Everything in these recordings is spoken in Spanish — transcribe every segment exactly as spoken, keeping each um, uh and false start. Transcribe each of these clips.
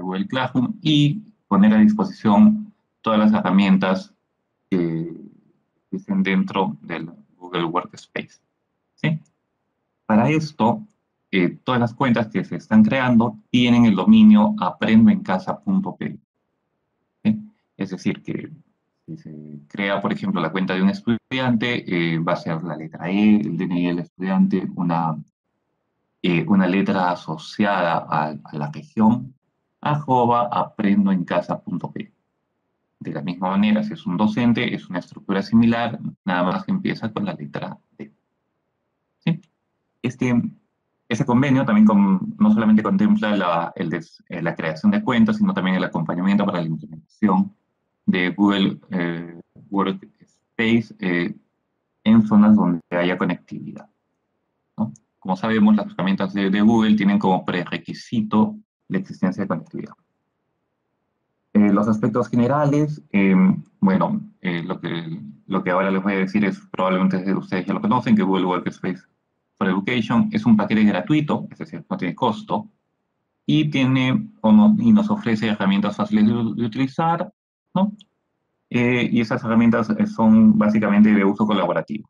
Google Classroom y poner a disposición todas las herramientas que estén dentro del Google Workspace. ¿Sí? Para esto, eh, todas las cuentas que se están creando tienen el dominio aprendoencasa punto pe. ¿Sí? Es decir, que si se crea, por ejemplo, la cuenta de un estudiante, eh, va a ser la letra E, el D N I del estudiante, una, eh, una letra asociada a, a la región, arroba aprendoencasa punto pe. De la misma manera, si es un docente, es una estructura similar, nada más que empieza con la letra D. ¿Sí? Este, ese convenio también con, no solamente contempla la, el des, eh, la creación de cuentas, sino también el acompañamiento para la implementación de Google eh, Workspace eh, en zonas donde haya conectividad, ¿no? Como sabemos, las herramientas de, de Google tienen como prerequisito la existencia de conectividad. Eh, los aspectos generales, eh, bueno, eh, lo, que, lo que ahora les voy a decir es, probablemente ustedes ya lo conocen, que Google Workspace for Education es un paquete gratuito, es decir, no tiene costo, y, tiene, o no, y nos ofrece herramientas fáciles de, de utilizar, ¿no? Eh, y esas herramientas son básicamente de uso colaborativo.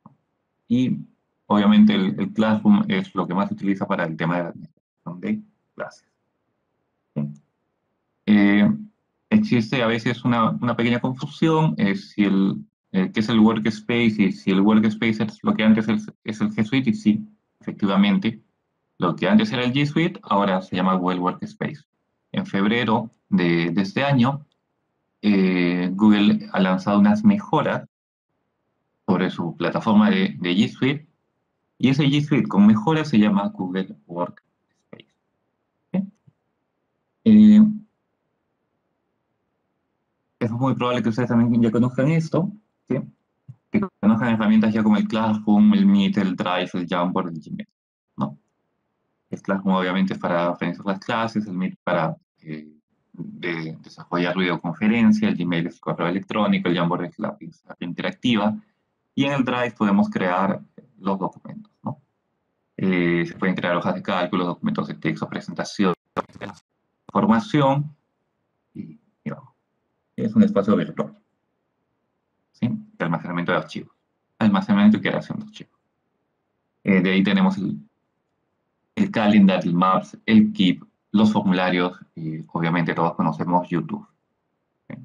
Y obviamente el, el Classroom es lo que más se utiliza para el tema de la administración de clases. ¿Sí? Eh, existe a veces una, una pequeña confusión, eh, si el, eh, qué es el Workspace y si el Workspace es lo que antes es, es el G Suite, y sí, efectivamente, lo que antes era el G Suite, ahora se llama Google Workspace. En febrero de, de este año, eh, Google ha lanzado unas mejoras sobre su plataforma de, de G Suite, y ese G Suite con mejoras se llama Google Workspace. ¿Sí? Eh, es muy probable que ustedes también ya conozcan esto, ¿sí? Que conozcan herramientas ya como el Classroom, el Meet, el Drive, el Jamboard, el Gmail, ¿no? El Classroom obviamente es para organizar las clases, el Meet para eh, de desarrollar videoconferencia, el Gmail es el correo electrónico, el Jamboard es la pizarra interactiva, y en el Drive podemos crear los documentos, ¿no? Eh, se pueden crear hojas de cálculo, documentos de texto, presentación, formación, y digamos, es un espacio virtual, ¿sí? De almacenamiento de archivos, almacenamiento y creación de archivos. Eh, de ahí tenemos el, el calendar, el Maps, el Keep, los formularios y obviamente todos conocemos YouTube. ¿Sí?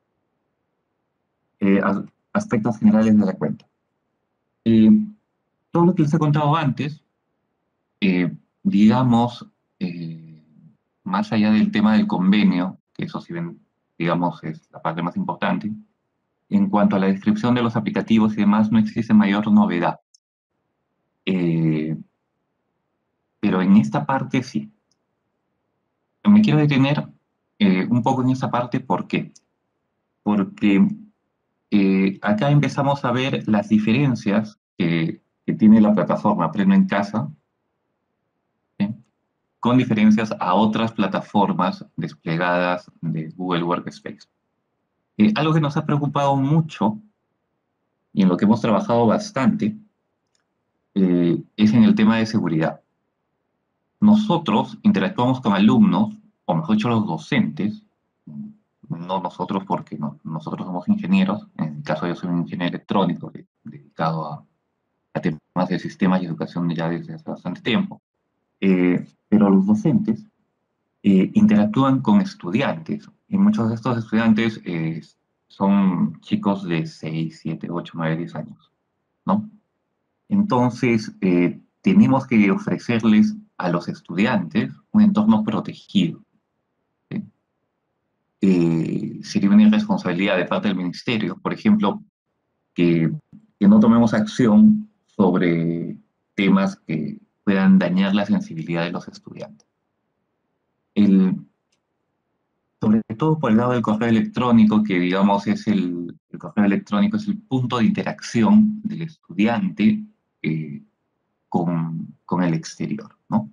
Eh, as, aspectos generales de la cuenta. Eh, todo lo que les he contado antes, eh, digamos, eh, más allá del tema del convenio, que eso si ven, digamos, es la parte más importante, en cuanto a la descripción de los aplicativos y demás, no existe mayor novedad. Eh, pero en esta parte sí. Me quiero detener eh, un poco en esta parte, ¿por qué? Porque eh, acá empezamos a ver las diferencias que, que tiene la plataforma Aprendo en Casa, ¿sí? Con diferencias a otras plataformas desplegadas de Google Workspace. Eh, algo que nos ha preocupado mucho y en lo que hemos trabajado bastante eh, es en el tema de seguridad. Nosotros interactuamos con alumnos, o mejor dicho, los docentes, no nosotros porque no, nosotros somos ingenieros, en el caso yo soy un ingeniero electrónico de, dedicado a, a temas de sistemas y educación ya desde hace bastante tiempo, eh, pero los docentes eh, interactúan con estudiantes, y muchos de estos estudiantes eh, son chicos de seis, siete, ocho, nueve, diez años, ¿no? Entonces, eh, tenemos que ofrecerles a los estudiantes un entorno protegido. ¿Sí? Eh, sería una irresponsabilidad de parte del ministerio, por ejemplo, que, que no tomemos acción sobre temas que puedan dañar la sensibilidad de los estudiantes. El, sobre todo por el lado del correo electrónico, que digamos es el, el correo electrónico es el punto de interacción del estudiante eh, con, con el exterior, ¿no?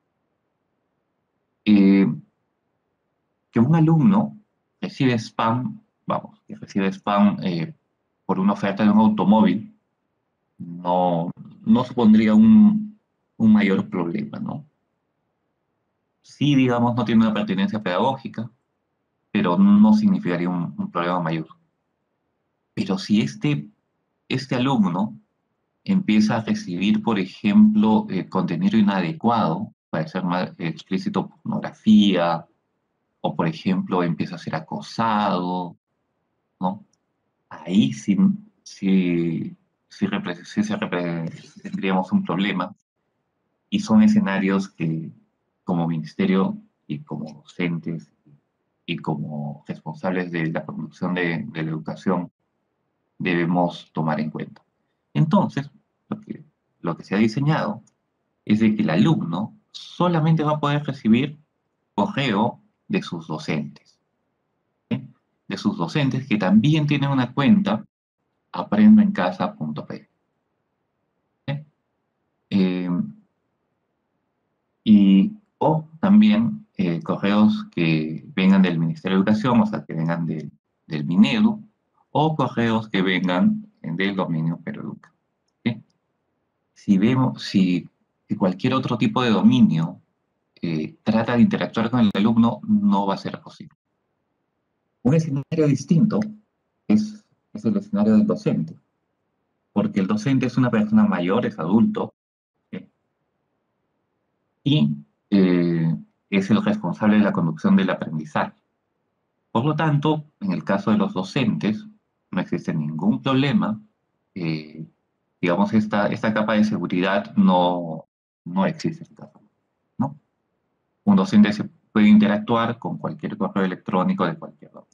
Eh, que un alumno recibe spam, vamos, que recibe spam eh, por una oferta de un automóvil, no, no supondría un, un mayor problema, ¿no? sí, digamos, no tiene una pertinencia pedagógica, pero no significaría un, un problema mayor. Pero si este, este alumno empieza a recibir, por ejemplo, eh, contenido inadecuado, puede ser más explícito pornografía, o por ejemplo empieza a ser acosado, ¿no? Ahí sí, sí, sí, repre- sí se repre- tendríamos un problema, y son escenarios que como ministerio y como docentes y como responsables de la producción de, de la educación debemos tomar en cuenta. Entonces, lo que, lo que se ha diseñado es de que el alumno solamente va a poder recibir correo de sus docentes, ¿sí? De sus docentes que también tienen una cuenta aprendoencasa punto pe. ¿Sí? Eh, y, o también eh, correos que vengan del Ministerio de Educación, o sea, que vengan de, del Minedu, o correos que vengan del dominio Peroeduca. ¿Sí? Si vemos, si, si cualquier otro tipo de dominio eh, trata de interactuar con el alumno, no va a ser posible. Un escenario distinto es, es el escenario del docente, porque el docente es una persona mayor, es adulto, ¿sí? Y eh, es el responsable de la conducción del aprendizaje. Por lo tanto, en el caso de los docentes, no existe ningún problema. eh, digamos, esta, esta capa de seguridad no, no existe en el caso, ¿no? Un docente se puede interactuar con cualquier correo electrónico de cualquier lado.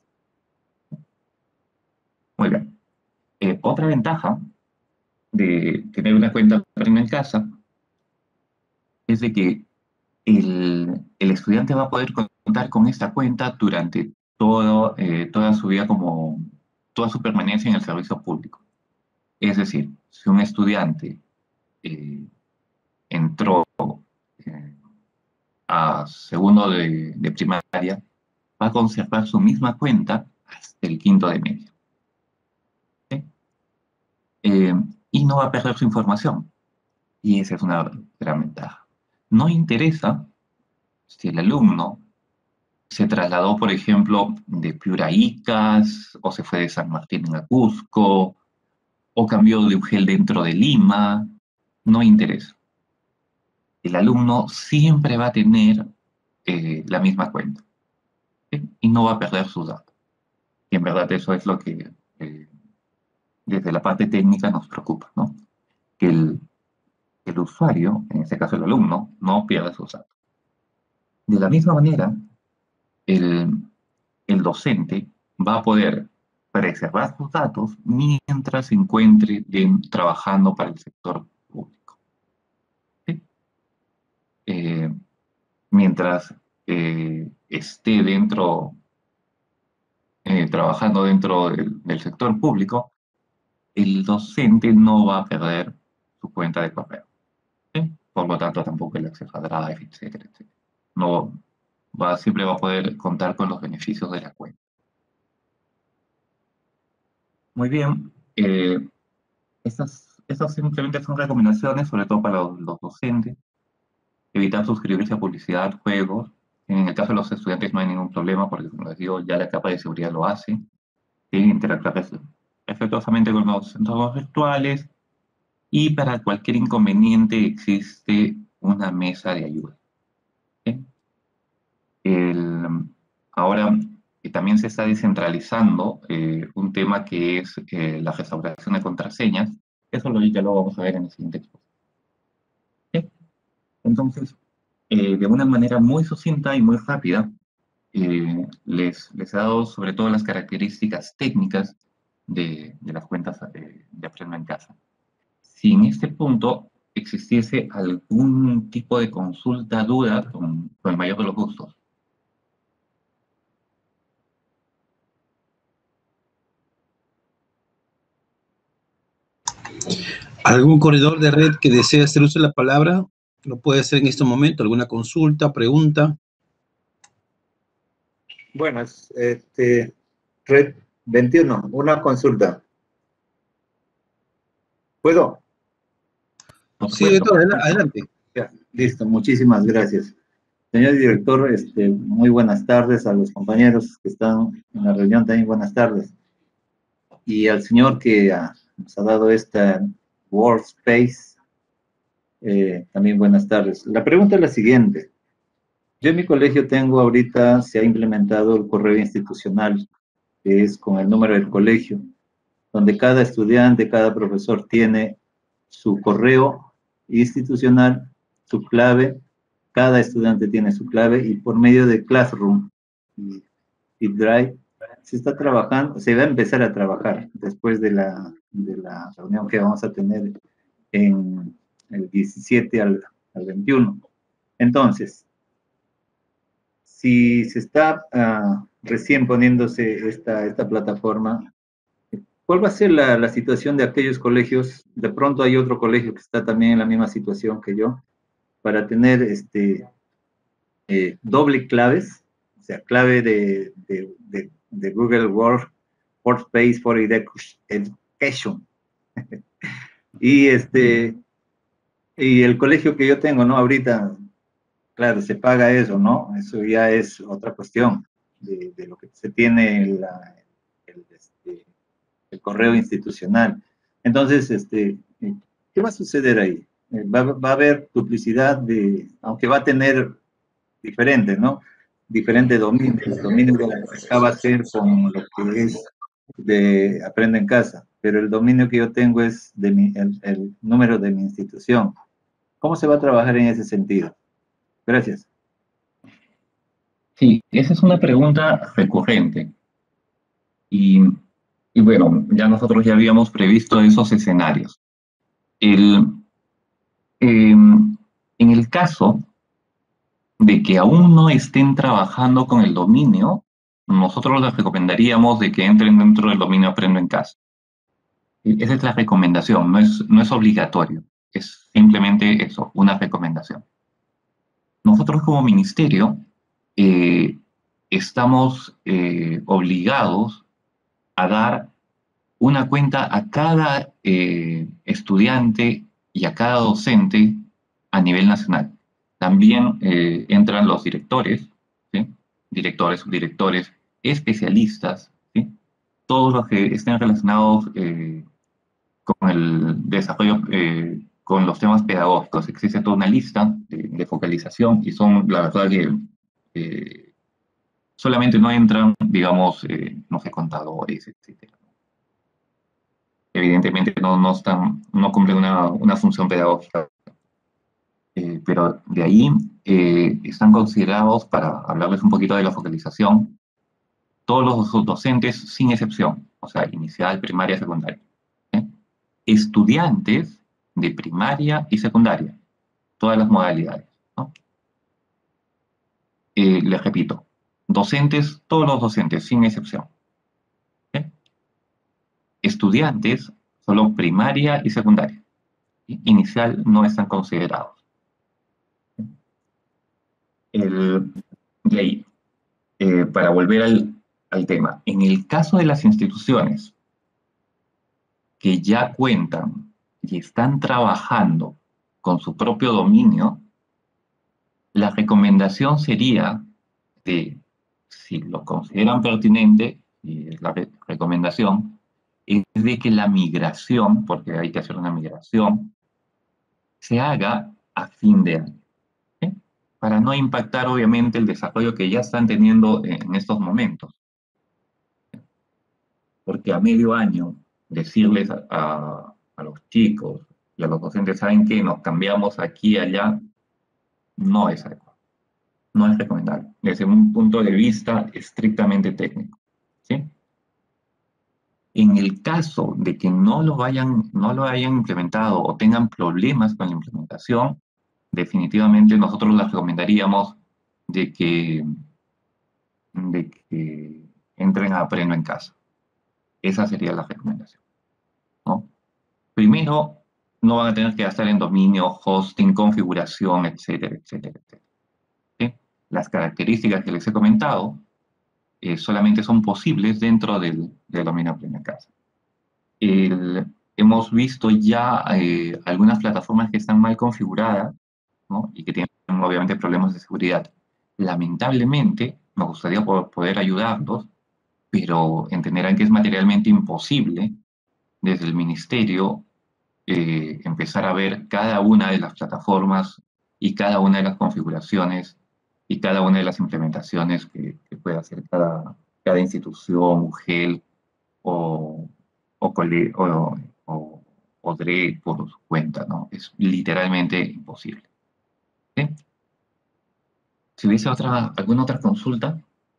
Muy bien. Eh, otra ventaja de tener una cuenta Aprende en Casa es de que el, el estudiante va a poder contar con esta cuenta durante todo, eh, toda su vida, como toda su permanencia en el servicio público. Es decir, si un estudiante eh, entró eh, a segundo de, de primaria, va a conservar su misma cuenta hasta el quinto de media. ¿Sí? Eh, y no va a perder su información. Y esa es una gran ventaja. No interesa si el alumno se trasladó, por ejemplo, de Piura a Icas, o se fue de San Martín a Cusco, o cambió de U G E L dentro de Lima, no interesa. El alumno siempre va a tener eh, la misma cuenta, ¿sí? Y no va a perder sus datos. Y en verdad eso es lo que eh, desde la parte técnica nos preocupa, ¿no? Que el, el usuario, en este caso el alumno, no pierda sus datos. De la misma manera, el, el docente va a poder preservar sus datos mientras se encuentre en- trabajando para el sector público, ¿sí? Eh, mientras eh, esté dentro, eh, trabajando dentro del, del sector público, el docente no va a perder su cuenta de correo, ¿sí? Por lo tanto, tampoco el acceso a Drive, etcétera, etcétera. No va, siempre va a poder contar con los beneficios de la cuenta. Muy bien. Eh, Estas, estas simplemente son recomendaciones, sobre todo para los, los docentes. Evitar suscribirse a publicidad, juegos. En el caso de los estudiantes no hay ningún problema, porque como les digo, ya la capa de seguridad lo hace. ¿Sí? Interactuar respetuosamente con los entornos virtuales. Y para cualquier inconveniente existe una mesa de ayuda. ¿Sí? El, ahora eh, también se está descentralizando eh, un tema que es eh, la restauración de contraseñas. Eso lo, ya lo vamos a ver en el siguiente exposición. ¿Sí? Entonces, eh, de una manera muy sucinta y muy rápida, eh, les, les he dado sobre todo las características técnicas de, de las cuentas de, de Aprendo en Casa. Si en este punto existiese algún tipo de consulta, duda, con, con el mayor de los gustos. ¿Algún corredor de red que desee hacer uso de la palabra? Lo puede hacer en este momento. ¿Alguna consulta, pregunta? Buenas, este, Red veintiuno, una consulta. ¿Puedo? Por Sí, supuesto, doctor, por supuesto. adelante. Ya, listo, muchísimas gracias. Señor director, este, muy buenas tardes a los compañeros que están en la reunión, también buenas tardes. Y al señor que ah, nos ha dado esta Workspace, eh, también buenas tardes. La pregunta es la siguiente. Yo en mi colegio tengo ahorita, se ha implementado el correo institucional, que es con el número del colegio, donde cada estudiante, cada profesor tiene su correo institucional, su clave, cada estudiante tiene su clave y por medio de Classroom y, y Drive se está trabajando, se va a empezar a trabajar después de la, de la reunión que vamos a tener en el diecisiete al, al veintiuno. Entonces, si se está uh, recién poniéndose esta, esta plataforma, ¿cuál va a ser la, la situación de aquellos colegios? De pronto hay otro colegio que está también en la misma situación que yo, para tener este, eh, doble claves, o sea, clave de, de, de, de Google Work, Workspace for Education. y, este, y el colegio que yo tengo, ¿no? Ahorita, claro, se paga eso, ¿no? Eso ya es otra cuestión de, de lo que se tiene en la, el, este, el correo institucional. Entonces, este, ¿qué va a suceder ahí? Va, va a haber duplicidad de, aunque va a tener diferentes, ¿no? Diferentes dominios. El dominio de la va a ser con lo que es de Aprendo en Casa, pero el dominio que yo tengo es de mi, el, el número de mi institución. ¿Cómo se va a trabajar en ese sentido? Gracias. Sí, esa es una pregunta recurrente. Y, y bueno, ya nosotros ya habíamos previsto esos escenarios. El, eh, en el caso de que aún no estén trabajando con el dominio, nosotros les recomendaríamos de que entren dentro del dominio Aprendo en Casa. Esa es la recomendación, no es, no es obligatorio, es simplemente eso, una recomendación. Nosotros como ministerio eh, estamos eh, obligados a dar una cuenta a cada eh, estudiante y a cada docente a nivel nacional. También eh, entran los directores, ¿sí? Directores, subdirectores, especialistas, ¿sí? Todos los que estén relacionados eh, con el desarrollo, eh, con los temas pedagógicos. Existe toda una lista de, de focalización y son, la verdad, que eh, solamente no entran, digamos, eh, no sé, contadores, etcétera. Evidentemente no, no, están, no cumplen una, una función pedagógica, eh, pero de ahí eh, están considerados, para hablarles un poquito de la focalización, todos los docentes sin excepción, o sea, inicial, primaria, secundaria. ¿Eh? Estudiantes de primaria y secundaria, todas las modalidades, ¿no? Eh, les repito, docentes, todos los docentes, sin excepción. ¿Eh? Estudiantes, solo primaria y secundaria. Inicial no están considerados. El, de ahí, eh, para volver al, al tema, en el caso de las instituciones que ya cuentan y están trabajando con su propio dominio, la recomendación sería de, si lo consideran pertinente, y es la re recomendación, es de que la migración, porque hay que hacer una migración, se haga a fin de año, ¿sí? Para no impactar obviamente el desarrollo que ya están teniendo en estos momentos. Porque a medio año decirles a, a, a los chicos y a los docentes, ¿saben qué? Nos cambiamos aquí y allá, no es adecuado, no es recomendable, desde un punto de vista estrictamente técnico, ¿sí? En el caso de que no lo, vayan, no lo hayan implementado o tengan problemas con la implementación, definitivamente nosotros les recomendaríamos de que, de que entren a Aprendo en Casa. Esa sería la recomendación, ¿no? Primero, no van a tener que gastar en dominio, hosting, configuración, etcétera, etcétera, etcétera. ¿Sí? Las características que les he comentado eh, solamente son posibles dentro del, del dominio Aprendo en Casa. El, hemos visto ya eh, algunas plataformas que están mal configuradas, ¿no? Y que tienen obviamente problemas de seguridad. lamentablemente, me gustaría poder ayudarlos, pero entenderán que es materialmente imposible desde el ministerio eh, empezar a ver cada una de las plataformas y cada una de las configuraciones y cada una de las implementaciones que, que puede hacer cada, cada institución, U G E L o, o, o, o, o D R E por su cuenta, ¿no? Es literalmente imposible. ¿Sí? Si hubiese otra, alguna otra consulta.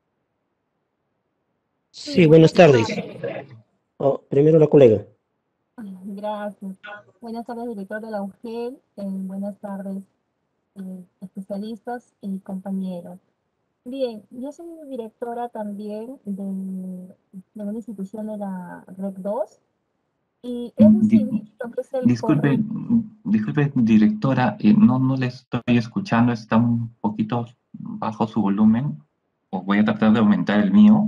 Sí, buenas tardes. Oh, primero la colega. Gracias. Buenas tardes, director de la U G E L. Eh, buenas tardes, eh, especialistas y compañeros. Bien, yo soy directora también de, de una institución de la Red dos y he recibido lo que es el Disculpe, correo. disculpe, directora, eh, no, no le estoy escuchando, está un poquito bajo su volumen, o voy a tratar de aumentar el mío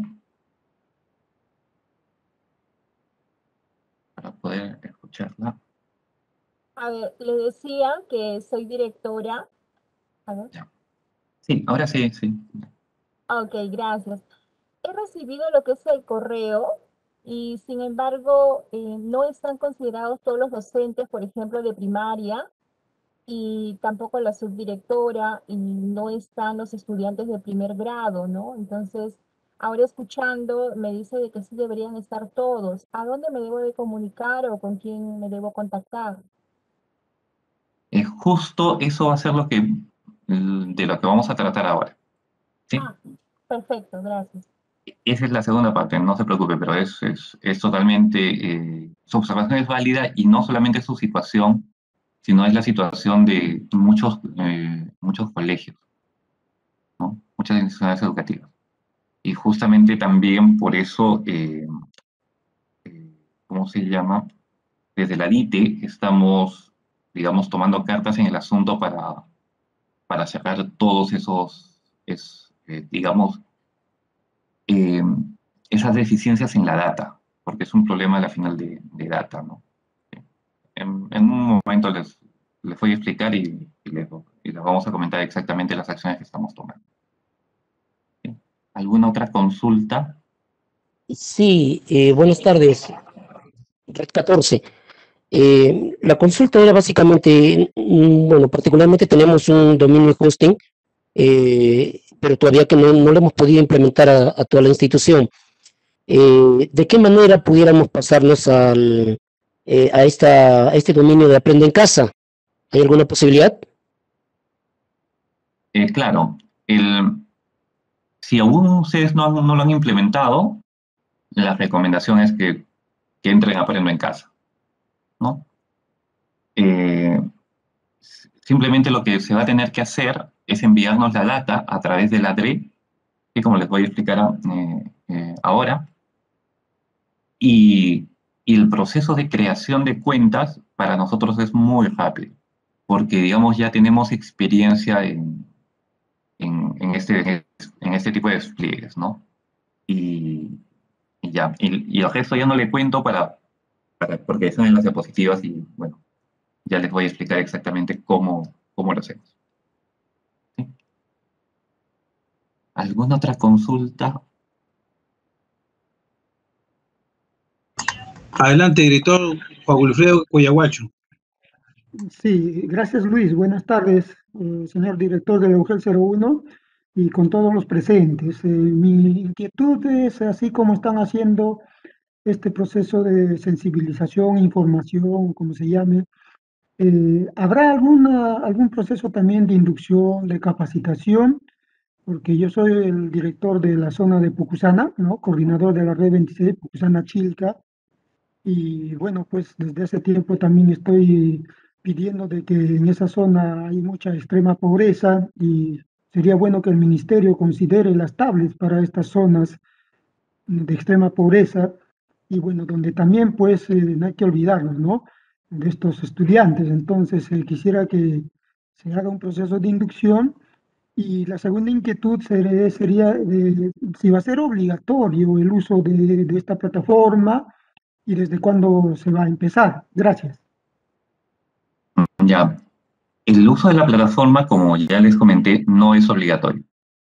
para poder escucharla. A ver, le decía que soy directora. A ver. Ya. Sí, ahora sí, sí. Ok, gracias. He recibido lo que es el correo y sin embargo eh, no están considerados todos los docentes, por ejemplo, de primaria, y tampoco la subdirectora, y no están los estudiantes de primer grado, ¿no? Entonces, ahora escuchando, me dice de que sí deberían estar todos. ¿A dónde me debo de comunicar o con quién me debo contactar? Eh, justo eso va a ser lo que, de lo que vamos a tratar ahora. ¿Sí? Ah, perfecto, gracias. Esa es la segunda parte, no se preocupe, pero es, es, es totalmente, eh, su observación es válida y no solamente su situación, sino es la situación de muchos, eh, muchos colegios, ¿no? Muchas instituciones educativas. Y justamente también por eso, eh, eh, ¿cómo se llama? Desde la D I T E estamos, digamos, tomando cartas en el asunto para, para sacar todos esos, es, eh, digamos, eh, esas deficiencias en la data, porque es un problema a la final de, de data, ¿no? En, en un momento les, les voy a explicar y, y, les, y les vamos a comentar exactamente las acciones que estamos tomando. ¿Sí? ¿Alguna otra consulta? Sí, eh, buenas tardes. Red catorce. Eh, la consulta era básicamente, mm, bueno, particularmente tenemos un dominio hosting, eh, pero todavía que no, no lo hemos podido implementar a, a toda la institución. Eh, ¿de qué manera pudiéramos pasarnos al, eh, a, esta, a este dominio de Aprende en Casa? ¿Hay alguna posibilidad? Eh, claro, el, si aún ustedes no, no lo han implementado, la recomendación es que, que entren a Aprendo en Casa, ¿no? Eh, simplemente lo que se va a tener que hacer es enviarnos la data a través de la D R E, que como les voy a explicar eh, eh, ahora, y, y el proceso de creación de cuentas para nosotros es muy rápido, porque digamos ya tenemos experiencia en, en, en, este, en este tipo de despliegues, ¿no? Y, y ya, y, y el resto ya no le cuento para, para, porque son en las diapositivas y bueno, ya les voy a explicar exactamente cómo, cómo lo hacemos. ¿Sí? ¿Alguna otra consulta? Adelante, director Juan Wilfredo Coyahuacho. Sí, gracias Luis. Buenas tardes, eh, señor director de la U G E L cero uno y con todos los presentes. Eh, mi inquietud es, así como están haciendo este proceso de sensibilización, información, como se llame, eh, ¿habrá alguna, algún proceso también de inducción, de capacitación? Porque yo soy el director de la zona de Pucusana, ¿no? Coordinador de la red veintiséis, Pucusana Chilca. Y bueno, pues desde hace tiempo también estoy pidiendo de que en esa zona hay mucha extrema pobreza y sería bueno que el ministerio considere las tablets para estas zonas de extrema pobreza y bueno, donde también pues eh, no hay que olvidarnos, ¿no? De estos estudiantes. Entonces eh, quisiera que se haga un proceso de inducción y la segunda inquietud sería, sería de, si va a ser obligatorio el uso de, de esta plataforma y desde cuándo se va a empezar. Gracias. Ya, el uso de la plataforma, como ya les comenté, no es obligatorio.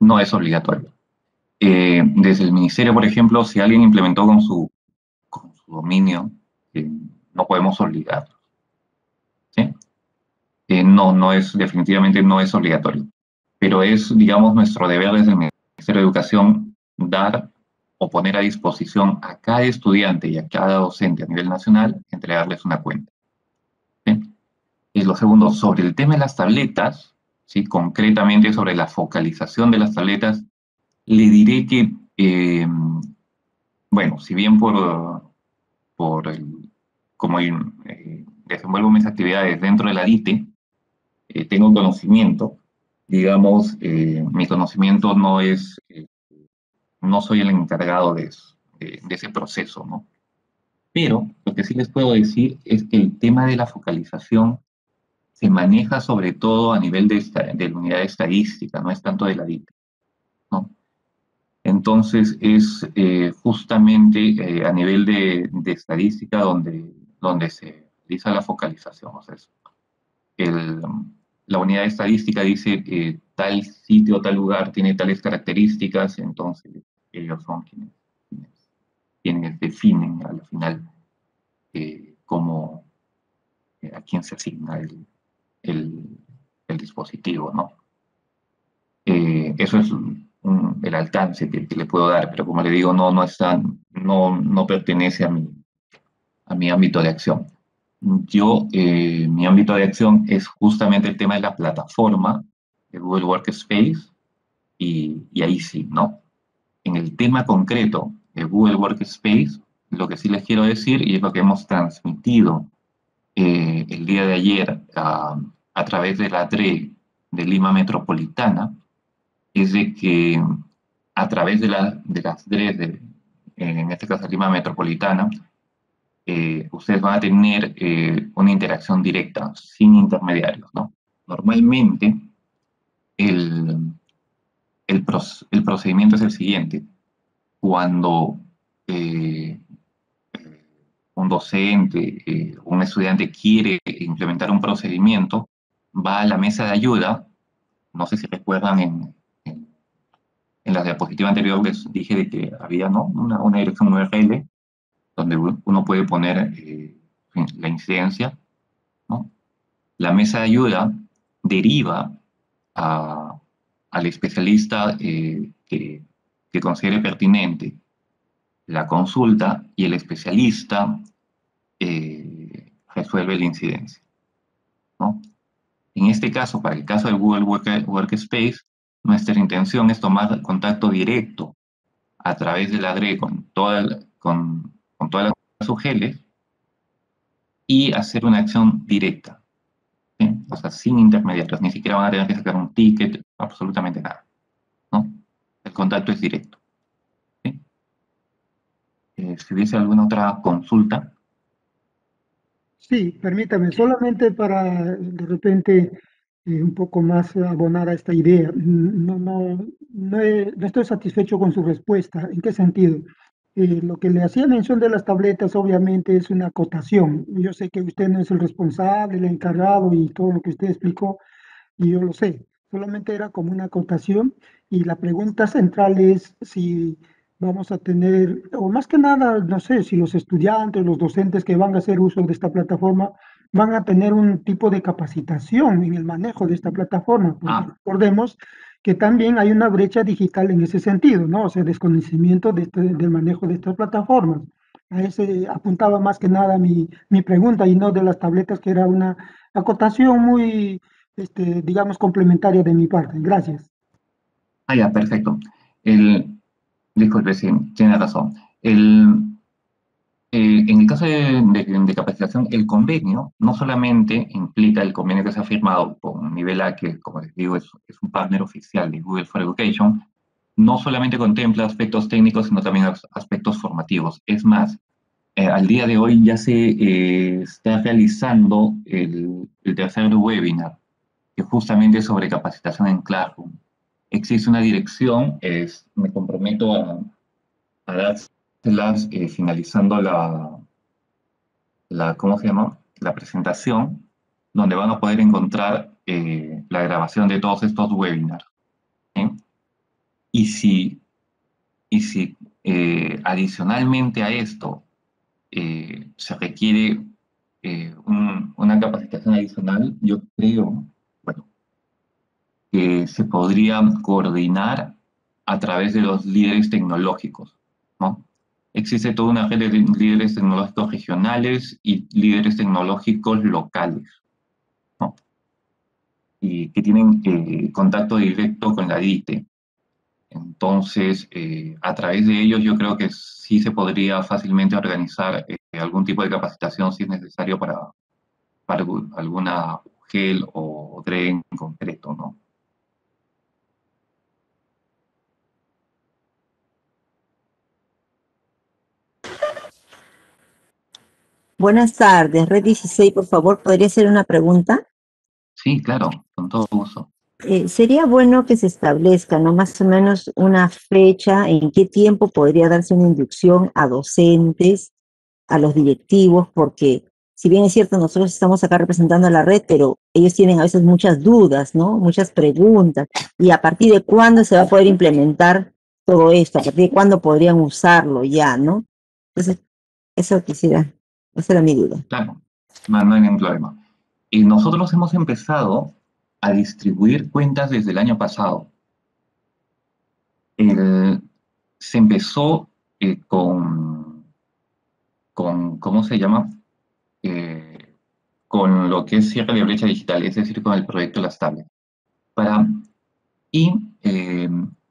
no es obligatorio. Eh, desde el ministerio, por ejemplo, si alguien implementó con su, con su dominio, eh, no podemos obligar. ¿Sí? Eh, no, no es, definitivamente no es obligatorio. Pero es, digamos, nuestro deber desde el Ministerio de Educación dar o poner a disposición a cada estudiante y a cada docente a nivel nacional, entregarles una cuenta. ¿Sí? Y lo segundo, sobre el tema de las tabletas, ¿sí? Concretamente sobre la focalización de las tabletas, le diré que, eh, bueno, si bien por, por el, como eh, desenvuelvo mis actividades dentro de la D I T E, eh, tengo conocimiento, digamos, eh, mi conocimiento no es, eh, no soy el encargado de, de, de ese proceso, ¿no? Pero lo que sí les puedo decir es que el tema de la focalización se maneja sobre todo a nivel de, esta, de la unidad de estadística, no es tanto de la D I T E, ¿no? Entonces es eh, justamente eh, a nivel de, de estadística donde, donde se realiza la focalización. O sea, es el, la unidad de estadística dice que tal sitio, tal lugar tiene tales características, entonces ellos son quienes, quienes, quienes definen al final eh, cómo, eh, a quién se asigna el, el, el dispositivo, ¿no? Eh, eso es un, un, el alcance que, que le puedo dar, pero como le digo, no, no, está, no, no pertenece a mi, a mi ámbito de acción. Yo, eh, mi ámbito de acción es justamente el tema de la plataforma de Google Workspace y, y ahí sí, ¿no? En el tema concreto de Google Workspace, lo que sí les quiero decir, y es lo que hemos transmitido eh, el día de ayer a, a través de la D R E de Lima Metropolitana, es de que a través de, la, de las D R E de, en este caso Lima Metropolitana, eh, ustedes van a tener eh, una interacción directa, sin intermediarios, ¿no? Normalmente, el, el, proce el procedimiento es el siguiente. Cuando eh, un docente, eh, un estudiante quiere implementar un procedimiento, va a la mesa de ayuda. No sé si recuerdan en, en, en la diapositiva anterior les dije de que había, ¿no?, una, una dirección U R L donde uno puede poner eh, la incidencia, ¿no? La mesa de ayuda deriva a, al especialista eh, que, que considere pertinente la consulta y el especialista eh, resuelve la incidencia, ¿no? En este caso, para el caso del Google Work Workspace, nuestra intención es tomar contacto directo a través de la D R E con, toda, con, con todas las U G Ls y hacer una acción directa, ¿sí? O sea, sin intermediarios, ni siquiera van a tener que sacar un ticket, absolutamente nada, ¿no? El contacto es directo, ¿sí? Eh, si hubiese alguna otra consulta. Sí, permítame, solamente para de repente eh, un poco más abonar a esta idea. No, no, no, he- no estoy satisfecho con su respuesta. ¿En qué sentido? Eh, lo que le hacía mención de las tabletas obviamente es una acotación. Yo sé que usted no es el responsable, el encargado y todo lo que usted explicó, y yo lo sé. Solamente era como una acotación y la pregunta central es si vamos a tener, o más que nada, no sé, si los estudiantes, los docentes que van a hacer uso de esta plataforma van a tener un tipo de capacitación en el manejo de esta plataforma, porque Ah. recordemos que también hay una brecha digital en ese sentido, ¿no? O sea, desconocimiento de este- del manejo de estas plataformas. A ese apuntaba más que nada mi, mi pregunta y no de las tabletas, que era una acotación muy, este, digamos, complementaria de mi parte. Gracias. Ah, ya, perfecto. El, disculpe, sí, tiene razón. El, eh, en el caso de, de, de capacitación, el convenio no solamente implica el convenio que se ha firmado con Nivel A, que como les digo es, es un partner oficial de Google for Education, no solamente contempla aspectos técnicos, sino también aspectos formativos. Es más, eh, al día de hoy ya se eh, está realizando el, el tercer webinar, que justamente es sobre capacitación en Classroom. Existe una dirección, es, me comprometo a, a dárselas eh, finalizando la, la, ¿cómo se llama?, la presentación, donde van a poder encontrar eh, la grabación de todos estos webinars, ¿sí? Y si, y si eh, adicionalmente a esto eh, se requiere eh, un, una capacitación adicional, yo creo, bueno, que se podría coordinar a través de los líderes tecnológicos, ¿no? Existe toda una red de líderes tecnológicos regionales y líderes tecnológicos locales, ¿no? Y que tienen eh, contacto directo con la D I T E. Entonces, eh, a través de ellos yo creo que sí se podría fácilmente organizar eh, algún tipo de capacitación si es necesario para, para alguna U G E L o D R E en concreto, ¿no? Buenas tardes, Red dieciséis, por favor, ¿podría hacer una pregunta? Sí, claro, con todo gusto. Eh, sería bueno que se establezca, ¿no? Más o menos una fecha en qué tiempo podría darse una inducción a docentes, a los directivos, porque si bien es cierto, nosotros estamos acá representando a la red, pero ellos tienen a veces muchas dudas, ¿no? Muchas preguntas. ¿Y a partir de cuándo se va a poder implementar todo esto? ¿A partir de cuándo podrían usarlo ya, no? Entonces, eso quisiera, esa era mi duda. Claro, no, no hay ningún problema. Y nosotros hemos empezado a distribuir cuentas desde el año pasado. El, se empezó eh, con, con, ¿cómo se llama? Eh, con lo que es cierre de brecha digital, es decir, con el proyecto Las Tablets. Para, y, eh,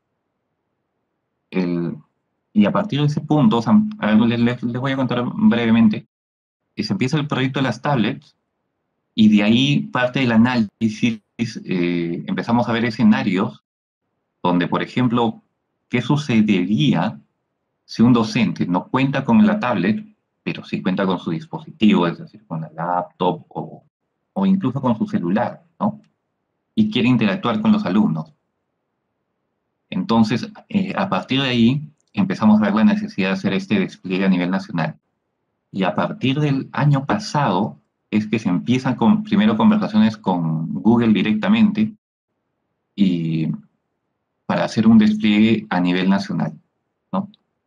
el, y a partir de ese punto, o sea, les, les, les voy a contar brevemente, y se empieza el proyecto de las tablets, y de ahí parte del análisis, eh, empezamos a ver escenarios donde, por ejemplo, ¿qué sucedería si un docente no cuenta con la tablet, pero sí cuenta con su dispositivo, es decir, con la laptop o, o incluso con su celular, ¿no? Y quiere interactuar con los alumnos? Entonces, eh, a partir de ahí, empezamos a ver la necesidad de hacer este despliegue a nivel nacional. Y a partir del año pasado es que se empiezan con, primero, conversaciones con Google directamente y para hacer un despliegue a nivel nacional, ¿no?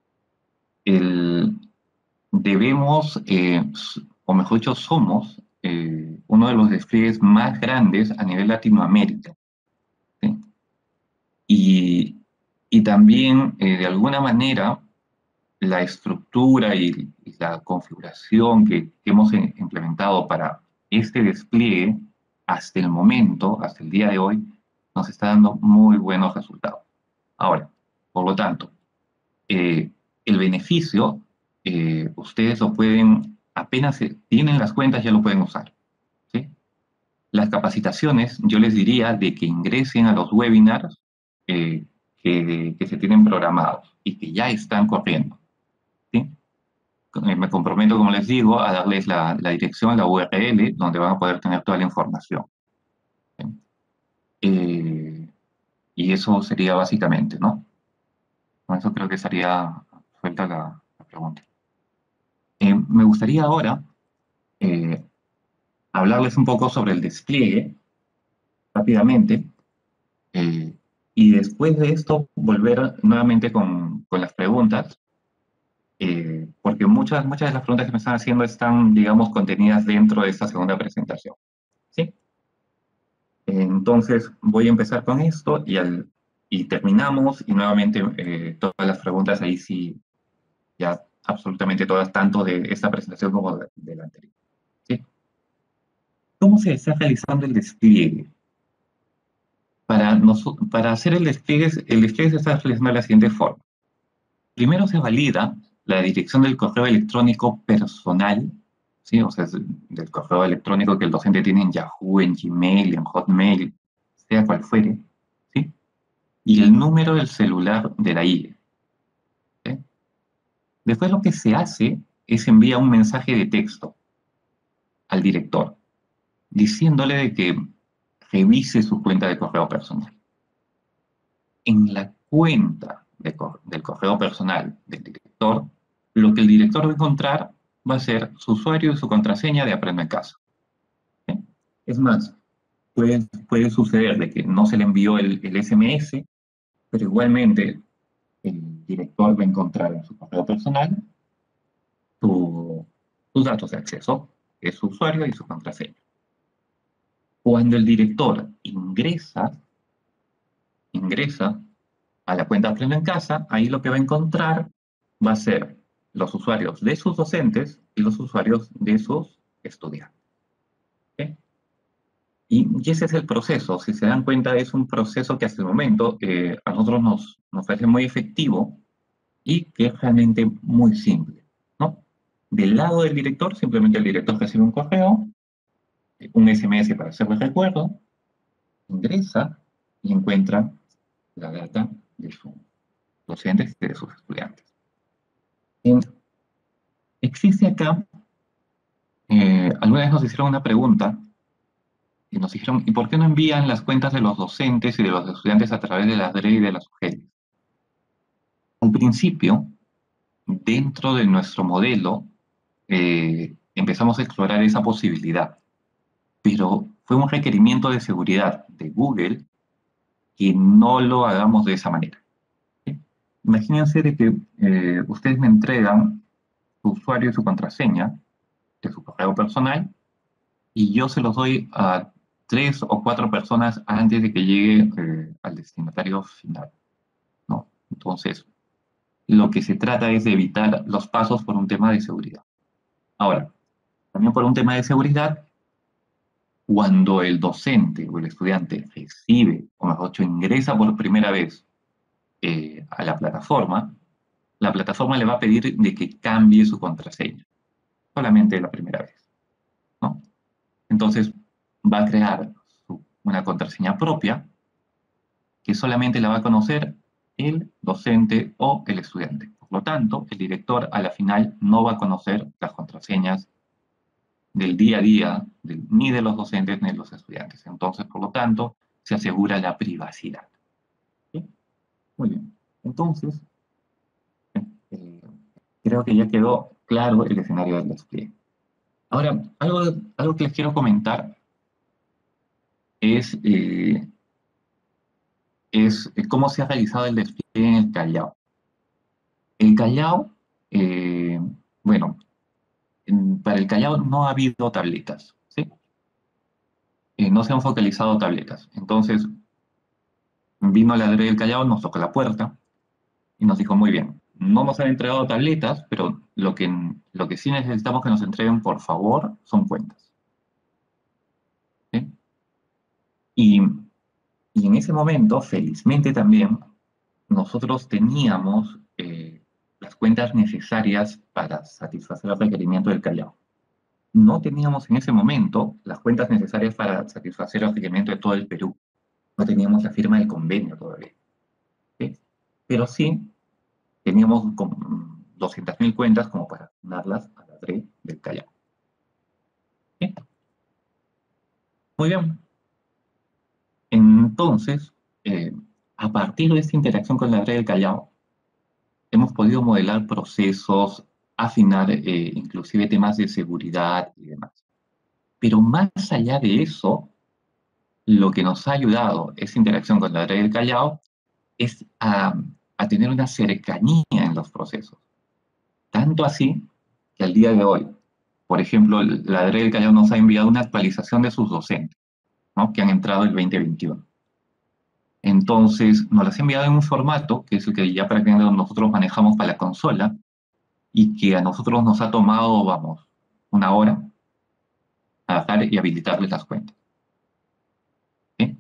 El, debemos, eh, o mejor dicho, somos eh, uno de los despliegues más grandes a nivel Latinoamérica, ¿sí? Y, y también, eh, de alguna manera, la estructura y, y la configuración que, que hemos implementado para este despliegue, hasta el momento, hasta el día de hoy, nos está dando muy buenos resultados. Ahora, por lo tanto, eh, el beneficio, eh, ustedes lo pueden, apenas tienen las cuentas, ya lo pueden usar, ¿sí? Las capacitaciones, yo les diría de que ingresen a los webinars eh, que, que se tienen programados y que ya están corriendo, ¿sí? Me comprometo, como les digo, a darles la, la dirección, la U R L, donde van a poder tener toda la información, ¿sí? Eh, y eso sería básicamente, ¿no? Con eso creo que estaría suelta la, la pregunta. Eh, me gustaría ahora eh, hablarles un poco sobre el despliegue, rápidamente, eh, y después de esto volver nuevamente con, con las preguntas, eh, porque muchas, muchas de las preguntas que me están haciendo están, digamos, contenidas dentro de esta segunda presentación, ¿sí? Entonces, voy a empezar con esto y, al, y terminamos, y nuevamente eh, todas las preguntas ahí sí, ya absolutamente todas, tanto de esta presentación como de, de la anterior, ¿sí? ¿Cómo se está realizando el despliegue? Para, nos, para hacer el despliegue, el despliegue se está realizando de la siguiente forma. Primero se valida la dirección del correo electrónico personal, ¿sí? O sea, del correo electrónico que el docente tiene en Yahoo, en Gmail, en Hotmail, sea cual fuere, ¿sí? Y el número del celular de la I E, ¿sí? Después lo que se hace es enviar un mensaje de texto al director, diciéndole de que revise su cuenta de correo personal. En la cuenta de, del correo personal del director, lo que el director va a encontrar va a ser su usuario y su contraseña de Aprendo en Casa, ¿sí? Es más, puede, puede suceder de que no se le envió el, el S M S, pero igualmente el director va a encontrar en su correo personal su, sus datos de acceso, que es su usuario y su contraseña. Cuando el director ingresa, ingresa a la cuenta Aprendo en Casa, ahí lo que va a encontrar va a ser los usuarios de sus docentes y los usuarios de sus estudiantes. ¿Okay? Y, y ese es el proceso. Si se dan cuenta, es un proceso que hasta el momento eh, a nosotros nos, nos parece muy efectivo y que es realmente muy simple, ¿no? Del lado del director, simplemente el director recibe un correo, un S M S para hacerle recuerdo, ingresa y encuentra la data de sus docentes y de sus estudiantes. Y existe acá, eh, alguna vez nos hicieron una pregunta, y nos dijeron, ¿y por qué no envían las cuentas de los docentes y de los estudiantes a través de las D R E y de las U G E L? Al principio, dentro de nuestro modelo, eh, empezamos a explorar esa posibilidad, pero fue un requerimiento de seguridad de Google que no lo hagamos de esa manera. ¿Sí? Imagínense de que eh, ustedes me entregan su usuario y su contraseña de su correo personal y yo se los doy a tres o cuatro personas antes de que llegue eh, al destinatario final, ¿no? Entonces, lo que se trata es de evitar los pasos por un tema de seguridad. Ahora, también por un tema de seguridad, cuando el docente o el estudiante recibe, o mejor dicho, ingresa por primera vez eh, a la plataforma, la plataforma le va a pedir de que cambie su contraseña, solamente la primera vez, ¿no? Entonces, va a crear su, una contraseña propia que solamente la va a conocer el docente o el estudiante. Por lo tanto, el director a la final no va a conocer las contraseñas del día a día, de, ni de los docentes ni de los estudiantes. Entonces, por lo tanto, se asegura la privacidad. ¿Sí? Muy bien. Entonces, eh, creo que ya quedó claro el escenario del despliegue. Ahora, algo, algo que les quiero comentar es, eh, es cómo se ha realizado el despliegue en el Callao. El Callao, eh, bueno, en, para el Callao no ha habido tabletas, ¿sí? Eh, no se han focalizado tabletas. Entonces, vino la D R E del Callao, nos tocó la puerta y nos dijo, muy bien, no nos han entregado tabletas, pero lo que, lo que sí necesitamos que nos entreguen, por favor, son cuentas. ¿Sí? Y, y en ese momento, felizmente también, nosotros teníamos eh, las cuentas necesarias para satisfacer el requerimiento del Callao. No teníamos en ese momento las cuentas necesarias para satisfacer el requerimiento de todo el Perú. No teníamos la firma del convenio todavía. ¿Sí? Pero sí teníamos doscientas mil cuentas como para darlas a la D R E del Callao. ¿Sí? Muy bien. Entonces, eh, a partir de esta interacción con la D R E del Callao, hemos podido modelar procesos, afinar eh, inclusive temas de seguridad y demás. Pero más allá de eso, lo que nos ha ayudado esa interacción con la D R E del Callao es a, a tener una cercanía en los procesos. Tanto así que al día de hoy, por ejemplo, la D R E del Callao nos ha enviado una actualización de sus docentes, ¿no? Que han entrado el veinte veintiuno. Entonces, nos las ha enviado en un formato, que es el que ya prácticamente nosotros manejamos para la consola, y que a nosotros nos ha tomado, vamos, una hora adaptar y habilitarles las cuentas. ¿Sí?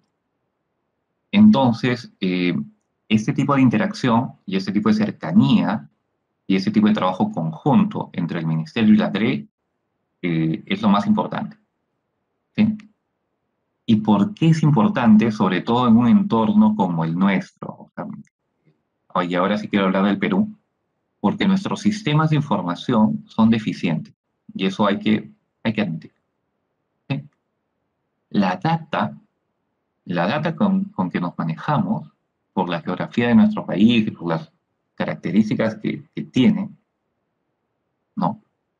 Entonces, eh, este tipo de interacción y este tipo de cercanía y ese tipo de trabajo conjunto entre el Ministerio y la D R E eh, es lo más importante. ¿Sí? ¿Y por qué es importante? Sobre todo en un entorno como el nuestro. O sea, oye, ahora sí quiero hablar del Perú, porque nuestros sistemas de información son deficientes, y eso hay que, hay que admitir. ¿Sí? La data, la data con, con que nos manejamos, por la geografía de nuestro país y por las características que, que tiene, ¿no?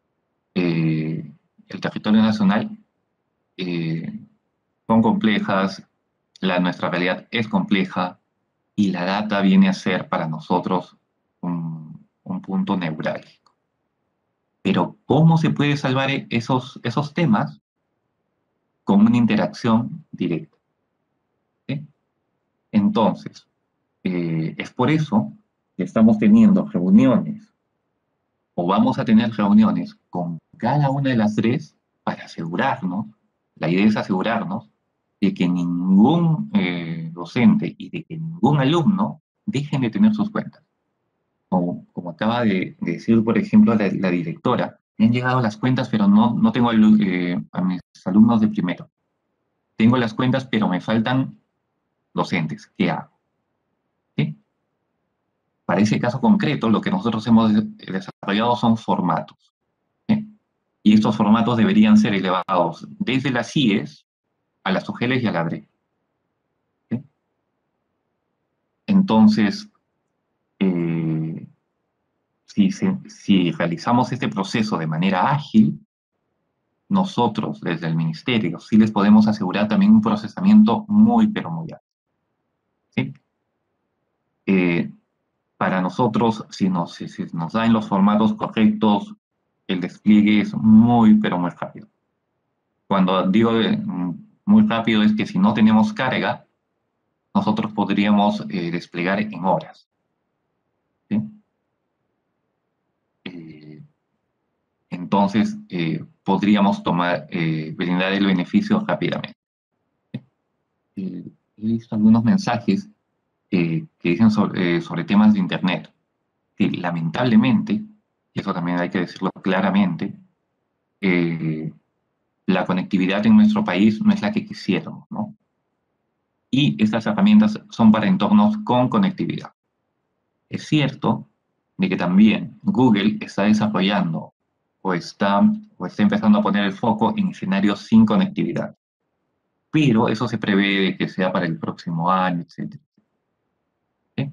Eh, el territorio nacional eh, son complejas, la, nuestra realidad es compleja, y la data viene a ser para nosotros un, un punto neurálgico. Pero ¿cómo se puede salvar esos, esos temas? Con una interacción directa. ¿Sí? Entonces, eh, es por eso que estamos teniendo reuniones, o vamos a tener reuniones con cada una de las tres para asegurarnos, la idea es asegurarnos de que ningún eh, docente y de que ningún alumno dejen de tener sus cuentas. Como, como acaba de, de decir, por ejemplo, la, la directora, me han llegado las cuentas, pero no, no tengo eh, a mis alumnos de primero. Tengo las cuentas, pero me faltan docentes. ¿Qué hago? ¿Sí? Para ese caso concreto, lo que nosotros hemos desarrollado son formatos. ¿Sí? Y estos formatos deberían ser elevados desde las I E S a las U G L y a la D R E. ¿Sí? Entonces, eh, si, se, si realizamos este proceso de manera ágil, nosotros, desde el ministerio, sí les podemos asegurar también un procesamiento muy, pero muy alto. ¿Sí? Eh, para nosotros, si nos, si, si nos dan los formatos correctos, el despliegue es muy, pero muy rápido. Cuando digo de, muy rápido es que si no tenemos carga, nosotros podríamos eh, desplegar en horas. ¿Sí? Eh, entonces, eh, podríamos tomar, eh, brindar el beneficio rápidamente. Eh, he visto algunos mensajes eh, que dicen sobre, eh, sobre temas de Internet, que lamentablemente, y eso también hay que decirlo claramente, eh, la conectividad en nuestro país no es la que quisiéramos, ¿no? Y estas herramientas son para entornos con conectividad. Es cierto de que también Google está desarrollando o está, o está empezando a poner el foco en escenarios sin conectividad. Pero eso se prevé de que sea para el próximo año, etcétera. ¿Sí?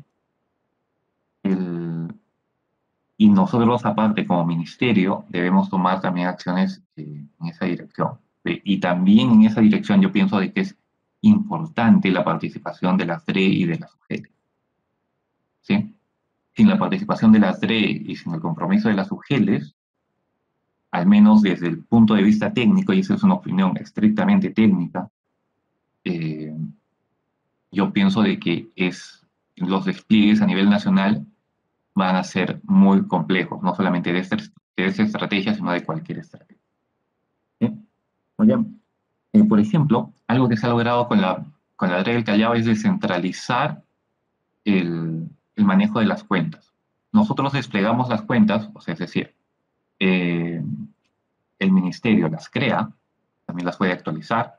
El, y nosotros, aparte, como ministerio, debemos tomar también acciones eh, en esa dirección. Eh, y también en esa dirección yo pienso de que es importante la participación de las D R E y de las U G L. ¿Sí? Sin la participación de las D R E y sin el compromiso de las U G Ls, al menos desde el punto de vista técnico, y esa es una opinión estrictamente técnica, eh, yo pienso de que es, los despliegues a nivel nacional van a ser muy complejos, no solamente de esta, de esta estrategia, sino de cualquier estrategia. ¿Sí? Oye, eh, por ejemplo, algo que se ha logrado con la, con la D R E del Callao es descentralizar el, el manejo de las cuentas. Nosotros desplegamos las cuentas, o sea, es decir, eh, el ministerio las crea, también las puede actualizar,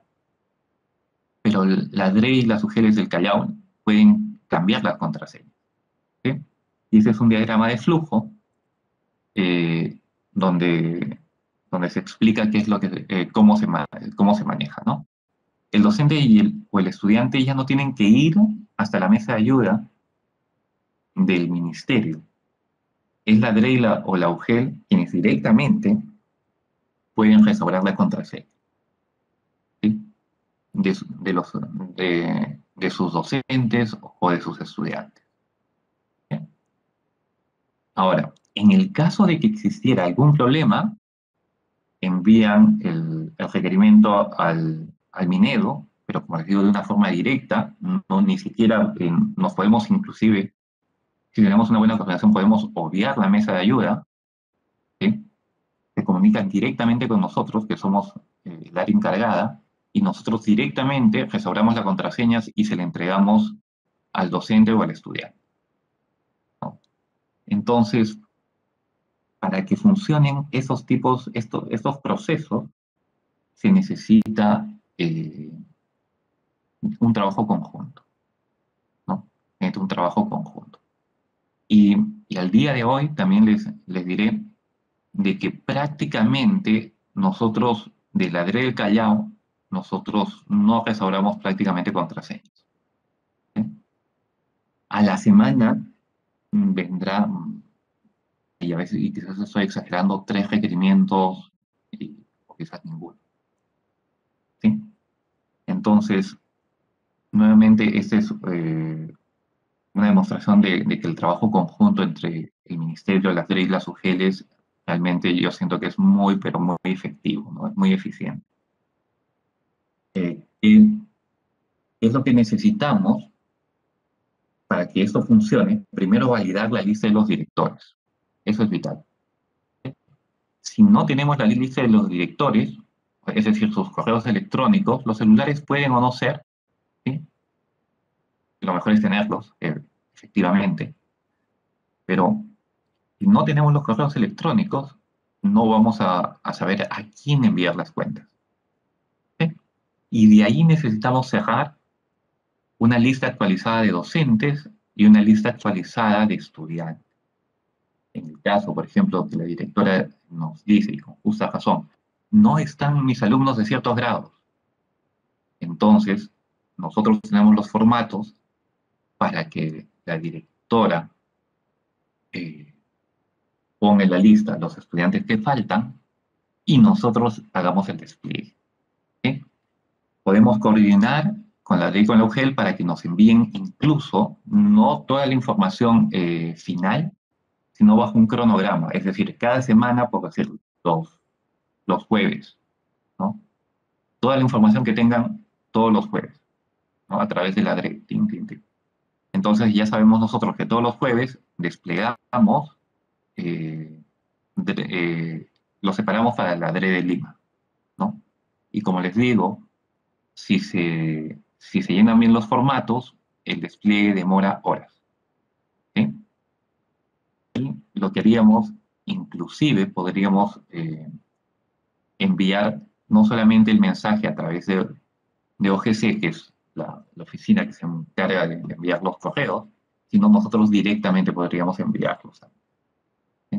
pero la D R E y las U G Ls del Callao pueden cambiar las contraseñas. ¿Sí? Y ese es un diagrama de flujo eh, donde, donde se explica qué es lo que, eh, cómo, se, cómo se maneja, ¿no? El docente y el, o el estudiante ya no tienen que ir hasta la mesa de ayuda del ministerio. Es la D R E y la, o la U G L quienes directamente pueden restaurar la contraseña. ¿Sí? De, de, los, de, de sus docentes o de sus estudiantes. ¿Sí? Ahora, en el caso de que existiera algún problema, envían el, el requerimiento al, al Minedo, pero como les digo, de una forma directa, no, ni siquiera eh, nos podemos inclusive, si tenemos una buena coordinación, podemos obviar la mesa de ayuda, ¿sí? Se comunican directamente con nosotros, que somos eh, el área encargada, y nosotros directamente restauramos las contraseñas y se le entregamos al docente o al estudiante, ¿no? Entonces, para que funcionen esos tipos, estos, estos procesos, se necesita eh, un trabajo conjunto, ¿no? Se necesita un trabajo conjunto. Y, y al día de hoy también les, les diré de que prácticamente nosotros, de la D R E del Callao, nosotros no restauramos prácticamente contraseñas. ¿Sí? A la semana vendrá, y a veces, y quizás estoy exagerando, tres requerimientos, y, o quizás ninguno. ¿Sí? Entonces, nuevamente, este es, eh, una demostración de, de que el trabajo conjunto entre el Ministerio, las D R E y las U G E Ls, realmente yo siento que es muy, pero muy efectivo, ¿no? Es muy eficiente. Eh, ¿qué es lo que necesitamos para que esto funcione? Primero, validar la lista de los directores. Eso es vital. Si no tenemos la lista de los directores, es decir, sus correos electrónicos, los celulares pueden o no ser, ¿sí? Lo mejor es tenerlos, eh, efectivamente, pero si no tenemos los correos electrónicos, no vamos a, a saber a quién enviar las cuentas, ¿sí? Y de ahí necesitamos cerrar una lista actualizada de docentes y una lista actualizada de estudiantes. En el caso, por ejemplo, que la directora nos dice, y con justa razón, no están mis alumnos de ciertos grados. Entonces, nosotros tenemos los formatos para que la directora eh, ponga en la lista los estudiantes que faltan y nosotros hagamos el despliegue, ¿sí? Podemos coordinar con la D R E y con la U G E L para que nos envíen incluso no toda la información eh, final, sino bajo un cronograma, es decir, cada semana, por decir, los, los jueves, ¿no? Toda la información que tengan todos los jueves, ¿no? A través de la D R E. Tin, tin, tin. Entonces ya sabemos nosotros que todos los jueves desplegamos, eh, de, eh, lo separamos para la D R E de Lima, ¿no? Y como les digo, si se, si se llenan bien los formatos, el despliegue demora horas, ¿sí? Y lo que haríamos, inclusive podríamos eh, enviar no solamente el mensaje a través de, de O G C, que es la, la oficina que se encarga de, de enviar los correos, sino nosotros directamente podríamos enviarlos. ¿Sí?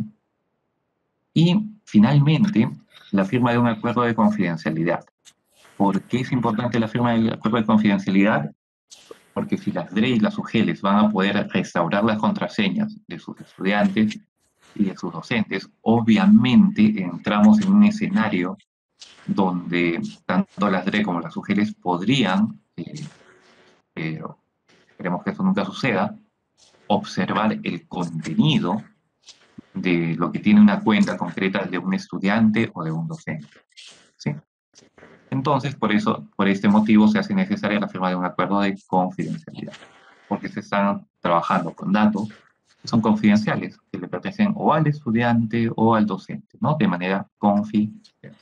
Y finalmente, la firma de un acuerdo de confidencialidad. ¿Por qué es importante la firma del acuerdo de confidencialidad? Porque si las D R E y las U G E Ls van a poder restaurar las contraseñas de sus estudiantes y de sus docentes, obviamente entramos en un escenario donde tanto las D R E como las U G E Ls podrían, eh, pero esperemos que eso nunca suceda, observar el contenido de lo que tiene una cuenta concreta de un estudiante o de un docente, ¿sí? Entonces, por eso, por este motivo, se hace necesaria la firma de un acuerdo de confidencialidad, porque se están trabajando con datos que son confidenciales, que le pertenecen o al estudiante o al docente, ¿no? De manera confidencial.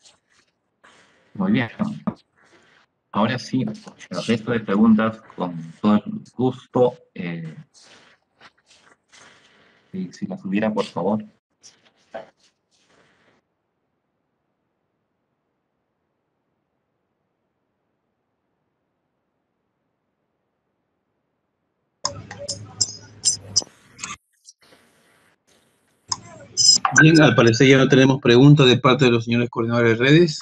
Muy bien. Ahora sí, el resto de preguntas, con todo el gusto, eh, si, si las hubiera, por favor. Bien, al parecer ya no tenemos preguntas de parte de los señores coordinadores de redes.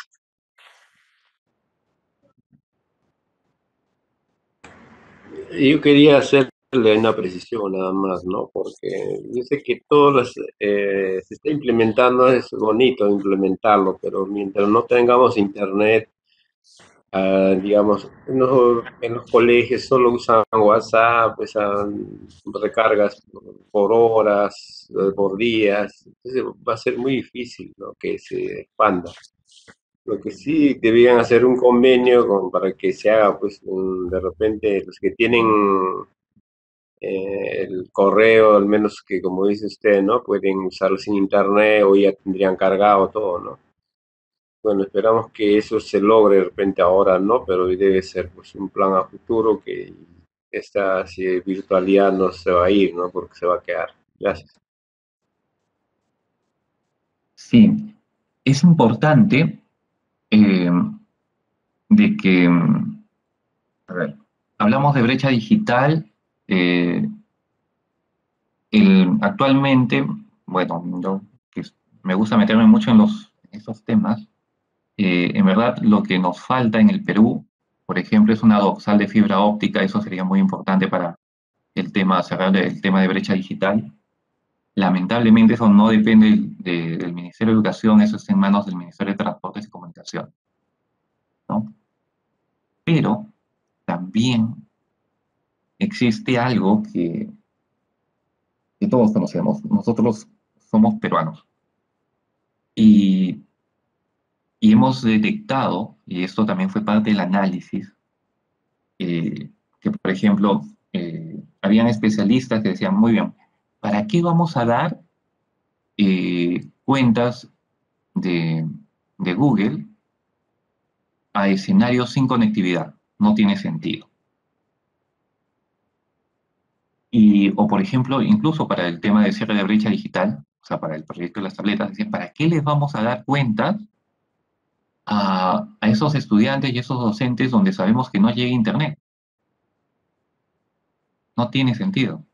Yo quería hacerle una precisión nada más, ¿no? Porque yo sé que todo los, eh, se está implementando, es bonito implementarlo, pero mientras no tengamos internet, uh, digamos, en los, en los colegios solo usan WhatsApp, usan recargas por, por horas, por días, entonces va a ser muy difícil, ¿no? Que se expanda. Lo que sí debían hacer un convenio con, para que se haga, pues, un, de repente, los que tienen eh, el correo, al menos que, como dice usted, ¿no? Pueden usarlo sin internet o ya tendrían cargado todo, ¿no? Bueno, esperamos que eso se logre de repente ahora, ¿no? Pero debe ser, pues, un plan a futuro que esta si, virtualidad no se va a ir, ¿no? Porque se va a quedar. Gracias. Sí, es importante eh, de que, a ver, hablamos de brecha digital, eh, el, actualmente, bueno, yo que me gusta meterme mucho en, los, en estos temas, eh, en verdad lo que nos falta en el Perú, por ejemplo, es una dorsal de fibra óptica, eso sería muy importante para el tema, cerrar el tema de brecha digital. Lamentablemente eso no depende de, del Ministerio de Educación, eso está en manos del Ministerio de Transportes y Comunicaciones, ¿no? Pero también existe algo que, que todos conocemos. Nosotros somos peruanos. Y, y hemos detectado, y esto también fue parte del análisis, eh, que, por ejemplo, eh, habían especialistas que decían, muy bien, ¿para qué vamos a dar eh, cuentas de, de Google a escenarios sin conectividad? No tiene sentido. Y, o por ejemplo, incluso para el tema de cierre de brecha digital, o sea, para el proyecto de las tabletas, decían, ¿para qué les vamos a dar cuentas a, a esos estudiantes y esos docentes donde sabemos que no llega Internet? No tiene sentido.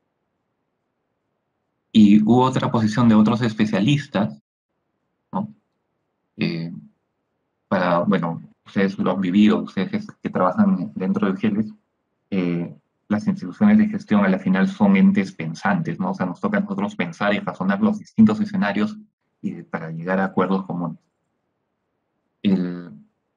Y hubo otra posición de otros especialistas, ¿no? Eh, para, bueno, ustedes lo han vivido, ustedes que, que trabajan dentro de Geles, eh, las instituciones de gestión a la final son entes pensantes, ¿no? O sea, nos toca a nosotros pensar y razonar los distintos escenarios y para llegar a acuerdos comunes. El,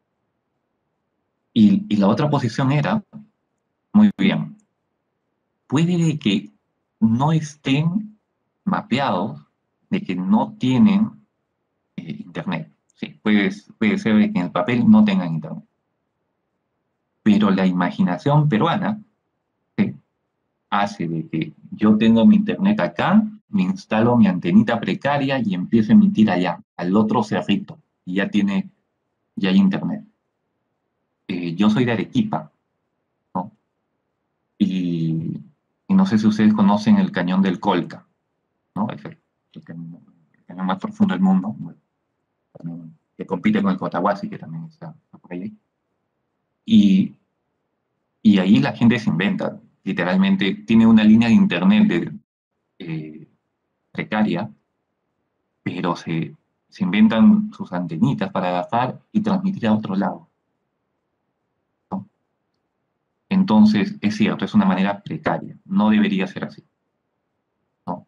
y, y la otra posición era, muy bien, puede que no estén mapeados, de que no tienen eh, Internet. Sí, puede, puede ser que en el papel no tengan Internet. Pero la imaginación peruana, ¿sí?, hace de que yo tengo mi Internet acá, me instalo mi antenita precaria y empiezo a emitir allá, al otro cerrito, y ya tiene, ya hay Internet. Eh, yo soy de Arequipa, ¿no? Y, y no sé si ustedes conocen el cañón del Colca, ¿no? Es el, el, cañón, el cañón más profundo del mundo, bueno, que compite con el Cotahuasi, que también está, está por ahí. Y, y ahí la gente se inventa, literalmente tiene una línea de internet de, eh, precaria, pero se, se inventan sus antenitas para agarrar y transmitir a otro lado, ¿no? Entonces, es cierto, es una manera precaria, no debería ser así, ¿no?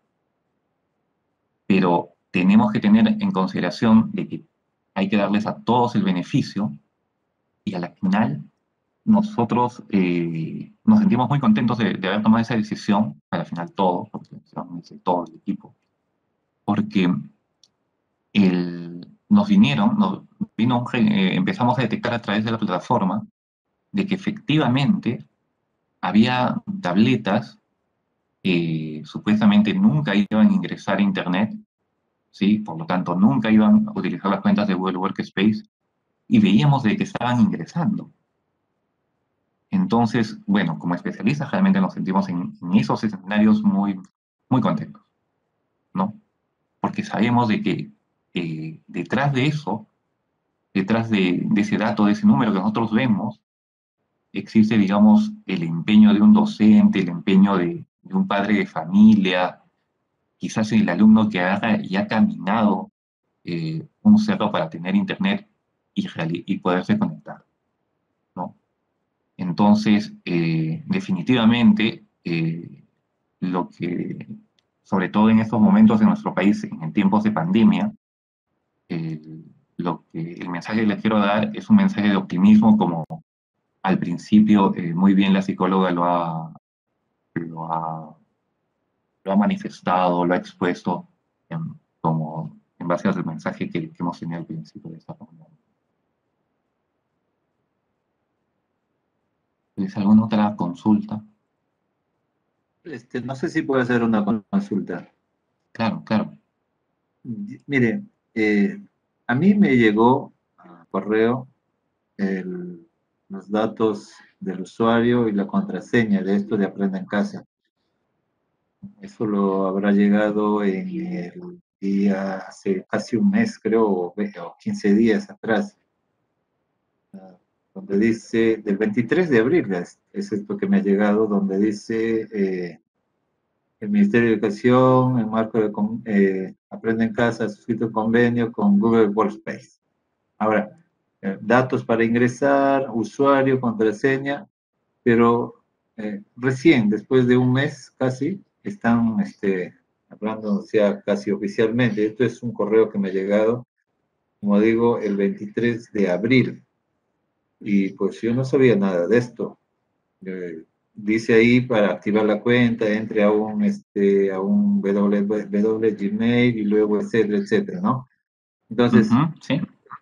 Pero tenemos que tener en consideración de que hay que darles a todos el beneficio y a la final nosotros eh, nos sentimos muy contentos de, de haber tomado esa decisión, al final todos, porque todo el equipo, porque el, nos vinieron, nos vino, eh, empezamos a detectar a través de la plataforma de que efectivamente había tabletas que supuestamente nunca iban a ingresar a Internet, ¿sí? Por lo tanto nunca iban a utilizar las cuentas de Google Workspace, y veíamos de que estaban ingresando. Entonces, bueno, como especialistas realmente nos sentimos en, en esos escenarios muy, muy contentos, ¿no? Porque sabemos de que eh, detrás de eso, detrás de, de ese dato, de ese número que nosotros vemos, existe, digamos, el empeño de un docente, el empeño de, de un padre de familia, quizás el alumno que haga y ha caminado eh, un cerro para tener internet y, y poderse conectar, ¿no? Entonces, eh, definitivamente, eh, lo que, sobre todo en estos momentos en nuestro país, en tiempos de pandemia, eh, lo que, el mensaje que les quiero dar es un mensaje de optimismo, como al principio eh, muy bien la psicóloga lo ha, lo ha, lo ha manifestado, lo ha expuesto en, como en base al mensaje que, que hemos tenido al principio de esta pandemia. ¿Tienes alguna otra consulta? Este, no sé si puedo hacer una consulta. Claro, claro. Mire, eh, a mí me llegó a correo el, los datos del usuario y la contraseña de esto de Aprenda en Casa. Eso lo habrá llegado en el día, hace casi un mes, creo, o quince días atrás, donde dice, del veintitrés de abril, es, es esto que me ha llegado, donde dice, eh, el Ministerio de Educación, en marco de eh, Aprende en Casa, ha suscrito un convenio con Google Workspace. Ahora, eh, datos para ingresar, usuario, contraseña, pero eh, recién, después de un mes casi, están este, hablando, o sea, casi oficialmente. Esto es un correo que me ha llegado, como digo, el veintitrés de abril. Y pues yo no sabía nada de esto. Eh, dice ahí para activar la cuenta, entre a un, este, a un www Gmail y luego etcétera, etcétera, ¿no? Entonces, Ujú, sí.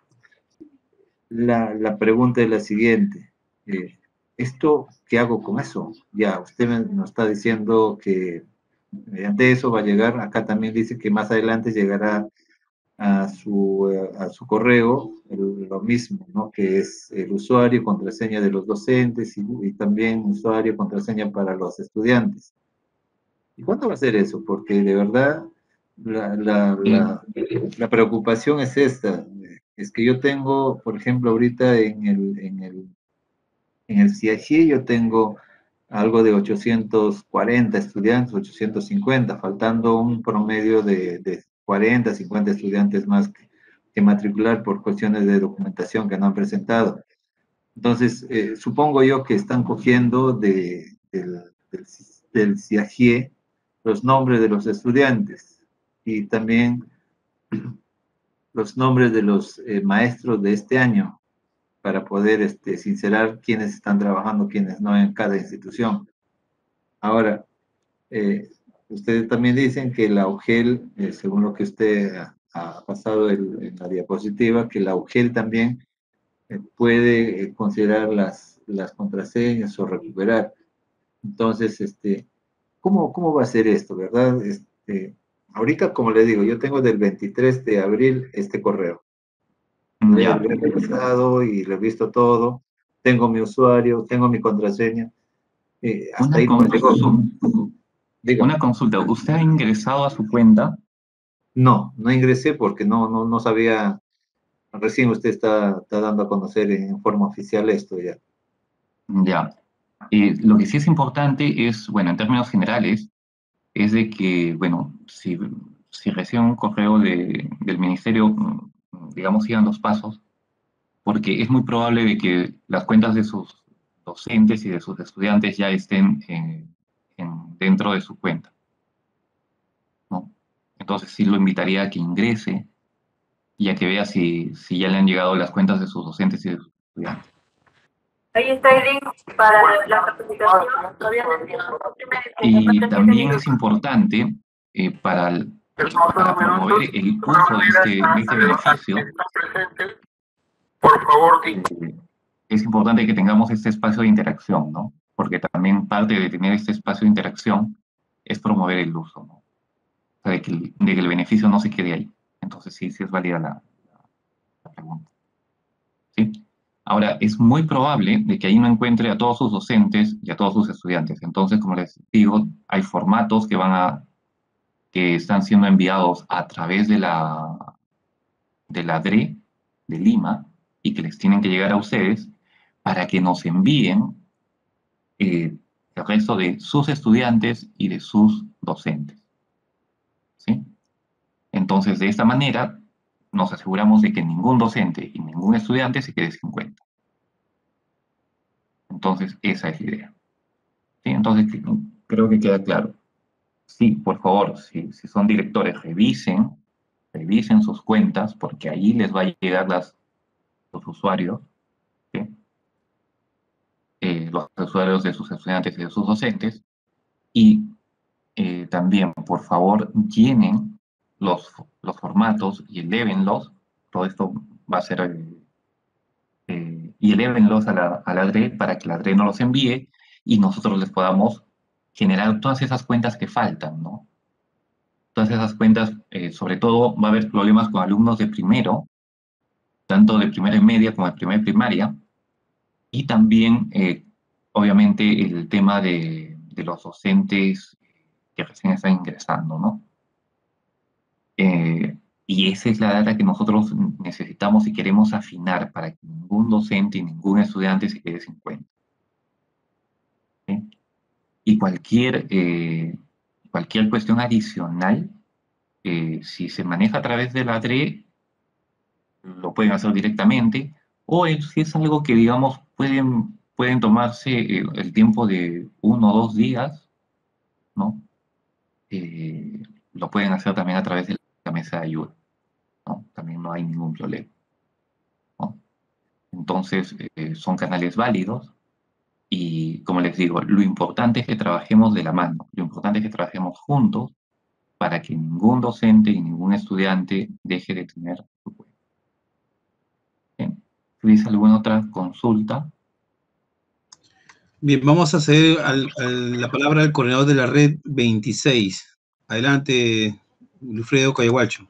la, la pregunta es la siguiente. Eh, ¿esto qué hago con eso? Ya, usted me, nos está diciendo que mediante eso va a llegar, acá también dice que más adelante llegará a su, eh, a su correo el- lo mismo, ¿no? Que es el usuario y contraseña de los docentes y, y también usuario y contraseña para los estudiantes. ¿Y cuándo va a ser eso? Porque de verdad la, la, Eh, la, la preocupación es esta. Es que yo tengo, por ejemplo, ahorita en el, en el, en el C I A G I yo tengo algo de ochocientos cuarenta estudiantes, ochocientos cincuenta, faltando un promedio de, de cuarenta, cincuenta estudiantes más que, que matricular por cuestiones de documentación que no han presentado. Entonces, eh, supongo yo que están cogiendo de, del, del, del C I A G I E los nombres de los estudiantes y también los nombres de los eh, maestros de este año para poder este, sincerar quiénes están trabajando, quiénes no en cada institución. Ahora, eh, ustedes también dicen que la U G E L, eh, según lo que usted ha, ha pasado el, en la diapositiva, que la U G E L también eh, puede eh, considerar las, las contraseñas o recuperar. Entonces, este, ¿cómo, cómo va a ser esto, verdad? Este, ahorita, como le digo, yo tengo del veintitrés de abril este correo. Lo he, ya, lo he revisado y lo he visto todo. Tengo mi usuario, tengo mi contraseña. Eh, hasta una ahí no me llegó. consulta. Dígame. Una consulta. ¿Usted ha ingresado a su cuenta? No, no ingresé porque no, no, no sabía. Recién usted está, está dando a conocer en forma oficial esto ya. Ya. Eh, lo que sí es importante es, bueno, en términos generales, es de que, bueno, si, si reciben un correo de, del ministerio, mm, digamos, sigan los pasos, porque es muy probable de que las cuentas de sus docentes y de sus estudiantes ya estén eh, en- dentro de su cuenta, ¿no? Entonces sí lo invitaría a que ingrese y a que vea si, si ya le han llegado las cuentas de sus docentes y de sus estudiantes. Ahí está el link para la certificación. Todavía no entiendo. Y también es importante eh, para, el- para promover el uso de este, de este beneficio, Por favor, eh, es importante que tengamos este espacio de interacción, ¿no? Porque también parte de tener este espacio de interacción es promover el uso, ¿no? O sea, de que el, de que el beneficio no se quede ahí. Entonces sí, sí es válida la, la pregunta. ¿Sí? Ahora, es muy probable de que ahí no encuentre a todos sus docentes y a todos sus estudiantes. Entonces, como les digo, hay formatos que van a, que están siendo enviados a través de la, de la D R E de Lima y que les tienen que llegar a ustedes para que nos envíen eh, el resto de sus estudiantes y de sus docentes. ¿Sí? Entonces, de esta manera, nos aseguramos de que ningún docente y ningún estudiante se quede sin cuenta. Entonces, esa es la idea. ¿Sí? Entonces, creo que queda claro. Sí, por favor, si, si son directores, revisen, revisen sus cuentas, porque ahí les va a llegar las, los usuarios, ¿sí? Eh, los usuarios de sus estudiantes y de sus docentes, y eh, también, por favor, llenen los, los formatos y elévenlos. Todo esto va a ser, eh, eh, y elévenlos a la, a la D R E para que la D R E nos los envíe y nosotros les podamos generar todas esas cuentas que faltan, ¿no? Todas esas cuentas, eh, sobre todo va a haber problemas con alumnos de primero, tanto de primera y media como de primera y primaria, y también, eh, obviamente, el tema de, de los docentes que recién están ingresando, ¿no? Eh, y esa es la data que nosotros necesitamos y queremos afinar para que ningún docente y ningún estudiante se quede sin cuenta. ¿Sí? Y cualquier, eh, cualquier cuestión adicional, eh, si se maneja a través de la D R E, lo pueden hacer directamente, o es- si es algo que, digamos, pueden, pueden tomarse eh, el tiempo de uno o dos días, ¿no? Eh, lo pueden hacer también a través de la mesa de ayuda, ¿no? También no hay ningún problema, ¿no? Entonces, eh, son canales válidos Y como les digo, lo importante es que trabajemos de la mano, lo importante es que trabajemos juntos para que ningún docente y ningún estudiante deje de tener su cuenta. Bien. ¿Tuviste alguna otra consulta? Bien, vamos a hacer al, al, la palabra al coordinador de la red veintiséis. Adelante, Wilfredo Cayaguacho.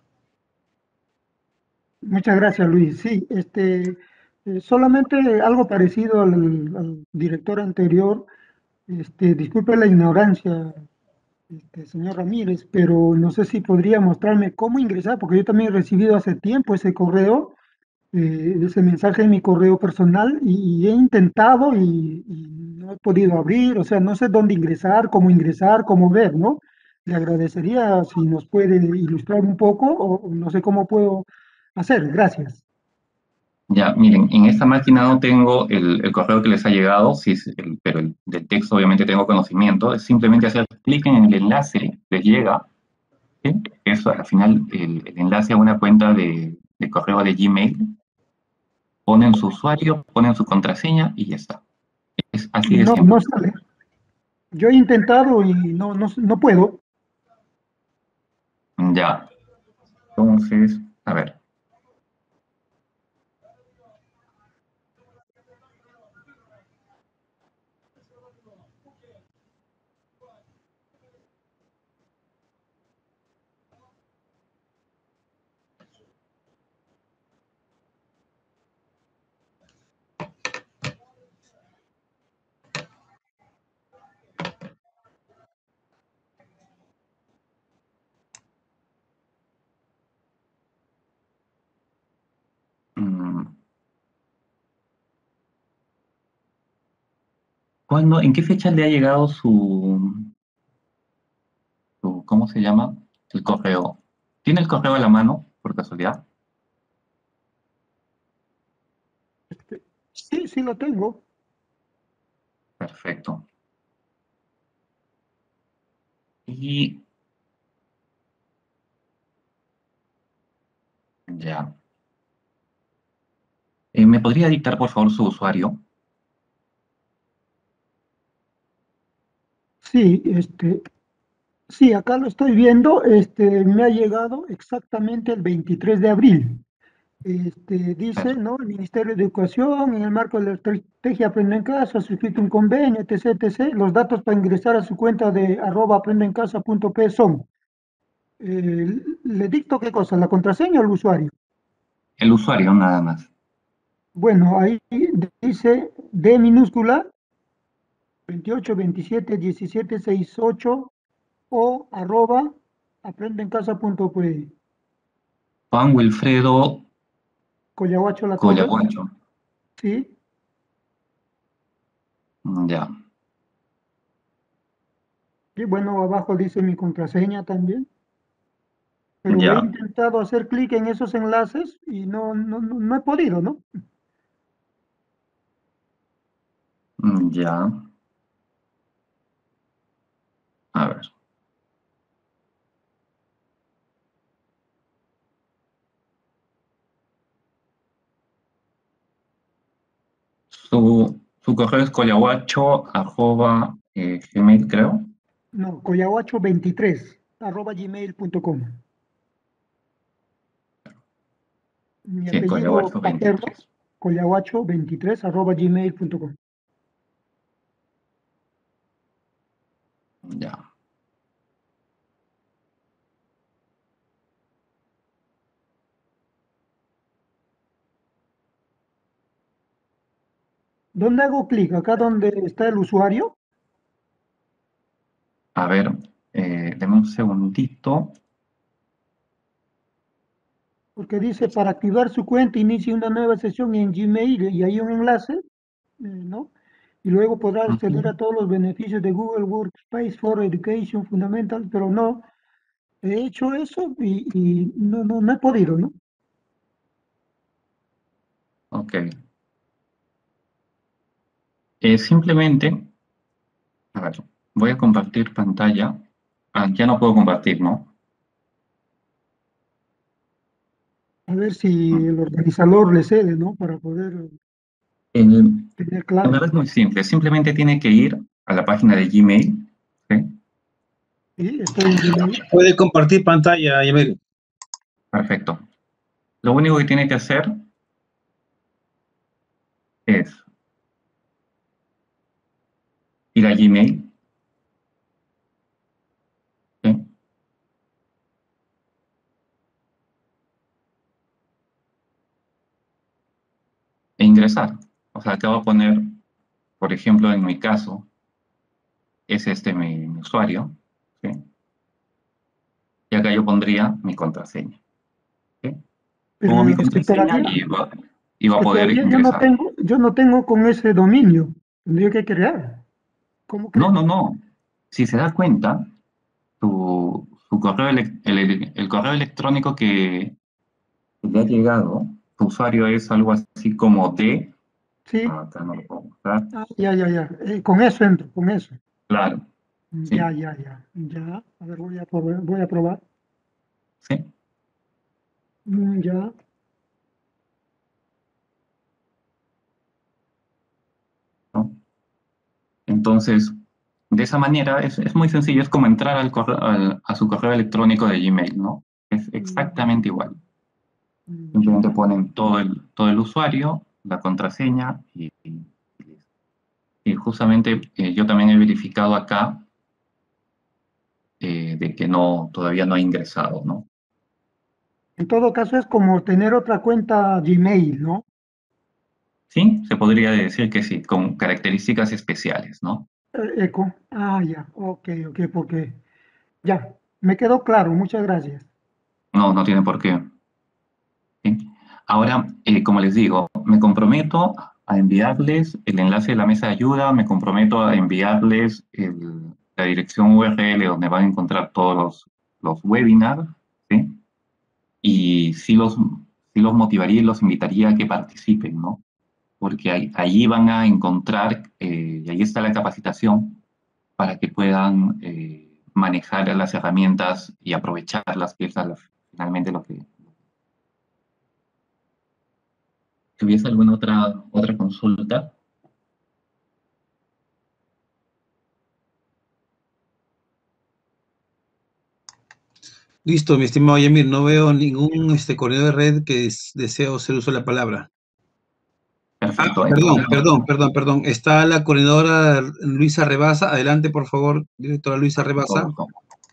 Muchas gracias, Luis. Sí, este, eh, solamente algo parecido al, al director anterior. Este, disculpe la ignorancia, este, señor Ramírez, pero no sé si podría mostrarme cómo ingresar, porque yo también he recibido hace tiempo ese correo, eh, ese mensaje en mi correo personal, y, y he intentado y, y no he podido abrir, o sea, no sé dónde ingresar, cómo ingresar, cómo ver, ¿no? Le agradecería si nos puede ilustrar un poco, o o no sé cómo puedo hacer. Gracias. Ya, miren, en esta máquina no tengo el, el correo que les ha llegado, sí, es el- pero el, del texto obviamente tengo conocimiento. Es simplemente hacer clic en el enlace que les llega. ¿Sí? Eso, al final, el, el enlace a una cuenta de, de correo de Gmail. Ponen su usuario, ponen su contraseña y ya está. Es así Y de no, simple. no sale. Yo he intentado y no, no, no puedo. Ya. Entonces, a ver. Mm, ¿Cuándo, en qué fecha le ha llegado su, su, ¿cómo se llama? El correo. ¿Tiene el correo a la mano, por casualidad? Este, sí, sí lo tengo. Perfecto. Y ya. Eh, ¿me podría dictar, por favor, su usuario? Sí, este, sí, acá lo estoy viendo. Este, me ha llegado exactamente el veintitrés de abril. Este, dice, ¿no? El Ministerio de Educación, en el marco de la estrategia Aprende en Casa, ha suscrito un convenio, etc, etcétera. Los datos para ingresar a su cuenta de arroba aprendencasa.p son. Eh, ¿le dicto qué cosa? ¿La contraseña o el usuario? El usuario, nada más. Bueno, ahí dice D minúscula, veintiocho, veintisiete, diecisiete, sesenta y ocho o arroba aprendencasa.pe. Juan Wilfredo Collahuacho La Torre, Collaguacho. sí. Ya. Y bueno, abajo dice mi contraseña también. Pero he Ya. intentado hacer clic en esos enlaces y no, no, no, no he podido, ¿no? Mm, ya. A ver. Su, su correo es collahuacho arroba eh, gmail, creo. No, collahuacho veintitrés arroba gmail.com. Mi Sí, apellido collahuacho paterno, veintitrés. collahuacho veintitrés arroba gmail.com. Ya. ¿Dónde hago clic? ¿Acá donde está el usuario? A ver, eh, deme un segundito. Porque dice, para activar su cuenta, inicie una nueva sesión en Gmail y hay un enlace, eh, ¿no? Y luego podrá acceder a todos los beneficios de Google Workspace for Education Fundamental, pero no, he hecho eso y, y no, no, no he podido, ¿no? Ok. Eh, simplemente, a ver, voy a compartir pantalla. Ah, ya no puedo compartir, ¿no? A ver si Mm, el organizador le cede, ¿no? Para poder... El, ¿Tenía en claro? verdad es muy simple, simplemente tiene que ir a la página de Gmail, ¿sí? Sí, estoy en Gmail. Puede compartir pantalla, Yamil. Perfecto. Lo único que tiene que hacer es ir a Gmail, ¿sí? E ingresar. O sea, acá voy a poner, por ejemplo, en mi caso, es este mi, mi usuario, ¿sí? Y acá yo pondría mi contraseña, ¿sí? Pongo Pero mi es que contraseña todavía, y va, y es va a que poder todavía yo no ingresar. tengo, yo no tengo con ese dominio. Tendría que crear. ¿Cómo No, creo? no, no. Si se da cuenta, tu, su correo elec- el, el correo electrónico que le ha llegado, tu usuario es algo así como de, Sí. ah, acá no lo puedo mostrar, Ah, ya, ya, ya. Eh, con eso entro, con eso. claro, sí, Ya, ya, ya. Ya. A ver, voy a probar. Voy a probar. sí, Mm, ya. ¿no? Entonces, de esa manera es, es muy sencillo, es como entrar al correo- al- a su correo electrónico de Gmail, ¿no? Es exactamente igual. Simplemente Ya. ponen todo el, todo el usuario, la contraseña y, y- y justamente eh, yo también he verificado acá eh, de que no, todavía no ha ingresado, ¿no? En todo caso es como tener otra cuenta Gmail, ¿no? Sí, se podría decir que sí, con características especiales, ¿no? Eh, Eco. Ah, ya. Ok, ok, porque ya. Me quedó claro. Muchas gracias. No, no tiene por qué. ¿Sí? Ahora, eh, como les digo, me comprometo a enviarles el enlace de la mesa de ayuda, me comprometo a enviarles el- la dirección U R L donde van a encontrar todos los, los webinars, ¿sí? Y sí los, sí los motivaría y los invitaría a que participen, ¿no? Porque ahí, ahí van a encontrar, eh, y ahí está la capacitación, para que puedan eh, manejar las herramientas y aprovecharlas, que es a la- finalmente lo que... ¿Tuviese alguna otra, otra consulta? Listo, mi estimado Yamil. No veo ningún este, correo de red que es- desea hacer uso de la palabra. Ah, Perfecto. perdón, Entonces, perdón, perdón, perdón. Está la coordinadora Luisa Rebasa. Adelante, por favor, directora Luisa con todo Rebasa. gusto.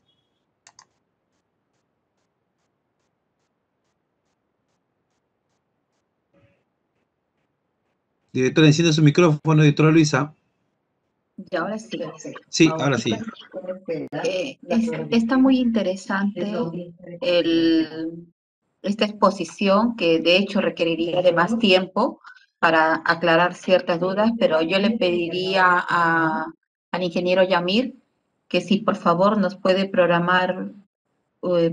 Directora, enciende su micrófono, directora Luisa. Y ahora sí. Sí, ahora sí. Eh, es- está muy interesante el, esta exposición que de hecho requeriría de más tiempo para aclarar ciertas dudas, pero yo le pediría a, al ingeniero Yamir que si por favor nos puede programar eh,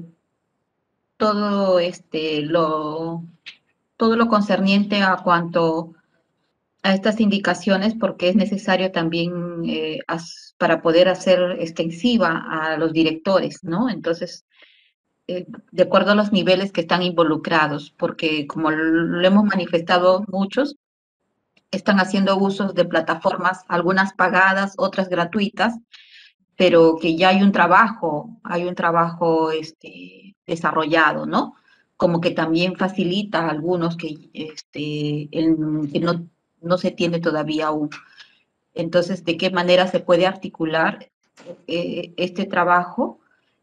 todo este lo todo lo concerniente a cuanto a estas indicaciones porque es necesario también eh, as- para poder hacer extensiva a los directores, ¿no? Entonces, eh, de acuerdo a los niveles que están involucrados, porque como lo hemos manifestado muchos, están haciendo usos de plataformas, algunas pagadas, otras gratuitas, pero que ya hay un trabajo, hay un trabajo este, desarrollado, ¿no? Como que también facilita a algunos que, este, el, que no, no se tiene todavía aún. Entonces, ¿de qué manera se puede articular eh, este trabajo?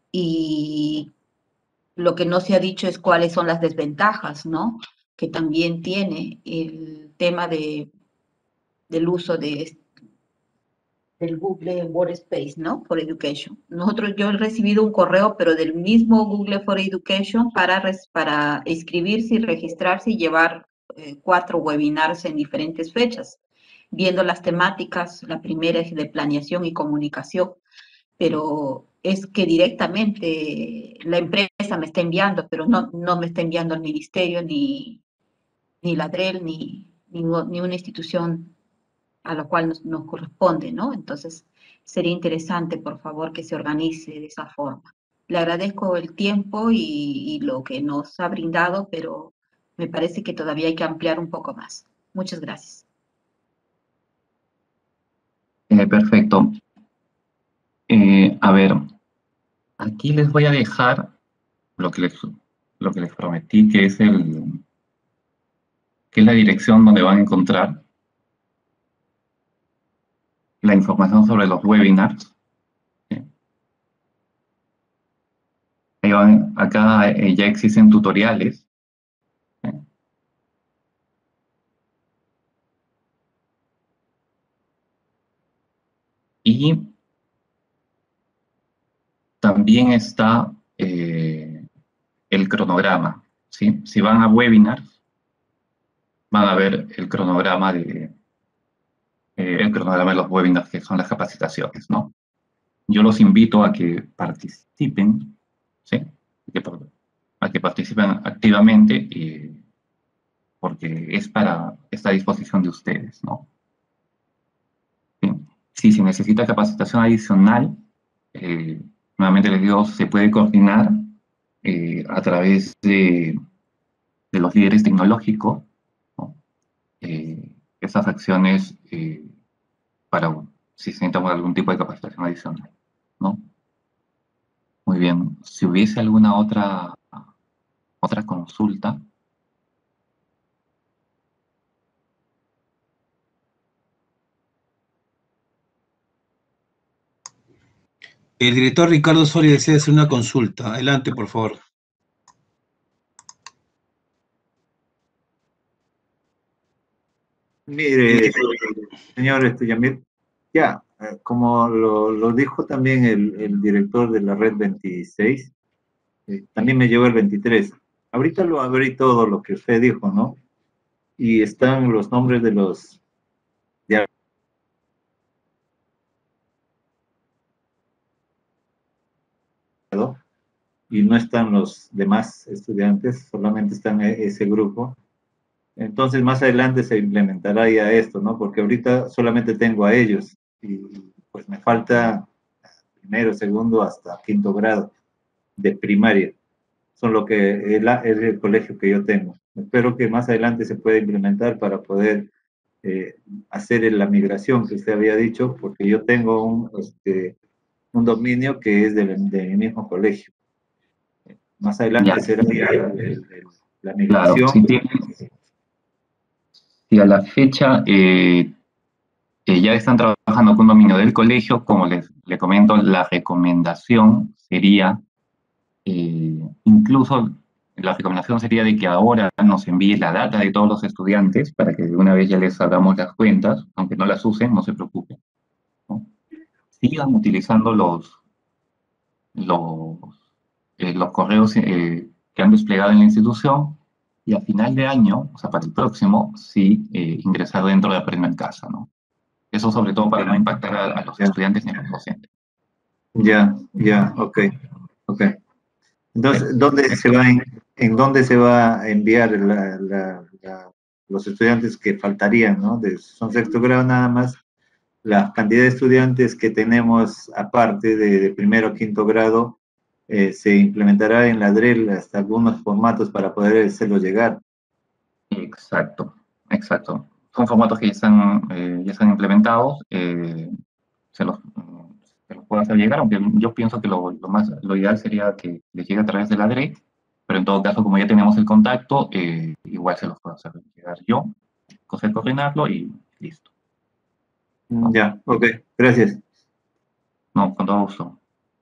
Y lo que no se ha dicho es cuáles son las desventajas, ¿no? Que también tiene el tema de, del uso de, del Google Workspace, ¿no? For Education. Nosotros, yo he recibido un correo, pero del mismo Google for Education para, res, para inscribirse y registrarse y llevar eh, cuatro webinars en diferentes fechas, viendo las temáticas. La primera es de planeación y comunicación, pero es que directamente la empresa me está enviando, pero no, no me está enviando el ministerio, ni, ni la D R E L, ni, ni, ni una institución a la cual nos, nos corresponde, ¿no? Entonces, sería interesante, por favor, que se organice de esa forma. Le agradezco el tiempo y, y lo que nos ha brindado, pero me parece que todavía hay que ampliar un poco más. Muchas gracias. Eh, perfecto. Eh, a ver, aquí les voy a dejar lo que les, lo que les prometí, que es, el, que es la dirección donde van a encontrar la información sobre los webinars. ¿Sí? Ahí van, acá eh, ya existen tutoriales. ¿Sí? Y también está eh, el cronograma. ¿Sí? Si van a webinars, van a ver el cronograma de, eh, el cronograma de los webinars, que son las capacitaciones, ¿no? Yo los invito a que participen, ¿sí? Que, a que participen activamente, y, porque es para esta disposición de ustedes, ¿no? ¿Sí? Si se necesita capacitación adicional, eh, nuevamente les digo, se puede coordinar eh, a través de, de los líderes tecnológicos, ¿no? Eh, esas acciones eh, para si se necesita algún tipo de capacitación adicional, ¿no? Muy bien. Si hubiese alguna otra, otra consulta. El director Ricardo Soria desea hacer una consulta. Adelante, por favor. Mire, señor este, Yamil, ya, eh, como lo, lo dijo también el, el director de la red veintiséis, eh, también me llegó el veintitrés. Ahorita lo abrí todo lo que usted dijo, ¿no? Y están los nombres de los... de y no están los demás estudiantes, solamente están e- ese grupo. Entonces, más adelante se implementará ya esto, ¿no? Porque ahorita solamente tengo a ellos y pues me falta primero, segundo, hasta quinto grado de primaria. Son lo que es, la, es el colegio que yo tengo. Espero que más adelante se pueda implementar para poder eh, hacer la migración que usted había dicho, porque yo tengo un, este, un dominio que es del, de mi mismo colegio. Más adelante Ya. será el, el, el, la Claro, migración. si, tienen, si a la fecha eh, eh, ya están trabajando con dominio del colegio, como les, les comento, la recomendación sería, eh, incluso la recomendación sería de que ahora nos envíe la data de todos los estudiantes para que de una vez ya les hagamos las cuentas, aunque no las usen, no se preocupen, ¿no? Sigan utilizando los, los, eh, los correos eh, que han desplegado en la institución, y a final de año, o sea, para el próximo, sí eh, ingresar dentro de Aprendo en Casa, ¿no? Eso sobre todo para no impactar a, a los estudiantes ni a los docentes. Ya, ya, ok, ok. Entonces, ¿dónde se va en, en dónde se va a enviar la, la, la, los estudiantes que faltarían, ¿no? De, son sexto grado nada más. La cantidad de estudiantes que tenemos aparte de, de primero a quinto grado eh, se implementará en la D R E L hasta algunos formatos para poder hacerlo llegar. Exacto, exacto. Son formatos que ya están, eh, ya están implementados, eh, se, los, se los puedo hacer llegar, aunque yo pienso que lo, lo, más, lo ideal sería que les llegue a través de la D R E L, pero en todo caso, como ya tenemos el contacto, eh, igual se los puedo hacer llegar yo, cosa de coordinarlo y listo. ¿No? Ya, ok, gracias. No, con todo gusto.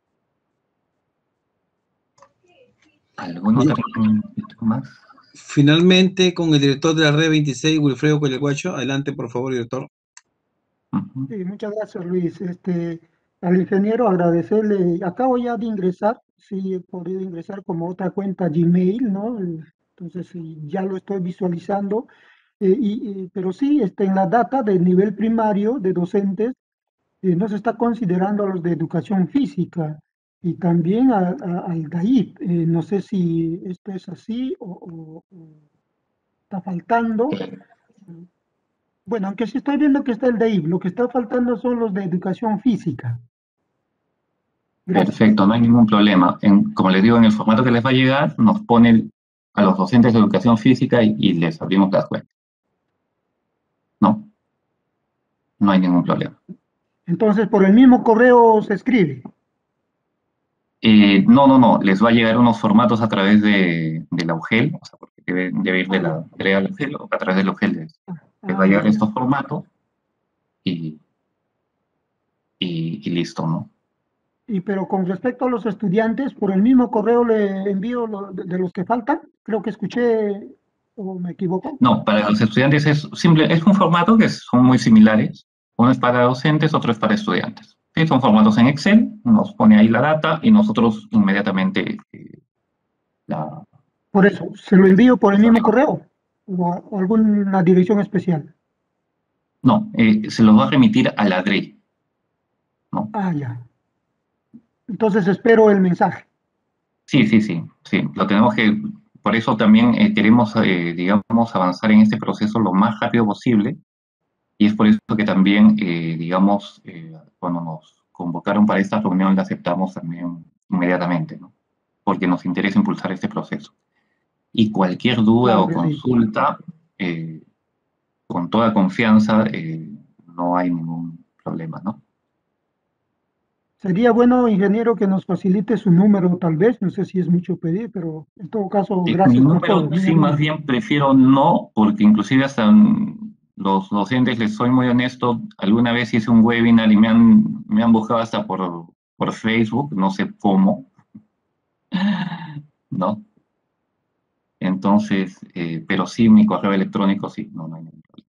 ¿Alguno otra más? Finalmente, con el director de la red veintiséis, Wilfredo Coyaguacho. Adelante, por favor, director. Sí, muchas gracias, Luis. Este, al ingeniero agradecerle, acabo ya de ingresar, sí he podido ingresar como otra cuenta Gmail, ¿no? Entonces sí, ya lo estoy visualizando, eh, y, y- pero sí, este, en la data del nivel primario de docentes, eh, no se está considerando a los de educación física y también a- a- al D A I P. Eh, no sé si esto es así o, o- o está faltando. Bueno, aunque sí estoy viendo que está el D A I P, lo que está faltando son los de educación física. Gracias. Perfecto, no hay ningún problema. En, como les digo, en el formato que les va a llegar, nos ponen a los docentes de educación física y, y les abrimos las cuentas. No, no hay ningún problema. Entonces, por el mismo correo se escribe. Eh, no, no, no, les va a llegar unos formatos a través de, de la U G E L, o sea, porque debe, debe ir de la D R E a la U G E L, o a través de la U G E L les, les va a llegar estos formatos y, y, y listo, ¿no? Y pero con respecto a los estudiantes, por el mismo correo le envío lo- de, de los que faltan. Creo que escuché, o me equivoco. No, para los estudiantes es simple, es un formato que son muy similares. Uno es para docentes, otro es para estudiantes. Sí, son formatos en Excel, nos pone ahí la data y nosotros inmediatamente eh, la... Por eso, se lo envío por el mismo correo o, a- o alguna dirección especial. No, eh, se los va a remitir a la D R E. ¿No? Ah, ya. Entonces espero el mensaje. Sí, sí, sí, sí. Lo tenemos que, por eso también eh, queremos, eh, digamos, avanzar en este proceso lo más rápido posible. Y es por eso que también, eh, digamos, eh, cuando nos convocaron para esta reunión, la aceptamos también inmediatamente, ¿no? Porque nos interesa impulsar este proceso. Y cualquier duda Claro o que sí. consulta, eh, con toda confianza, eh, no hay ningún problema, ¿no? Sería bueno, ingeniero, que nos facilite su número, tal vez. No sé si es mucho pedir, pero en todo caso, Eh, Mi gracias por todo. número, Muy sí, más amable. bien prefiero no, porque inclusive hasta mm, los docentes, les soy muy honesto, alguna vez hice un webinar y me han, me han buscado hasta por, por Facebook, no sé cómo, ¿no? Entonces, eh, pero sí, mi correo electrónico, sí, no, no hay ningún problema.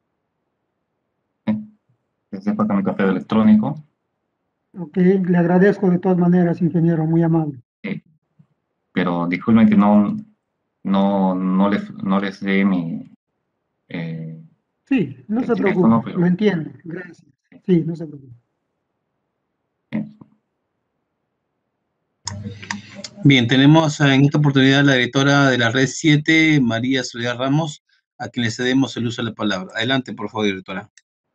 ¿Eh? Que sepa que mi correo electrónico, Ok, le agradezco de todas maneras, ingeniero, muy amable. eh, pero disculpen que no, no, no les, no les dé mi, eh, Sí, no el se teléfono, preocupe, pero lo entiendo. Gracias. Sí, no se preocupe. eh, Bien, tenemos en esta oportunidad a la directora de la red siete, María Soledad Ramos, a quien le cedemos el uso de la palabra. Adelante, por favor, directora.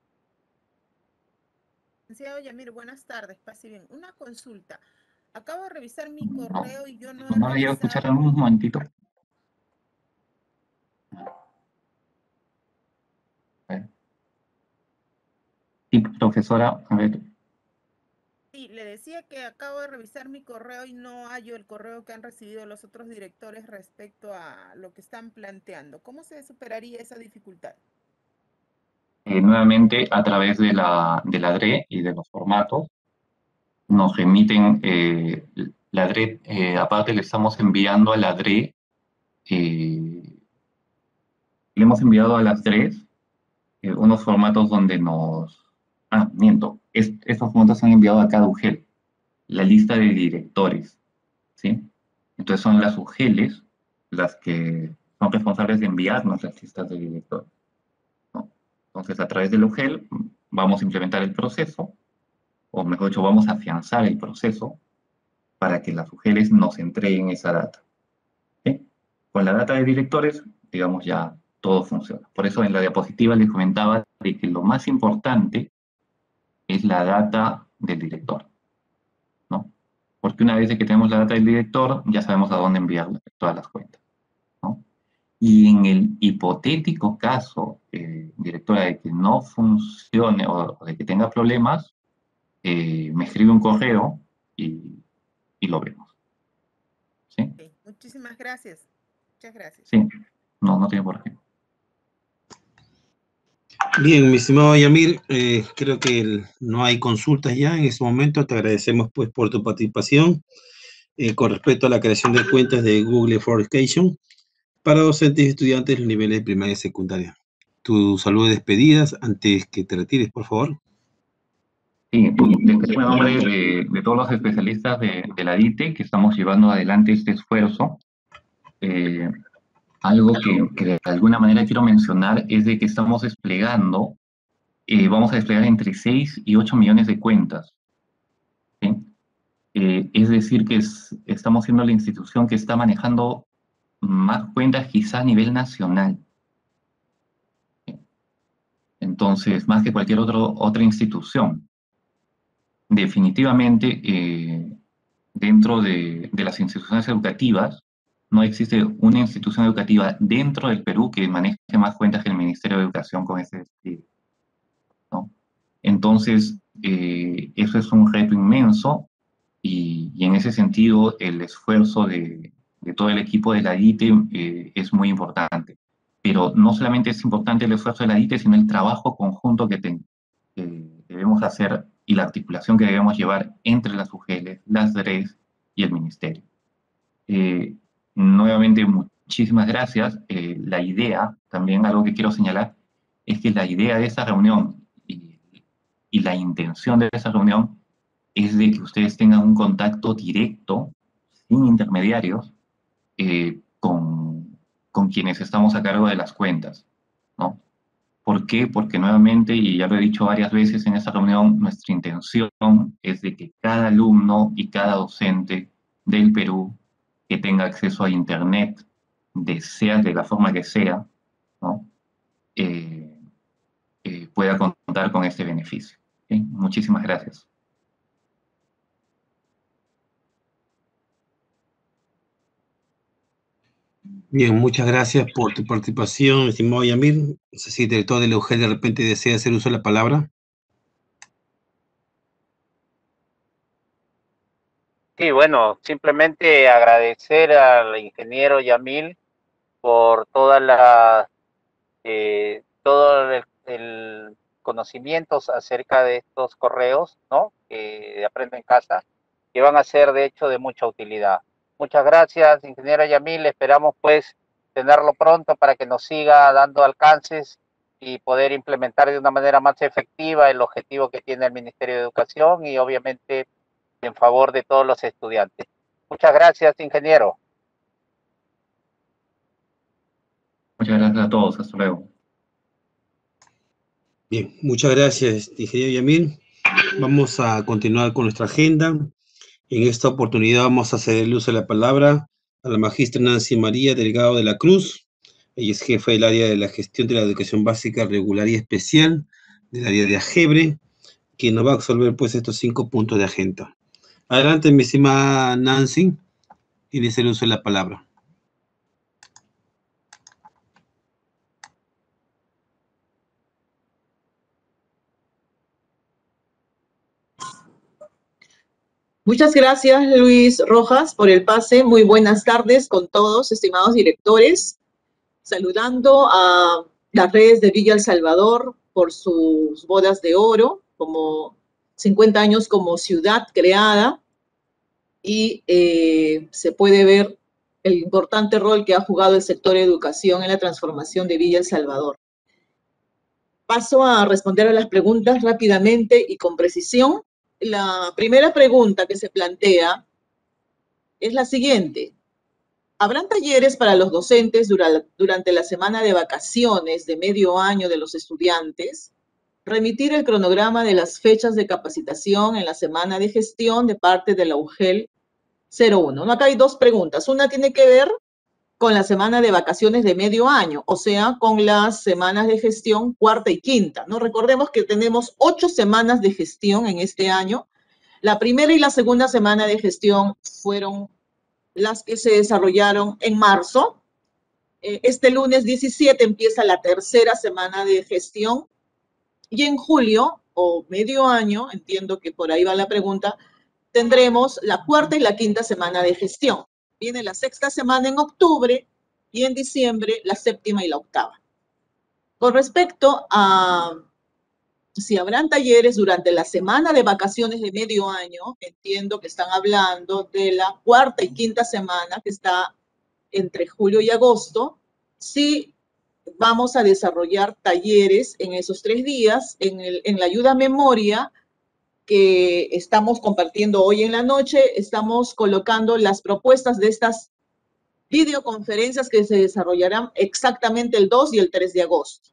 Licenciado Yamir, buenas tardes, pase bien. Una consulta. Acabo de revisar mi no, correo y yo no he no la llego a escuchar en revisado. un momentito. A ver. Sí, profesora, a ver, Sí, le decía que acabo de revisar mi correo y no hallo el correo que han recibido los otros directores respecto a lo que están planteando. ¿Cómo se superaría esa dificultad? eh, nuevamente a través de la, de la D R E y de los formatos, nos remiten, eh, la D R E, eh, aparte le estamos enviando a la D R E, eh, le hemos enviado a las D R Es eh, unos formatos donde nos, ah, miento, es, estos formatos se han enviado a cada U G E L, la lista de directores, ¿sí? Entonces son las U G E Ls las que son responsables de enviarnos las listas de directores, ¿no? Entonces a través del U G E L vamos a implementar el proceso, o mejor dicho, vamos a afianzar el proceso para que las U G E Ls nos entreguen esa data, ¿sí? Con la data de directores, digamos, ya todo funciona. Por eso en la diapositiva les comentaba de que lo más importante es la data del director, ¿no? Porque una vez que tenemos la data del director, ya sabemos a dónde enviar todas las cuentas, ¿no? Y en el hipotético caso, eh, directora, de que no funcione o, o de que tenga problemas, eh, me escribe un correo y, y lo vemos. ¿Sí? Okay. Muchísimas gracias. Muchas gracias. Sí, no, no tiene por qué. Bien, mi estimado Yamir, eh, creo que el- no hay consultas ya en este momento. Te agradecemos pues por tu participación eh, con respecto a la creación de cuentas de Google for Education para docentes y estudiantes de los niveles de primaria y secundaria. Tu saludo de despedidas antes que te retires, por favor. Sí, desde el nombre de, de todos los especialistas de, de la D I T E que estamos llevando adelante este esfuerzo, eh, algo que, que de alguna manera quiero mencionar es de que estamos desplegando, eh, vamos a desplegar entre seis y ocho millones de cuentas, ¿sí? Eh, es decir, que es- estamos siendo la institución que está manejando más cuentas quizá a nivel nacional. ¿Sí? Entonces, más que cualquier otro, otra institución. Definitivamente, eh, dentro de, de las instituciones educativas, no existe una institución educativa dentro del Perú que maneje más cuentas que el Ministerio de Educación con ese despliegue, ¿no? Entonces, eh, eso es un reto inmenso y, y en ese sentido el esfuerzo de, de todo el equipo de la D I T E eh, es muy importante. Pero no solamente es importante el esfuerzo de la D I T E, sino el trabajo conjunto que, ten, que debemos hacer y la articulación que debemos llevar entre las U G L, las D R E S y el Ministerio. Eh, nuevamente, muchísimas gracias. Eh, la idea, también algo que quiero señalar, es que la idea de esa reunión y, y la intención de esa reunión es de que ustedes tengan un contacto directo, sin intermediarios, eh, con, con quienes estamos a cargo de las cuentas, ¿no? ¿Por qué? Porque nuevamente, y ya lo he dicho varias veces en esta reunión, nuestra intención es de que cada alumno y cada docente del Perú que tenga acceso a Internet, de sea de la forma que sea, ¿no? eh, eh, pueda contar con este beneficio. ¿Okay? Muchísimas gracias. Bien, muchas gracias por tu participación, estimado Yamir. No sé si el director de la U G L de repente desea hacer uso de la palabra. Sí, bueno, simplemente agradecer al ingeniero Yamil por toda la, eh, todo el, el conocimientos acerca de estos correos, ¿no? Que aprendo en casa, que van a ser de hecho de mucha utilidad. Muchas gracias, ingeniero Yamil. Esperamos pues tenerlo pronto para que nos siga dando alcances y poder implementar de una manera más efectiva el objetivo que tiene el Ministerio de Educación y obviamente en favor de todos los estudiantes. Muchas gracias, ingeniero. Muchas gracias a todos. Hasta luego. Bien, muchas gracias, ingeniero Yamil. Vamos a continuar con nuestra agenda. En esta oportunidad vamos a ceder el uso de la palabra a la magistra Nancy María Delgado de la Cruz. Ella es jefa del área de la gestión de la educación básica regular y especial del área de AGEBRE, quien nos va a absolver pues estos cinco puntos de agenda. Adelante, mi estimada Nancy, tienes el uso de la palabra. Muchas gracias, Luis Rojas, por el pase. Muy buenas tardes con todos, estimados directores. Saludando a las redes de Villa El Salvador por sus bodas de oro, como cincuenta años como ciudad creada, y eh, se puede ver el importante rol que ha jugado el sector de educación en la transformación de Villa El Salvador. Paso a responder a las preguntas rápidamente y con precisión. La primera pregunta que se plantea es la siguiente. ¿Habrán talleres para los docentes durante la semana de vacaciones de medio año de los estudiantes? Remitir el cronograma de las fechas de capacitación en la semana de gestión de parte de la U G E L cero uno. Acá hay dos preguntas. Una tiene que ver con la semana de vacaciones de medio año, o sea, con las semanas de gestión cuarta y quinta, ¿no? Recordemos que tenemos ocho semanas de gestión en este año. La primera y la segunda semana de gestión fueron las que se desarrollaron en marzo. Este lunes diecisiete empieza la tercera semana de gestión y en julio, o medio año, entiendo que por ahí va la pregunta, tendremos la cuarta y la quinta semana de gestión. Viene la sexta semana en octubre y en diciembre la séptima y la octava. Con respecto a si habrán talleres durante la semana de vacaciones de medio año, entiendo que están hablando de la cuarta y quinta semana que está entre julio y agosto. Sí vamos a desarrollar talleres en esos tres días, en, el, en la ayuda a memoria que estamos compartiendo hoy en la noche, estamos colocando las propuestas de estas videoconferencias que se desarrollarán exactamente el dos y el tres de agosto.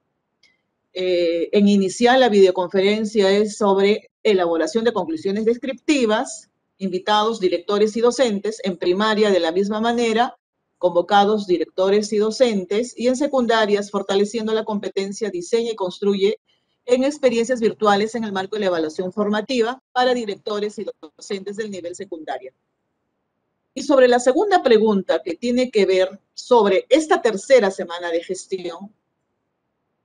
Eh, en inicial, la videoconferencia es sobre elaboración de conclusiones descriptivas, invitados, directores y docentes, en primaria de la misma manera, convocados directores y docentes, y en secundarias, fortaleciendo la competencia, diseña y construye en experiencias virtuales en el marco de la evaluación formativa para directores y docentes del nivel secundario. Y sobre la segunda pregunta que tiene que ver sobre esta tercera semana de gestión,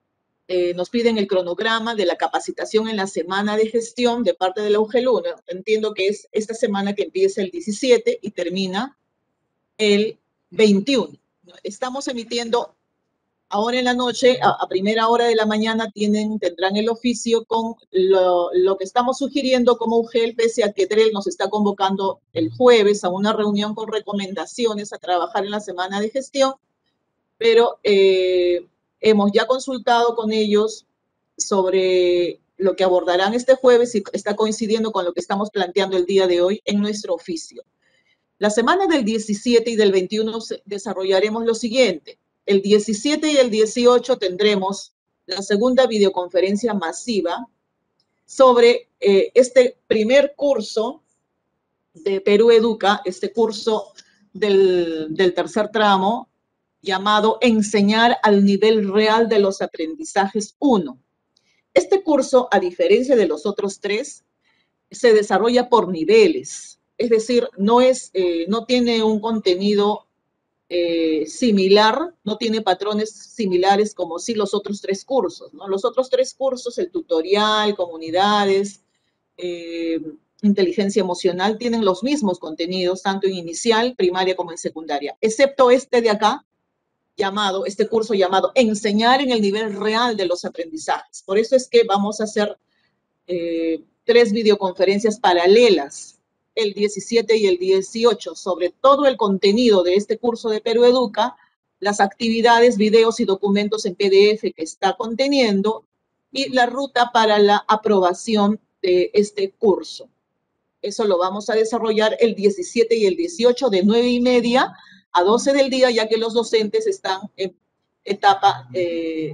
eh, nos piden el cronograma de la capacitación en la semana de gestión de parte de la U G E L uno. Entiendo que es esta semana que empieza el diecisiete y termina el veintiuno. Estamos emitiendo ahora en la noche, a, a primera hora de la mañana, tienen, tendrán el oficio con lo, lo que estamos sugiriendo como U G E L, pese a que D R E L nos está convocando el jueves a una reunión con recomendaciones a trabajar en la semana de gestión, pero eh, hemos ya consultado con ellos sobre lo que abordarán este jueves y está coincidiendo con lo que estamos planteando el día de hoy en nuestro oficio. La semana del diecisiete y del veintiuno desarrollaremos lo siguiente. El diecisiete y el dieciocho tendremos la segunda videoconferencia masiva sobre eh, este primer curso de Perú Educa, este curso del, del tercer tramo, llamado Enseñar al nivel real de los aprendizajes uno. Este curso, a diferencia de los otros tres, se desarrolla por niveles. Es decir, no, es, eh, no tiene un contenido eh, similar, no tiene patrones similares como sí los otros tres cursos, ¿no? Los otros tres cursos, el tutorial, comunidades, eh, inteligencia emocional, tienen los mismos contenidos, tanto en inicial, primaria como en secundaria, excepto este de acá, llamado, este curso llamado Enseñar en el nivel real de los aprendizajes. Por eso es que vamos a hacer eh, tres videoconferencias paralelas, el diecisiete y el dieciocho, sobre todo el contenido de este curso de Perú Educa, las actividades, videos y documentos en P D F que está conteniendo y la ruta para la aprobación de este curso. Eso lo vamos a desarrollar el diecisiete y el dieciocho de nueve y media a doce del día, ya que los docentes están en etapa eh,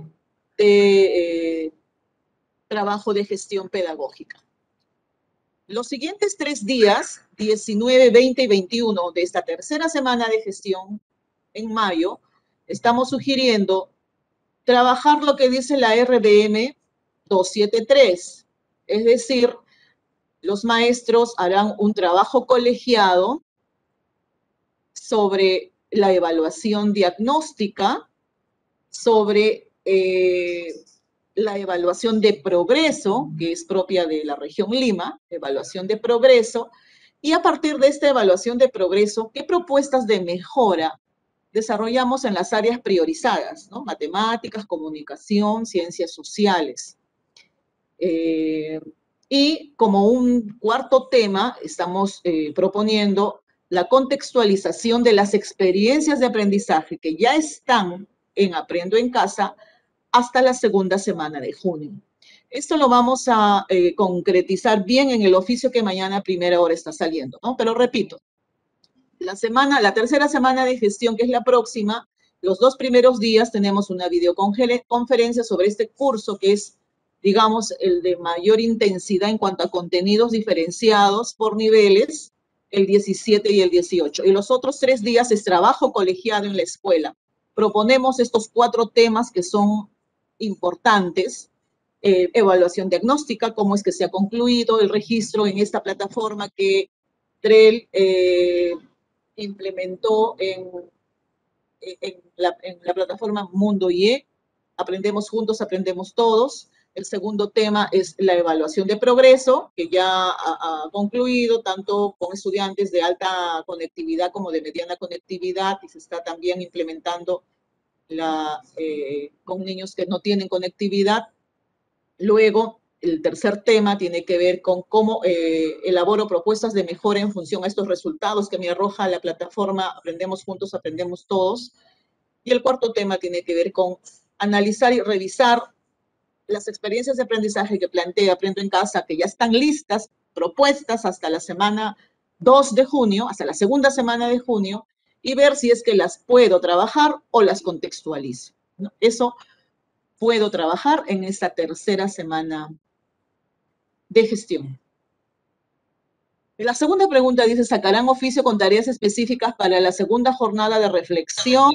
de eh, trabajo de gestión pedagógica. Los siguientes tres días, diecinueve, veinte y veintiuno de esta tercera semana de gestión en mayo, estamos sugiriendo trabajar lo que dice la R B M doscientos setenta y tres, es decir, los maestros harán un trabajo colegiado sobre la evaluación diagnóstica, sobre eh, la evaluación de progreso, que es propia de la región Lima, evaluación de progreso, y a partir de esta evaluación de progreso, ¿qué propuestas de mejora desarrollamos en las áreas priorizadas, ¿no? Matemáticas, comunicación, ciencias sociales? Eh, y como un cuarto tema, estamos eh, proponiendo la contextualización de las experiencias de aprendizaje que ya están en Aprendo en Casa hasta la segunda semana de junio. Esto lo vamos a eh, concretizar bien en el oficio que mañana a primera hora está saliendo, ¿no? Pero repito, la semana, la tercera semana de gestión, que es la próxima, los dos primeros días tenemos una videoconferencia sobre este curso que es, digamos, el de mayor intensidad en cuanto a contenidos diferenciados por niveles, el diecisiete y el dieciocho. Y los otros tres días es trabajo colegiado en la escuela. Proponemos estos cuatro temas que son importantes: eh, evaluación diagnóstica, cómo es que se ha concluido el registro en esta plataforma que D R E L eh, implementó en, en, la, en la plataforma Mundo I E. Aprendemos juntos, aprendemos todos. El segundo tema es la evaluación de progreso, que ya ha, ha concluido tanto con estudiantes de alta conectividad como de mediana conectividad, y se está también implementando la, eh, con niños que no tienen conectividad. Luego, el tercer tema tiene que ver con cómo eh, elaboro propuestas de mejora en función a estos resultados que me arroja la plataforma Aprendemos Juntos, Aprendemos Todos. Y el cuarto tema tiene que ver con analizar y revisar las experiencias de aprendizaje que plantea Aprendo en Casa, que ya están listas, propuestas hasta la semana dos de junio, hasta la segunda semana de junio, y ver si es que las puedo trabajar o las contextualizo, ¿no? Eso puedo trabajar en esta tercera semana de gestión. La segunda pregunta dice, ¿sacarán oficio con tareas específicas para la segunda jornada de reflexión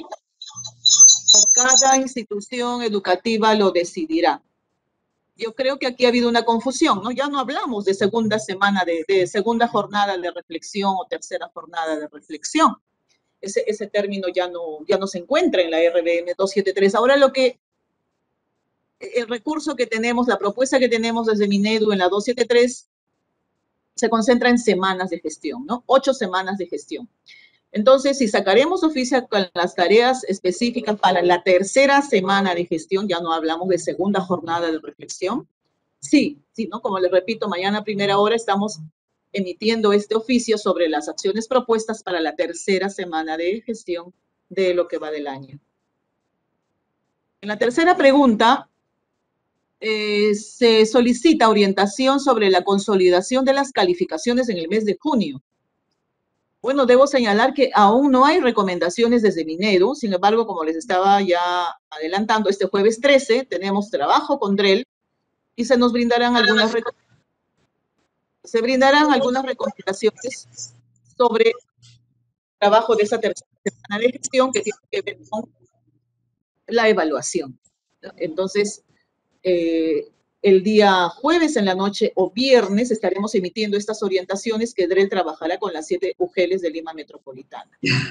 o cada institución educativa lo decidirá? Yo creo que aquí ha habido una confusión, ¿no? Ya no hablamos de segunda semana, de, de segunda jornada de reflexión o tercera jornada de reflexión. Ese, ese término ya no, ya no se encuentra en la R B M doscientos setenta y tres. Ahora lo que el recurso que tenemos, la propuesta que tenemos desde Minedu en la doscientos setenta y tres se concentra en semanas de gestión, ¿no? Ocho semanas de gestión. Entonces, si sacaremos oficio con las tareas específicas para la tercera semana de gestión, ya no hablamos de segunda jornada de reflexión, sí, sí, ¿no? Como les repito, mañana a primera hora estamos emitiendo este oficio sobre las acciones propuestas para la tercera semana de gestión de lo que va del año. En la tercera pregunta, eh, se solicita orientación sobre la consolidación de las calificaciones en el mes de junio. Bueno, debo señalar que aún no hay recomendaciones desde Minedu, sin embargo, como les estaba ya adelantando, este jueves trece tenemos trabajo con DREL y se nos brindarán algunas, se brindarán algunas recomendaciones sobre el trabajo de esa tercera semana de gestión que tiene que ver con la evaluación. Entonces, eh, el día jueves en la noche o viernes estaremos emitiendo estas orientaciones que DREL trabajará con las siete U G Ls de Lima Metropolitana.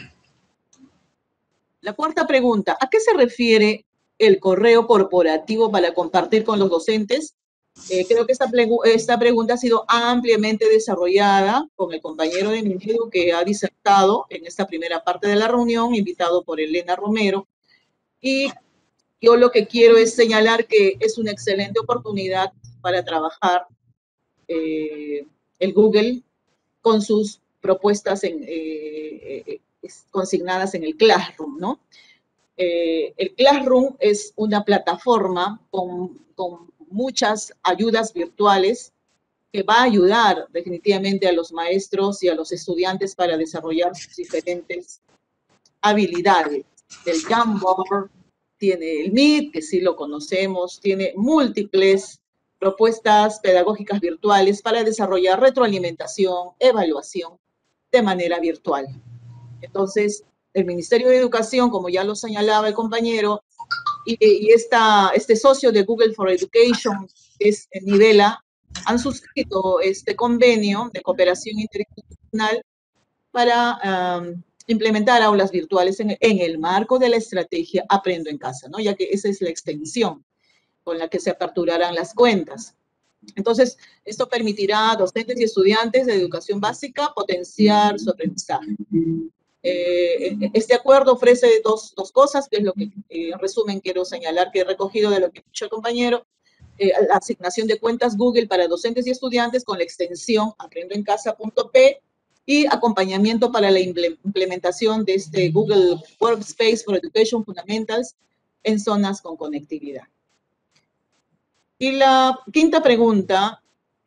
La cuarta pregunta, ¿a qué se refiere el correo corporativo para compartir con los docentes? Eh, creo que esta, esta pregunta ha sido ampliamente desarrollada con el compañero de Minedu que ha disertado en esta primera parte de la reunión, invitado por Elena Romero, y yo lo que quiero es señalar que es una excelente oportunidad para trabajar eh, el Google con sus propuestas en, eh, eh, consignadas en el Classroom, ¿no? Eh, el Classroom es una plataforma con, con muchas ayudas virtuales que va a ayudar definitivamente a los maestros y a los estudiantes para desarrollar sus diferentes habilidades. El Jamboard, tiene el Meet, que sí lo conocemos, tiene múltiples propuestas pedagógicas virtuales para desarrollar retroalimentación, evaluación de manera virtual. Entonces, el Ministerio de Educación, como ya lo señalaba el compañero, y, y esta, este socio de Google for Education, que es Nivela, han suscrito este convenio de cooperación interinstitucional para um, implementar aulas virtuales en, en el marco de la estrategia Aprendo en Casa, ¿no? Ya que esa es la extensión con la que se aperturarán las cuentas. Entonces, esto permitirá a docentes y estudiantes de educación básica potenciar su aprendizaje. Eh, este acuerdo ofrece dos, dos cosas, que es lo que eh, en resumen quiero señalar que he recogido de lo que ha dicho el compañero. Eh, la asignación de cuentas Google para docentes y estudiantes con la extensión aprendo en casa punto p y acompañamiento para la implementación de este Google Workspace for Education Fundamentals en zonas con conectividad. Y la quinta pregunta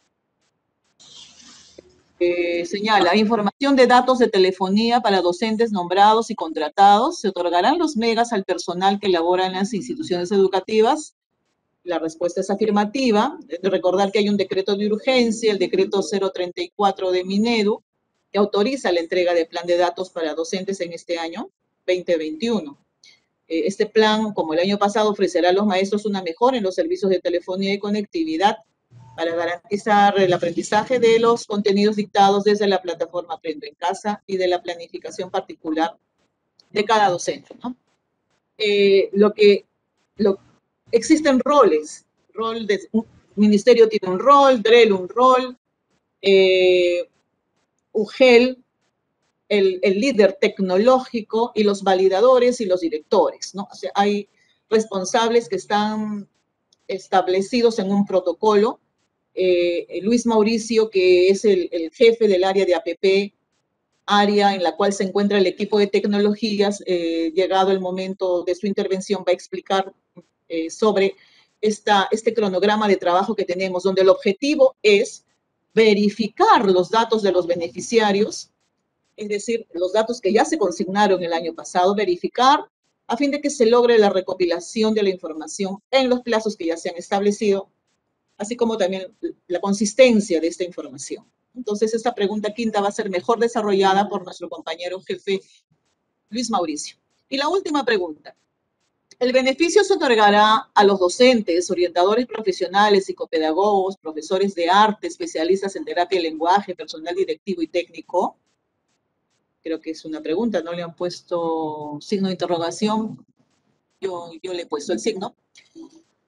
eh, señala, información de datos de telefonía para docentes nombrados y contratados. ¿Se otorgarán los megas al personal que labora en las instituciones educativas? La respuesta es afirmativa. Recordar que hay un decreto de urgencia, el decreto cero treinta y cuatro de Minedu, que autoriza la entrega de plan de datos para docentes en este año veinte veintiuno. Este plan, como el año pasado, ofrecerá a los maestros una mejora en los servicios de telefonía y conectividad para garantizar el aprendizaje de los contenidos dictados desde la plataforma Aprendo en Casa y de la planificación particular de cada docente, ¿no? Eh, lo que, lo, existen roles, rol de, un ministerio tiene un rol, DREL un rol, eh, U G E L, el, el líder tecnológico y los validadores y los directores, ¿no? O sea, hay responsables que están establecidos en un protocolo. Eh, Luis Mauricio, que es el, el jefe del área de A P P, área en la cual se encuentra el equipo de tecnologías, eh, llegado el momento de su intervención, va a explicar eh, sobre esta, este cronograma de trabajo que tenemos, donde el objetivo es verificar los datos de los beneficiarios, es decir, los datos que ya se consignaron el año pasado, verificar a fin de que se logre la recopilación de la información en los plazos que ya se han establecido, así como también la consistencia de esta información. Entonces, esta pregunta quinta va a ser mejor desarrollada por nuestro compañero jefe Luis Mauricio. Y la última pregunta. El beneficio se otorgará a los docentes, orientadores profesionales, psicopedagogos, profesores de arte, especialistas en terapia y lenguaje, personal directivo y técnico. Creo que es una pregunta, no le han puesto signo de interrogación. Yo, yo le he puesto el signo.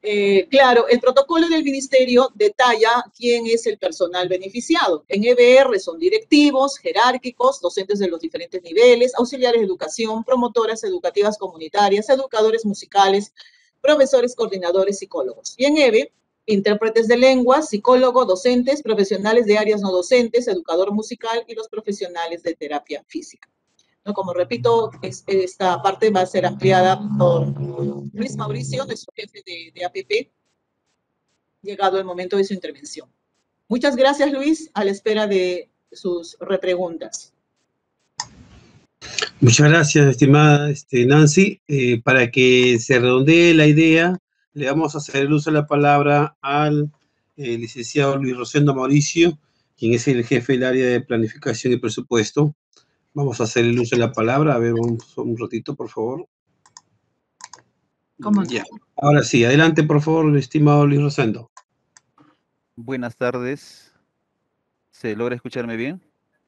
Eh, claro, el protocolo del ministerio detalla quién es el personal beneficiado. En E B R son directivos, jerárquicos, docentes de los diferentes niveles, auxiliares de educación, promotoras educativas comunitarias, educadores musicales, profesores, coordinadores, psicólogos. Y en E B E, intérpretes de lengua, psicólogo, docentes, profesionales de áreas no docentes, educador musical y los profesionales de terapia física. ¿No? Como repito, es, esta parte va a ser ampliada por Luis Mauricio, nuestro jefe de, de A P P, llegado el momento de su intervención. Muchas gracias, Luis, a la espera de sus repreguntas. Muchas gracias, estimada este, Nancy. Eh, para que se redondee la idea, le vamos a hacer el uso de la palabra al eh, licenciado Luis Rosendo Mauricio, quien es el jefe del área de planificación y presupuesto. Vamos a hacer el uso de la palabra. A ver, un, un ratito, por favor. ¿Cómo? Ya. Ahora sí, adelante, por favor, estimado Luis Rosendo. Buenas tardes. ¿Se logra escucharme bien?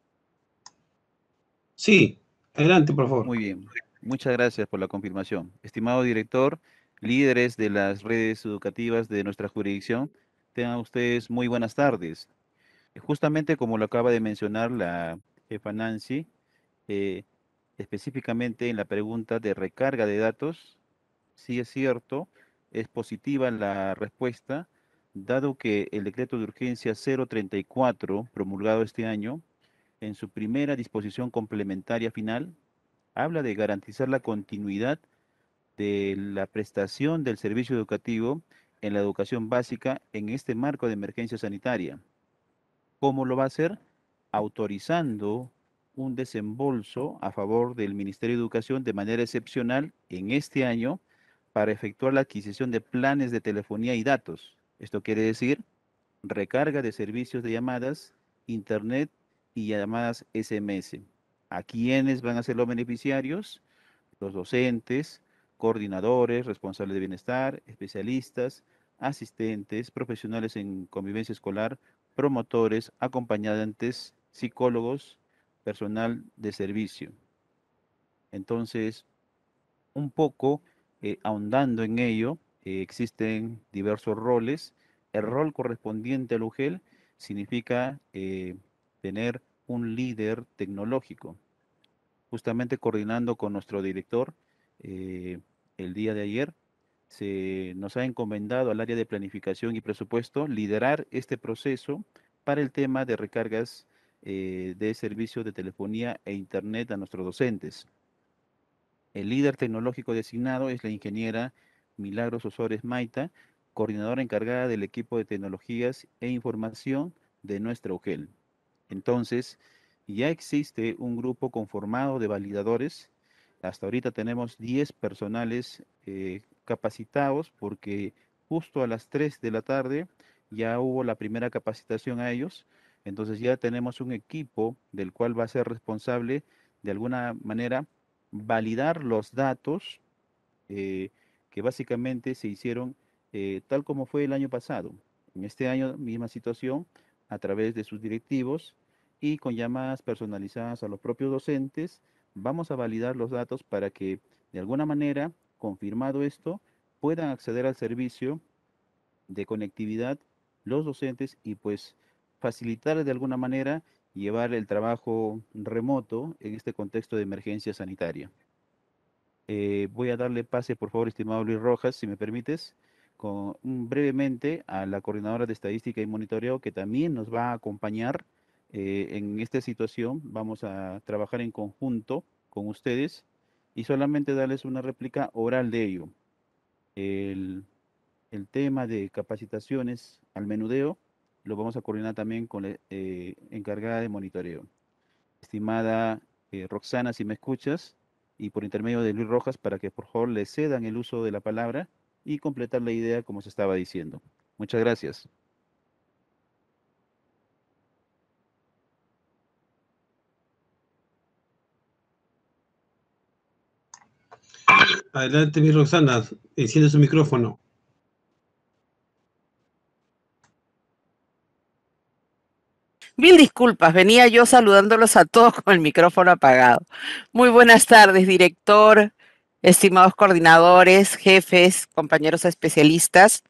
Sí, adelante, por favor. Muy bien. Muchas gracias por la confirmación. Estimado director, líderes de las redes educativas de nuestra jurisdicción, tengan ustedes muy buenas tardes. Justamente como lo acaba de mencionar la jefa Nancy, eh, específicamente en la pregunta de recarga de datos, sí es cierto, es positiva la respuesta, dado que el decreto de urgencia cero treinta y cuatro, promulgado este año, en su primera disposición complementaria final, habla de garantizar la continuidad de la prestación del servicio educativo en la educación básica en este marco de emergencia sanitaria. ¿Cómo lo va a hacer? Autorizando un desembolso a favor del Ministerio de Educación de manera excepcional en este año para efectuar la adquisición de planes de telefonía y datos. Esto quiere decir recarga de servicios de llamadas, internet y llamadas S M S. ¿A quiénes van a ser los beneficiarios? Los docentes, coordinadores, responsables de bienestar, especialistas, asistentes, profesionales en convivencia escolar, promotores, acompañantes, psicólogos, personal de servicio. Entonces, un poco eh, ahondando en ello, eh, existen diversos roles. El rol correspondiente al U G E L significa eh, tener un líder tecnológico. Justamente coordinando con nuestro director, eh, el día de ayer, se nos ha encomendado al área de planificación y presupuesto liderar este proceso para el tema de recargas eh, de servicios de telefonía e internet a nuestros docentes. El líder tecnológico designado es la ingeniera Milagros Osores Maita, coordinadora encargada del equipo de tecnologías e información de nuestra U G E L. Entonces, ya existe un grupo conformado de validadores. Hasta ahorita tenemos diez personales eh, capacitados porque justo a las tres de la tarde ya hubo la primera capacitación a ellos. Entonces ya tenemos un equipo del cual va a ser responsable de alguna manera validar los datos eh, que básicamente se hicieron eh, tal como fue el año pasado. En este año, misma situación, a través de sus directivos y con llamadas personalizadas a los propios docentes, vamos a validar los datos para que, de alguna manera, confirmado esto, puedan acceder al servicio de conectividad los docentes y pues facilitar de alguna manera llevar el trabajo remoto en este contexto de emergencia sanitaria. Eh, voy a darle pase, por favor, estimado Luis Rojas, si me permites, con, um, brevemente a la coordinadora de estadística y monitoreo que también nos va a acompañar eh, en esta situación. Vamos a trabajar en conjunto con ustedes y solamente darles una réplica oral de ello. El, el tema de capacitaciones al menudeo lo vamos a coordinar también con la eh, encargada de monitoreo. Estimada eh, Roxana, si me escuchas, y por intermedio de Luis Rojas, para que por favor le cedan el uso de la palabra y completar la idea como se estaba diciendo. Muchas gracias. Adelante, mi Roxana, enciende su micrófono. Mil disculpas, venía yo saludándolos a todos con el micrófono apagado. Muy buenas tardes, director, estimados coordinadores, jefes, compañeros especialistas.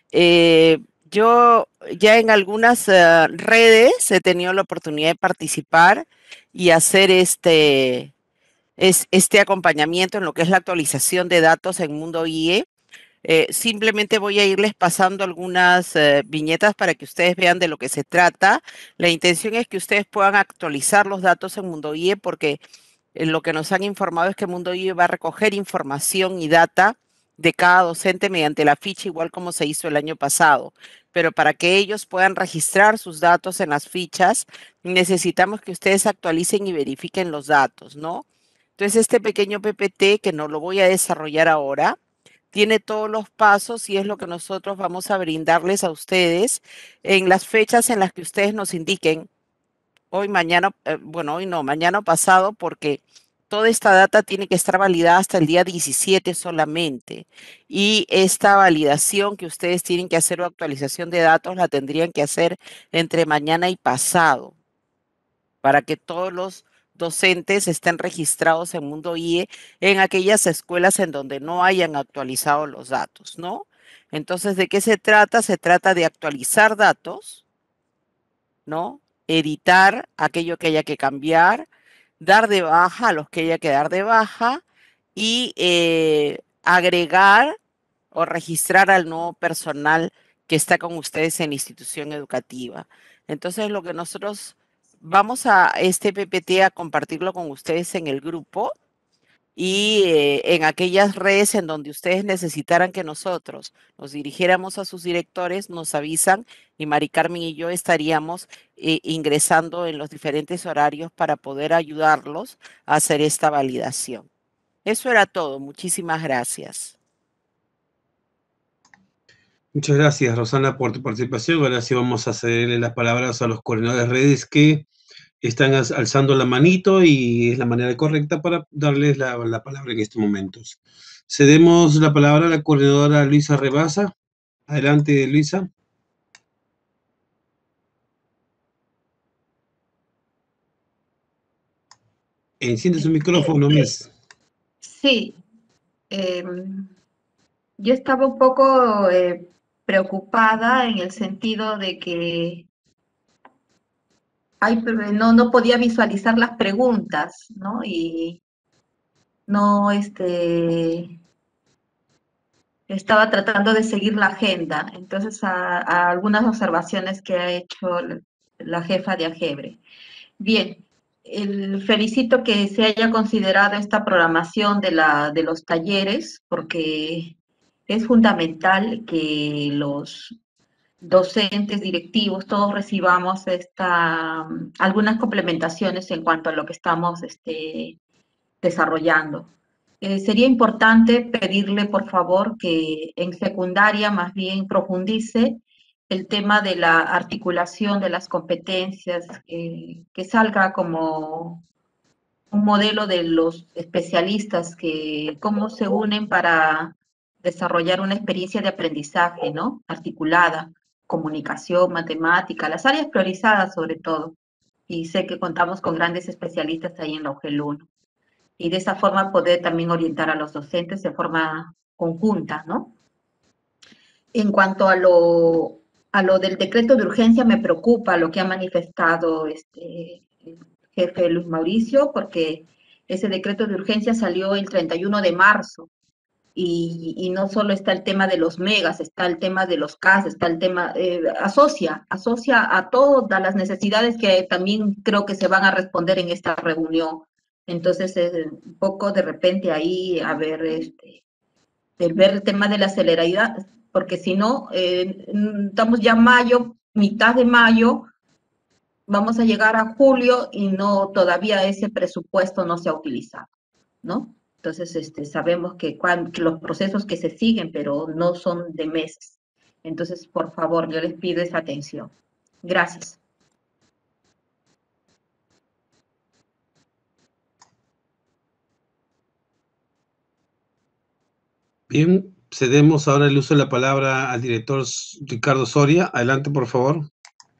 Eh, yo ya en algunas eh, redes he tenido la oportunidad de participar y hacer este, es, este acompañamiento en lo que es la actualización de datos en Mundo I E. Eh, simplemente voy a irles pasando algunas eh, viñetas para que ustedes vean de lo que se trata. La intención es que ustedes puedan actualizar los datos en Mundo I E porque eh, lo que nos han informado es que Mundo I E va a recoger información y data de cada docente mediante la ficha, igual como se hizo el año pasado. Pero para que ellos puedan registrar sus datos en las fichas, necesitamos que ustedes actualicen y verifiquen los datos, ¿no? Entonces, este pequeño P P T, que no lo voy a desarrollar ahora, tiene todos los pasos y es lo que nosotros vamos a brindarles a ustedes en las fechas en las que ustedes nos indiquen hoy, mañana, eh, bueno, hoy no, mañana o pasado, porque toda esta data tiene que estar validada hasta el día diecisiete solamente. Y esta validación que ustedes tienen que hacer o actualización de datos la tendrían que hacer entre mañana y pasado para que todos los docentes estén registrados en Mundo I E en aquellas escuelas en donde no hayan actualizado los datos, ¿no? Entonces, ¿de qué se trata? Se trata de actualizar datos, ¿no? Editar aquello que haya que cambiar, dar de baja a los que haya que dar de baja y eh, agregar o registrar al nuevo personal que está con ustedes en la institución educativa. Entonces, lo que nosotros vamos a este P P T a compartirlo con ustedes en el grupo y eh, en aquellas redes en donde ustedes necesitaran que nosotros nos dirigiéramos a sus directores, nos avisan y Mari Carmen y yo estaríamos eh, ingresando en los diferentes horarios para poder ayudarlos a hacer esta validación. Eso era todo. Muchísimas gracias. Muchas gracias, Rosana, por tu participación. Ahora sí vamos a cederle las palabras a los coordinadores de redes que están alzando la manito y es la manera correcta para darles la, la palabra en estos momentos. Cedemos la palabra a la coordinadora Luisa Rebasa. Adelante, Luisa. Enciende su micrófono, Miss. Sí, eh, yo estaba un poco eh, preocupada en el sentido de que ay, pero no, no podía visualizar las preguntas, ¿no? Y no, este, estaba tratando de seguir la agenda. Entonces, a, a algunas observaciones que ha hecho la jefa de AGEBRE. Bien, el, felicito que se haya considerado esta programación de, la, de los talleres, porque es fundamental que los docentes, directivos, todos recibamos esta, algunas complementaciones en cuanto a lo que estamos este, desarrollando. Eh, sería importante pedirle, por favor, que en secundaria más bien profundice el tema de la articulación de las competencias, eh, que salga como un modelo de los especialistas, que cómo se unen para desarrollar una experiencia de aprendizaje, ¿no? Articulada, comunicación, matemática, las áreas priorizadas sobre todo. Y sé que contamos con grandes especialistas ahí en la U G E L uno. Y de esa forma poder también orientar a los docentes de forma conjunta, ¿no? En cuanto a lo, a lo del decreto de urgencia, me preocupa lo que ha manifestado este, el jefe Luis Mauricio, porque ese decreto de urgencia salió el treinta y uno de marzo, y, y no solo está el tema de los megas, está el tema de los C A S, está el tema, eh, asocia, asocia a todas las necesidades que también creo que se van a responder en esta reunión. Entonces, eh, un poco de repente ahí, a ver, este, el ver el tema de la celeridad, porque si no, eh, estamos ya mayo, mitad de mayo, vamos a llegar a julio y no, todavía ese presupuesto no se ha utilizado, ¿no? Entonces, este, sabemos que, cuando, que los procesos que se siguen, pero no son de meses. Entonces, por favor, yo les pido esa atención. Gracias. Bien, cedemos ahora el uso de la palabra al director Ricardo Soria. Adelante, por favor.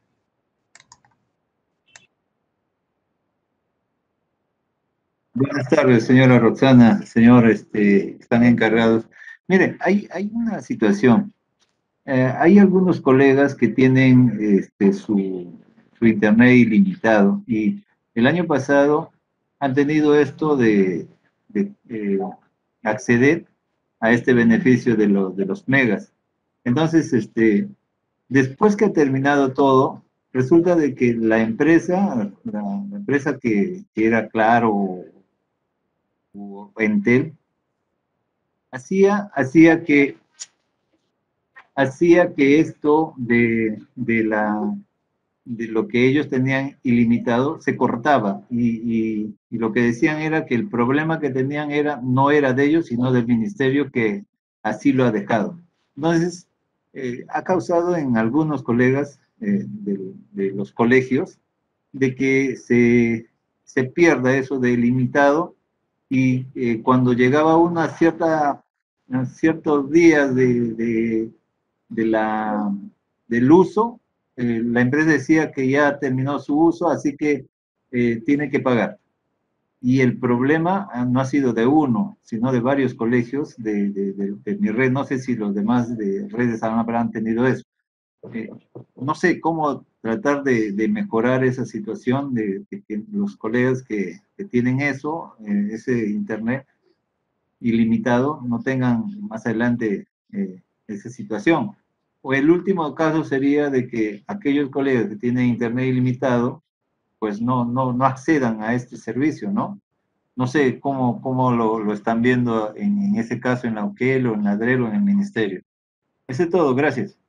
Buenas tardes, señora Roxana, señor, este, están encargados. Mire, hay, hay una situación. eh, hay algunos colegas que tienen este, su, su internet ilimitado y el año pasado han tenido esto de, de eh, acceder a este beneficio de los, de los megas. Entonces, este, después que ha terminado todo, resulta de que la empresa, la, la empresa que, que era Claro o, o Entel, hacía, hacía que hacía que esto de, de, la, de lo que ellos tenían ilimitado se cortaba y, y, y lo que decían era que el problema que tenían era, no era de ellos, sino del ministerio que así lo ha dejado. Entonces, eh, ha causado en algunos colegas eh, de, de los colegios de que se, se pierda eso de ilimitado y eh, cuando llegaba una cierta, a ciertos días de, de, de la, del uso, eh, la empresa decía que ya terminó su uso, así que eh, tiene que pagar. Y el problema no ha sido de uno, sino de varios colegios de, de, de, de mi red. No sé si los demás de redes habrán tenido eso. Eh, no sé cómo tratar de, de mejorar esa situación de, de que los colegas que, que tienen eso, eh, ese internet ilimitado, no tengan más adelante eh, esa situación. O el último caso sería de que aquellos colegas que tienen internet ilimitado, pues no, no, no accedan a este servicio, ¿no? No sé cómo, cómo lo, lo están viendo en, en ese caso en la U Q E L o en la D R E L o en el Ministerio. Eso es todo, gracias.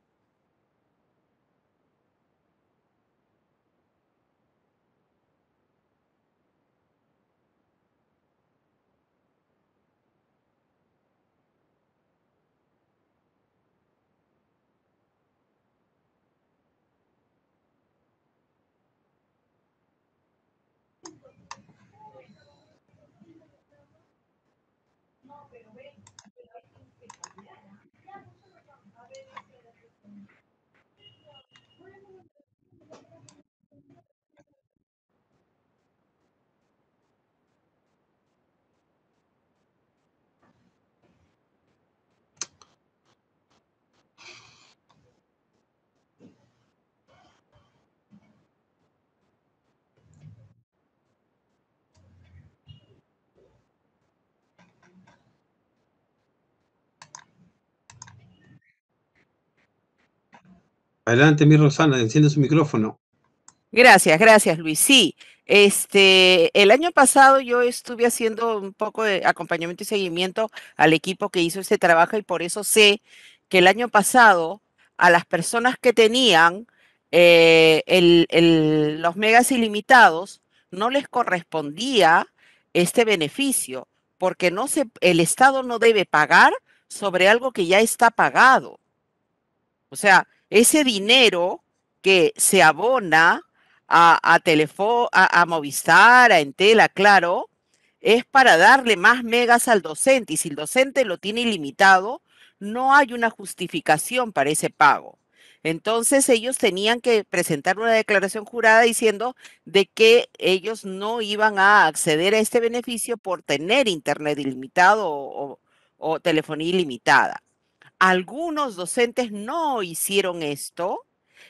Adelante, mi Rosana, enciende su micrófono. Gracias, gracias, Luis. Sí, este, el año pasado yo estuve haciendo un poco de acompañamiento y seguimiento al equipo que hizo este trabajo y por eso sé que el año pasado a las personas que tenían eh, el, el, los megas ilimitados no les correspondía este beneficio, porque no se, el Estado no debe pagar sobre algo que ya está pagado. O sea, ese dinero que se abona a, a, Telefo, a, a Movistar, a Entel, a Claro, es para darle más megas al docente. Y si el docente lo tiene ilimitado, no hay una justificación para ese pago. Entonces ellos tenían que presentar una declaración jurada diciendo de que ellos no iban a acceder a este beneficio por tener internet ilimitado o, o, o telefonía ilimitada. Algunos docentes no hicieron esto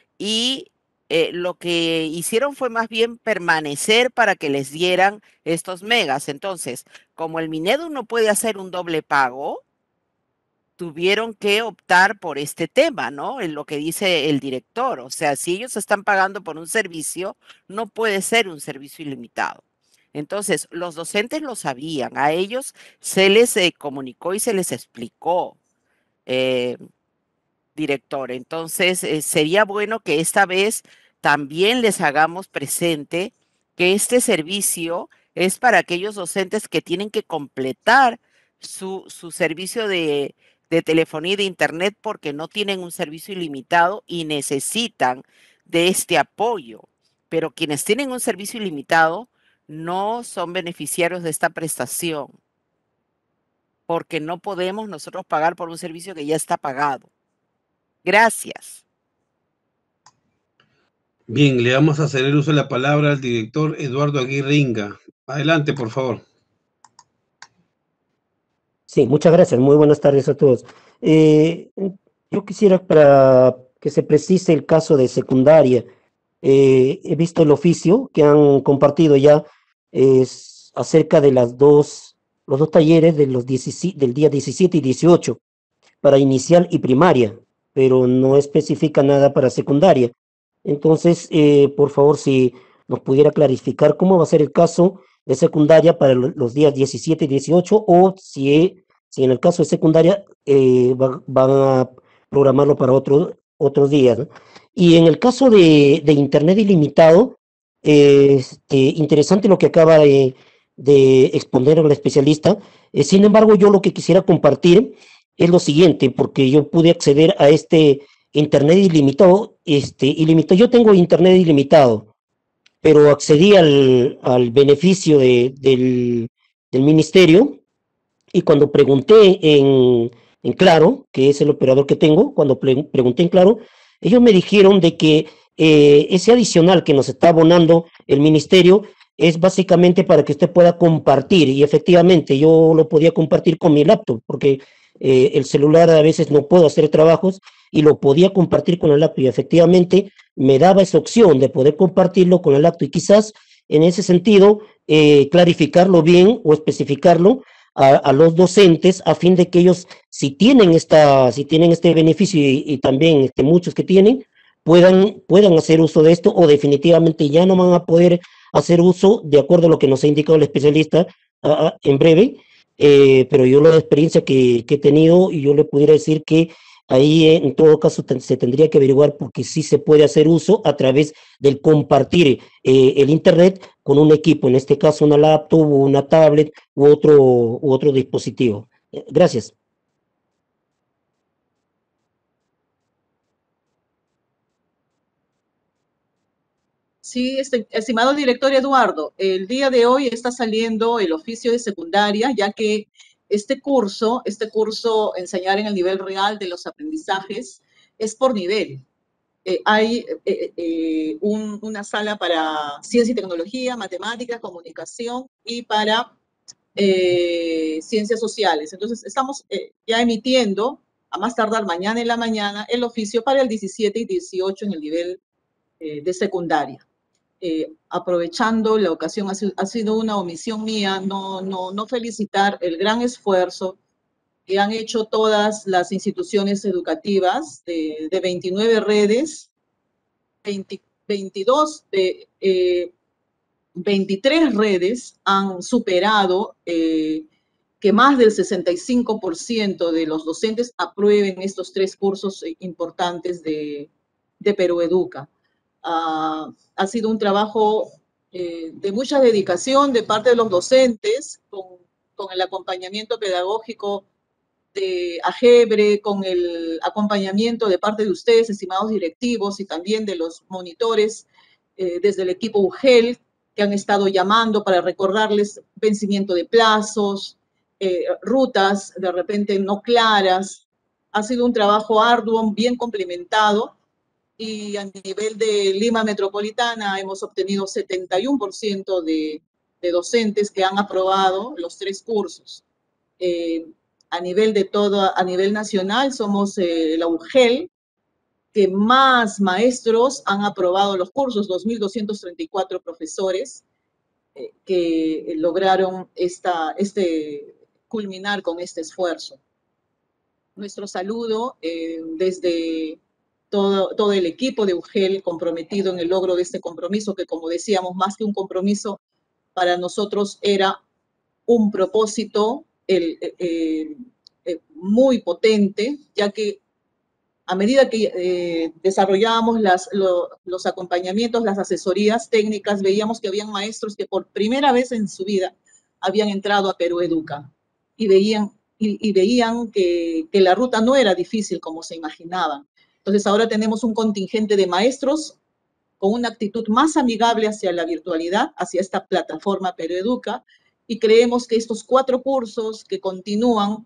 y eh, lo que hicieron fue más bien permanecer para que les dieran estos megas. Entonces, como el Minedu no puede hacer un doble pago, tuvieron que optar por este tema, ¿no? En lo que dice el director. O sea, si ellos están pagando por un servicio, no puede ser un servicio ilimitado. Entonces, los docentes lo sabían, a ellos se les eh, comunicó y se les explicó. Eh, director. Entonces, eh, sería bueno que esta vez también les hagamos presente que este servicio es para aquellos docentes que tienen que completar su, su servicio de, de telefonía y de internet porque no tienen un servicio ilimitado y necesitan de este apoyo. Pero quienes tienen un servicio ilimitado no son beneficiarios de esta prestación porque no podemos nosotros pagar por un servicio que ya está pagado. Gracias. Bien, le vamos a hacer el uso de la palabra al director Eduardo Aguirre Inga. Adelante, por favor. Sí, muchas gracias. Muy buenas tardes a todos. Eh, yo quisiera para que se precise el caso de secundaria. Eh, he visto el oficio que han compartido ya es acerca de las dos, los dos talleres de los diecisiete del día diecisiete y dieciocho para inicial y primaria, pero no especifica nada para secundaria. Entonces, eh, por favor, si nos pudiera clarificar cómo va a ser el caso de secundaria para lo- los días diecisiete y dieciocho, o si, e- si en el caso de secundaria eh, va- van a programarlo para otro, otros días, ¿no? Y en el caso de, de Internet ilimitado, eh, este, interesante lo que acaba de, de exponer el especialista. Eh, sin embargo, yo lo que quisiera compartir es lo siguiente, porque yo pude acceder a este Internet ilimitado, este, ilimitado. Yo tengo Internet ilimitado, pero accedí al, al beneficio de- del, del ministerio, y cuando pregunté en, en Claro, que es el operador que tengo, cuando pre- pregunté en Claro, ellos me dijeron de que eh, ese adicional que nos está abonando el ministerio es básicamente para que usted pueda compartir, y efectivamente yo lo podía compartir con mi laptop, porque eh, el celular a veces no puedo hacer trabajos y lo podía compartir con el laptop, y efectivamente me daba esa opción de poder compartirlo con el laptop, y quizás en ese sentido eh, clarificarlo bien o especificarlo a, a los docentes, a fin de que ellos, si tienen esta, si tienen este beneficio, y, y también este, muchos que tienen, puedan, puedan hacer uso de esto, o definitivamente ya no van a poder hacer uso de acuerdo a lo que nos ha indicado el especialista a- a- en breve. Eh, pero yo la experiencia que, que he tenido, y yo le pudiera decir que ahí eh, en todo caso ten- se tendría que averiguar, porque sí se puede hacer uso a través del compartir eh, el Internet con un equipo, en este caso una laptop o una tablet u otro, u otro dispositivo. Eh, Gracias. Sí, este, estimado director Eduardo, el día de hoy está saliendo el oficio de secundaria, ya que este curso, este curso Enseñar en el nivel real de los aprendizajes, es por nivel. Eh, hay eh, eh, un- una sala para ciencia y tecnología, matemáticas, comunicación y para eh, ciencias sociales. Entonces, estamos eh, ya emitiendo, a más tardar mañana en la mañana, el oficio para el diecisiete y dieciocho en el nivel eh, de secundaria. Eh, aprovechando la ocasión, ha sido, ha sido una omisión mía no, no, no felicitar el gran esfuerzo que han hecho todas las instituciones educativas de, de veintinueve redes, veinte, veintidós de eh, veintitrés redes han superado eh, que más del sesenta y cinco por ciento de los docentes aprueben estos tres cursos importantes de, de Perú Educa. Uh, ha sido un trabajo eh, de mucha dedicación de parte de los docentes, con, con el acompañamiento pedagógico de AGEBRE, con el acompañamiento de parte de ustedes, estimados directivos, y también de los monitores eh, desde el equipo U G E L, que han estado llamando para recordarles vencimiento de plazos, eh, rutas de repente no claras. Ha sido un trabajo arduo, bien complementado, y a nivel de Lima Metropolitana hemos obtenido setenta y uno por ciento de, de docentes que han aprobado los tres cursos. Eh, a nivel de todo, a nivel nacional, somos eh, la U G E L que más maestros han aprobado los cursos, dos mil doscientos treinta y cuatro profesores eh, que lograron esta, este, culminar con este esfuerzo. Nuestro saludo eh, desde todo, todo el equipo de U G E L comprometido en el logro de este compromiso, que como decíamos, más que un compromiso, para nosotros era un propósito el, eh, eh, muy potente, ya que a medida que eh, desarrollábamos las, lo, los acompañamientos, las asesorías técnicas, veíamos que habían maestros que por primera vez en su vida habían entrado a Perú Educa y veían, y, y veían que, que la ruta no era difícil como se imaginaban. Entonces ahora tenemos un contingente de maestros con una actitud más amigable hacia la virtualidad, hacia esta plataforma Perú Educa, y creemos que estos cuatro cursos que continúan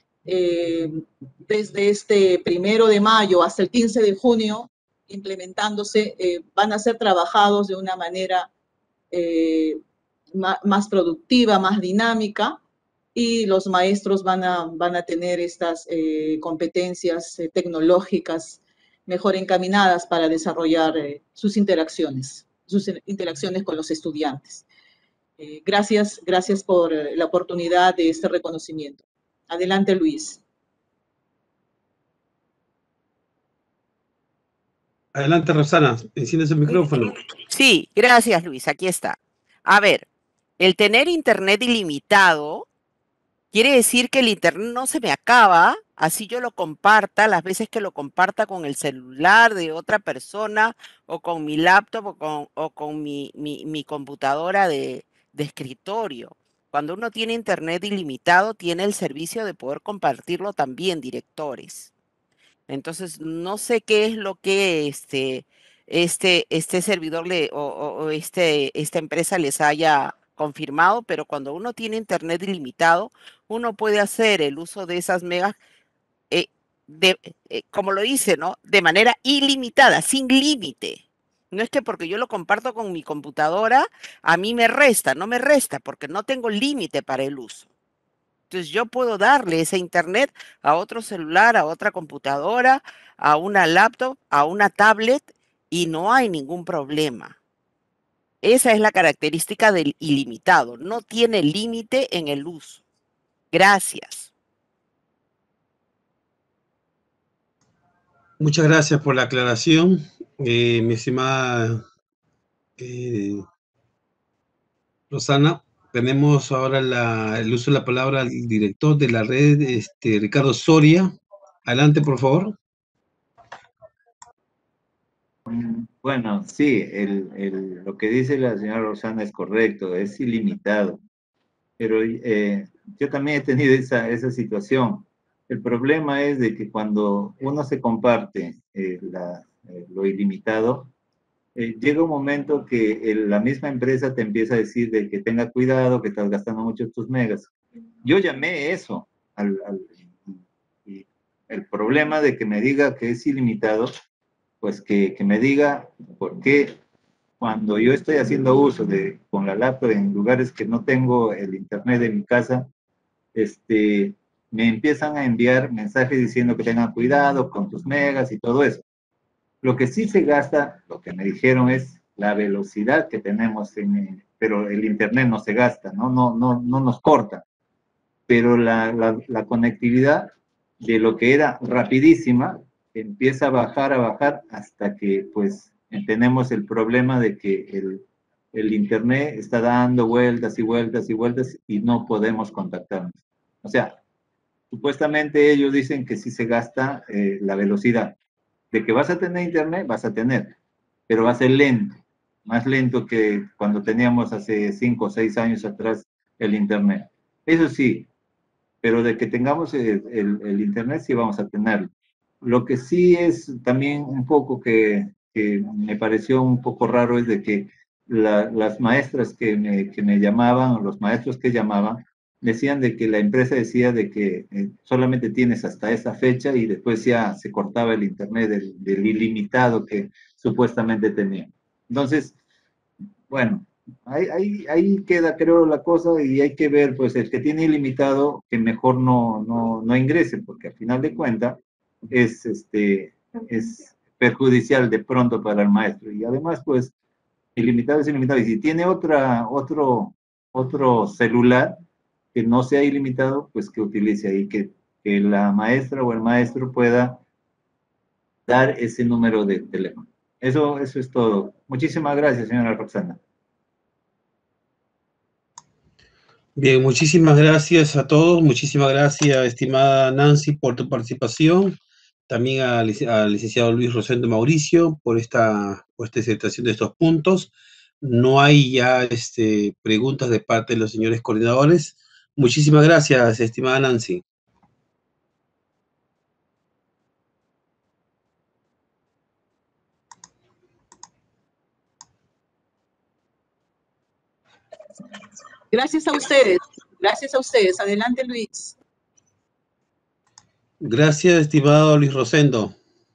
eh, desde este primero de mayo hasta el quince de junio, implementándose, eh, van a ser trabajados de una manera eh, más, más productiva, más dinámica, y los maestros van a, van a tener estas eh, competencias eh, tecnológicas mejor encaminadas para desarrollar eh, sus interacciones, sus interacciones con los estudiantes. Eh, gracias, gracias por eh, la oportunidad de este reconocimiento. Adelante, Luis. Adelante, Rosana, enciende su micrófono. Sí, gracias, Luis, aquí está. A ver, el tener internet ilimitado quiere decir que el internet no se me acaba, así yo lo comparta, las veces que lo comparta con el celular de otra persona, o con mi laptop, o con, o con mi, mi, mi computadora de, de escritorio. Cuando uno tiene internet ilimitado, tiene el servicio de poder compartirlo también, directores. Entonces, no sé qué es lo que este, este, este servidor le, o, o- o este, esta empresa les haya confirmado, pero cuando uno tiene internet ilimitado, uno puede hacer el uso de esas megas, eh, de, eh, como lo dice, ¿no? De manera ilimitada, sin límite. No es que porque yo lo comparto con mi computadora, a mí me resta, no me resta, porque no tengo límite para el uso. Entonces yo puedo darle ese internet a otro celular, a otra computadora, a una laptop, a una tablet y no hay ningún problema. Esa es la característica del ilimitado. No tiene límite en el uso. Gracias. Muchas gracias por la aclaración, eh, mi estimada eh, Rosana. Tenemos ahora la- el uso de la palabra al director de la red, este, Ricardo Soria. Adelante, por favor. Bueno, sí, el, el- lo que dice la señora Rosana es correcto, es ilimitado, pero eh, yo también he tenido esa, esa situación. El problema es de que cuando uno se comparte eh, la- eh, lo ilimitado, eh, llega un momento que el- la misma empresa te empieza a decir de que tenga cuidado, que estás gastando mucho tus megas. Yo llamé eso al, al- y el problema de que me diga que es ilimitado, pues que, que me diga por qué cuando yo estoy haciendo uso de con la laptop en lugares que no tengo el internet de mi casa, este, me empiezan a enviar mensajes diciendo que tengan cuidado con tus megas y todo eso. Lo que sí se gasta, lo que me dijeron es la velocidad que tenemos, en, pero el internet no se gasta, ¿no? No, no, no nos corta. Pero la, la, la conectividad de lo que era rapidísima empieza a bajar, a bajar, hasta que pues tenemos el problema de que el, el internet está dando vueltas y vueltas y vueltas y no podemos contactarnos. O sea, supuestamente ellos dicen que sí se gasta eh, la velocidad. De que vas a tener internet, vas a tener, pero va a ser lento, más lento que cuando teníamos hace cinco o seis años atrás el internet. Eso sí, pero de que tengamos el, el, el internet sí vamos a tenerlo. Lo que sí es también un poco que, que me pareció un poco raro es de que la, las maestras que me, que me llamaban, o los maestros que llamaban, decían de que la empresa decía de que eh, solamente tienes hasta esa fecha y después ya se cortaba el internet del, del ilimitado que supuestamente tenía. Entonces, bueno, ahí, ahí, ahí queda creo la cosa y hay que ver, pues el que tiene ilimitado, que mejor no, no, no ingrese, porque al final de cuentas es, este, es perjudicial de pronto para el maestro. Y además, pues, ilimitado es ilimitado. Y si tiene otra, otro, otro celular que no sea ilimitado, pues que utilice ahí, que, que la maestra o el maestro pueda dar ese número de teléfono. Eso, eso es todo. Muchísimas gracias, señora Roxana. Bien, muchísimas gracias a todos. Muchísimas gracias, estimada Nancy, por tu participación. También al, lic- al licenciado Luis Rosendo Mauricio por esta, por esta disertación de estos puntos. No hay ya este, preguntas de parte de los señores coordinadores. Muchísimas gracias, estimada Nancy. Gracias a ustedes. Gracias a ustedes. Adelante, Luis. Gracias, estimado Luis Rosendo.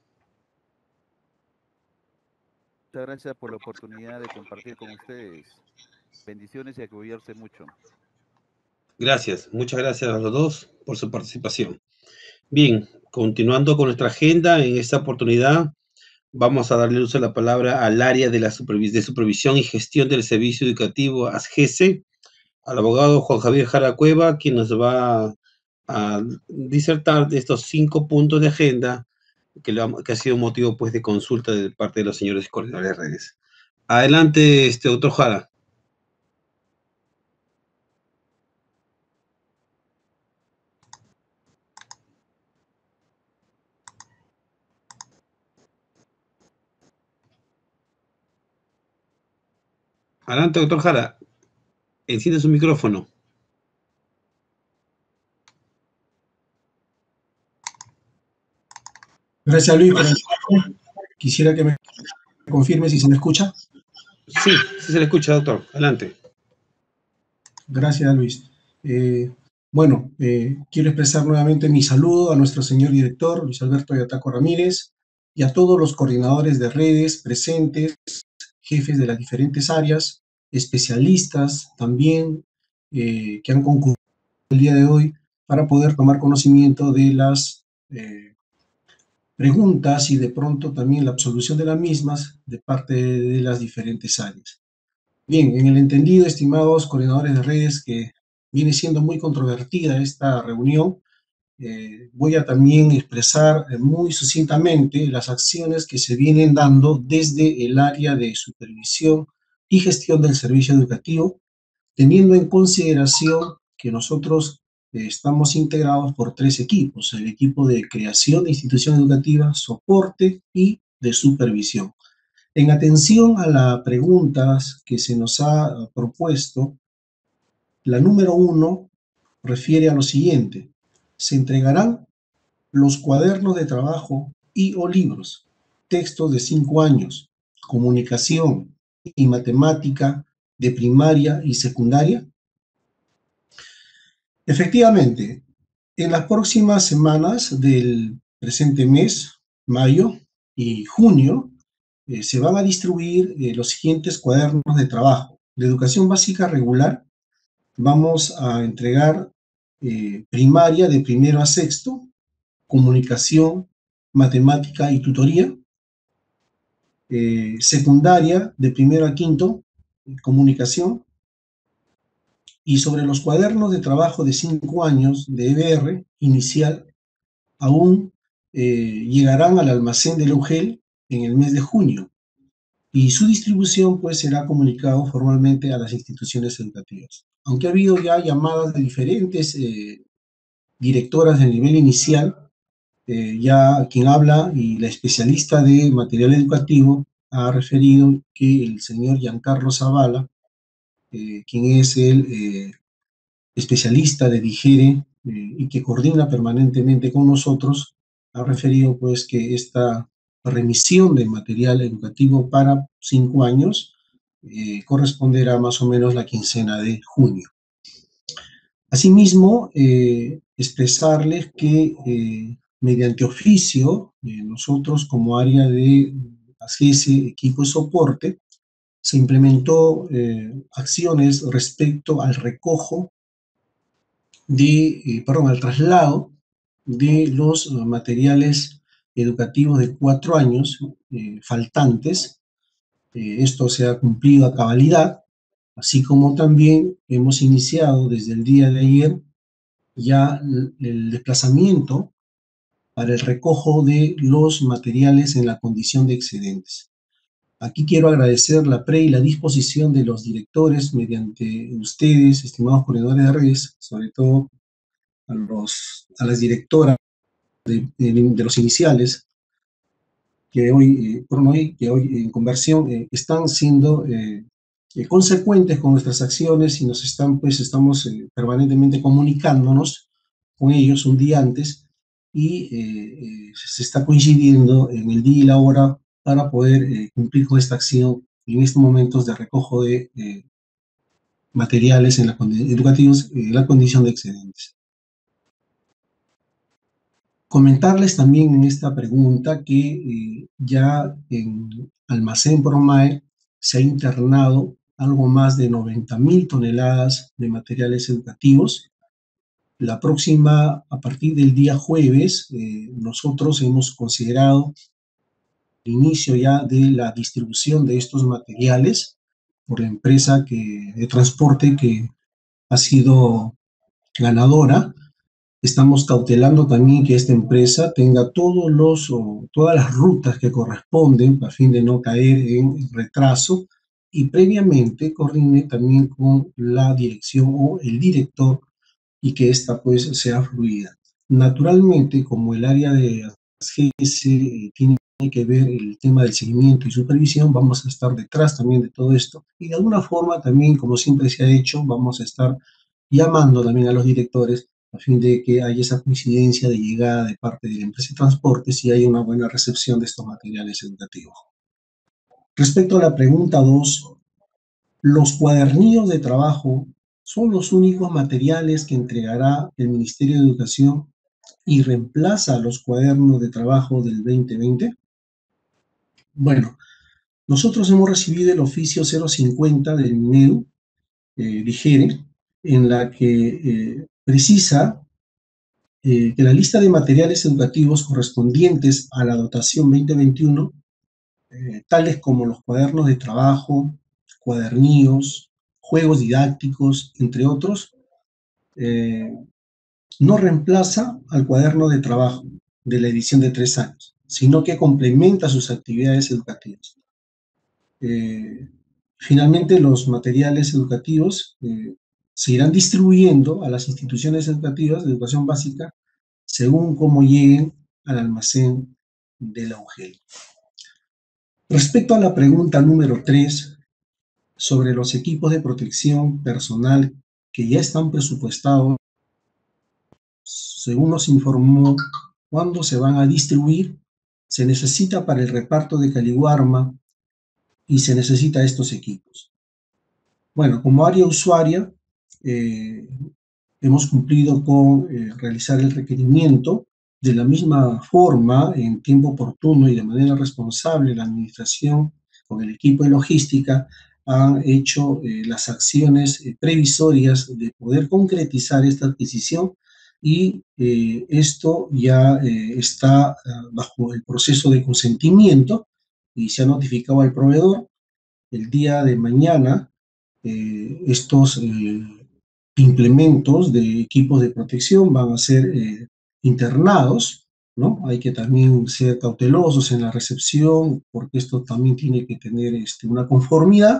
Muchas gracias por la oportunidad de compartir con ustedes. Bendiciones y a cuidarse mucho. Gracias, muchas gracias a los dos por su participación. Bien, continuando con nuestra agenda, en esta oportunidad vamos a darle uso a la palabra al área de, la supervis de supervisión y gestión del servicio educativo ASGESE, al abogado Juan Javier Jara Cueva, quien nos va a disertar de estos cinco puntos de agenda que, lo, que ha sido motivo pues, de consulta de parte de los señores coordinadores de redes. Adelante, este, doctor Jara. Adelante, doctor Jara. Enciende su micrófono. Gracias, Luis. Por el... Quisiera que me confirme si se me escucha. Sí, sí se le escucha, doctor. Adelante. Gracias, Luis. Eh, bueno, eh, quiero expresar nuevamente mi saludo a nuestro señor director, Luis Alberto Yataco Ramírez, y a todos los coordinadores de redes presentes, jefes de las diferentes áreas, especialistas también, eh, que han concurrido el día de hoy para poder tomar conocimiento de las eh, preguntas y de pronto también la absolución de las mismas de parte de las diferentes áreas. Bien, en el entendido, estimados coordinadores de redes, que viene siendo muy controvertida esta reunión, eh, voy a también expresar eh, muy sucintamente las acciones que se vienen dando desde el área de supervisión y gestión del servicio educativo, teniendo en consideración que nosotros eh, estamos integrados por tres equipos: el equipo de creación de institución educativa, soporte y de supervisión. En atención a las preguntas que se nos ha propuesto, la número uno refiere a lo siguiente: se entregarán los cuadernos de trabajo y o libros, textos de cinco años, comunicación y matemática de primaria y secundaria. Efectivamente, en las próximas semanas del presente mes, mayo y junio, eh, se van a distribuir eh, los siguientes cuadernos de trabajo. De educación básica regular, vamos a entregar eh, primaria de primero a sexto, comunicación, matemática y tutoría. Eh, secundaria de primero a quinto, comunicación. Y sobre los cuadernos de trabajo de cinco años de E B R inicial, aún eh, llegarán al almacén de la U G E L en el mes de junio. Y su distribución pues será comunicado formalmente a las instituciones educativas. Aunque ha habido ya llamadas de diferentes eh, directoras del nivel inicial, eh, ya quien habla y la especialista de material educativo ha referido que el señor Giancarlo Zavala, eh, quien es el eh, especialista de Digere eh, y que coordina permanentemente con nosotros, ha referido pues que esta remisión de material educativo para cinco años eh, corresponderá más o menos la quincena de junio. Asimismo, eh, expresarles que eh, mediante oficio, eh, nosotros como área de ASGESE, equipo de soporte, se implementó eh, acciones respecto al recojo de, eh, perdón, al traslado de los uh, materiales educativos de cuatro años eh, faltantes. Eh, esto se ha cumplido a cabalidad, así como también hemos iniciado desde el día de ayer ya el, el desplazamiento para el recojo de los materiales en la condición de excedentes. Aquí quiero agradecer la pre y la disposición de los directores mediante ustedes, estimados coordinadores de redes, sobre todo a, los, a las directoras de, de, de los iniciales, que hoy, eh, que hoy en conversión eh, están siendo eh, eh, consecuentes con nuestras acciones y nos están, pues, estamos eh, permanentemente comunicándonos con ellos un día antes y eh, eh, se está coincidiendo en el día y la hora para poder eh, cumplir con esta acción en estos momentos de recojo de eh, materiales en la, educativos en la condición de excedentes. Comentarles también en esta pregunta que eh, ya en Almacén Promae se ha internado algo más de noventa mil toneladas de materiales educativos. La próxima, a partir del día jueves, eh, nosotros hemos considerado el inicio ya de la distribución de estos materiales por la empresa que, de transporte que ha sido ganadora. Estamos cautelando también que esta empresa tenga todos los, o todas las rutas que corresponden a fin de no caer en retraso y previamente coordine también con la dirección o el director y que esta pues sea fluida. Naturalmente, como el área de G S eh, tiene que ver el tema del seguimiento y supervisión, vamos a estar detrás también de todo esto y de alguna forma también, como siempre se ha hecho, vamos a estar llamando también a los directores a fin de que haya esa coincidencia de llegada de parte de la empresa de transportes y haya una buena recepción de estos materiales educativos. Respecto a la pregunta dos, los cuadernillos de trabajo son los únicos materiales que entregará el Ministerio de Educación y reemplaza a los cuadernos de trabajo del veinte veinte. Bueno, nosotros hemos recibido el oficio cero cincuenta del Minedu, eh, Digere, en la que eh, precisa eh, que la lista de materiales educativos correspondientes a la dotación veinte veintiuno, eh, tales como los cuadernos de trabajo, cuadernillos, juegos didácticos, entre otros, eh, no reemplaza al cuaderno de trabajo de la edición de tres años, sino que complementa sus actividades educativas. Eh, finalmente, los materiales educativos eh, se irán distribuyendo a las instituciones educativas de educación básica según cómo lleguen al almacén de la U G E L. Respecto a la pregunta número tres, sobre los equipos de protección personal que ya están presupuestados, según nos informó, cuándo se van a distribuir, se necesita para el reparto de Caliwarma y se necesita estos equipos. Bueno, como área usuaria, eh, hemos cumplido con eh, realizar el requerimiento. De la misma forma, en tiempo oportuno y de manera responsable, la administración con el equipo de logística han hecho eh, las acciones eh, previsorias de poder concretizar esta adquisición y eh, esto ya eh, está uh, bajo el proceso de consentimiento y se ha notificado al proveedor. El día de mañana eh, estos eh, implementos de equipos de protección van a ser eh, internados, ¿no? Hay que también ser cautelosos en la recepción porque esto también tiene que tener este, una conformidad.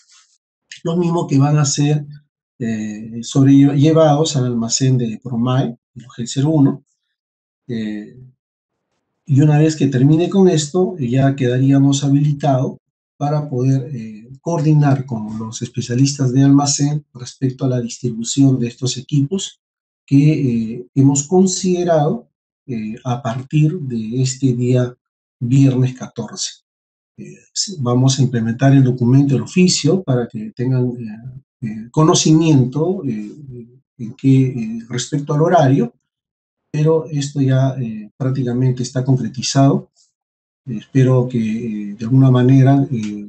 Lo mismo que van a ser eh, sobrellevados al almacén de PROMAE, el G E L cero uno, eh, y una vez que termine con esto, ya quedaríamos habilitados para poder eh, coordinar con los especialistas de almacén respecto a la distribución de estos equipos que eh, hemos considerado eh, a partir de este día viernes catorce. Eh, vamos a implementar el documento, el oficio, para que tengan eh, eh, conocimiento eh, en que, eh, respecto al horario, pero esto ya eh, prácticamente está concretizado. Eh, espero que eh, de alguna manera eh,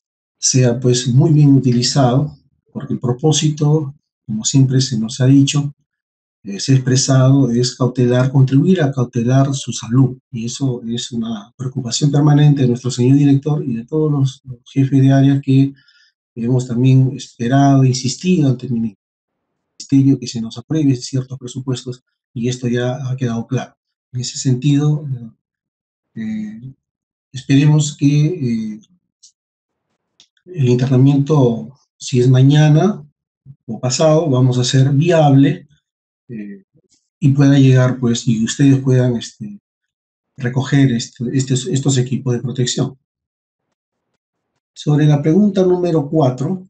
sea pues muy bien utilizado, porque el propósito, como siempre se nos ha dicho, eh, se ha expresado, es cautelar, contribuir a cautelar su salud, y eso es una preocupación permanente de nuestro señor director y de todos los, los jefes de área que hemos también esperado, insistido ante el ministerio que se nos apruebe ciertos presupuestos, y esto ya ha quedado claro. En ese sentido, eh, esperemos que eh, el internamiento, si es mañana o pasado, vamos a hacer viable eh, y pueda llegar, pues, y ustedes puedan este, recoger este, estos, estos equipos de protección. Sobre la pregunta número cuatro,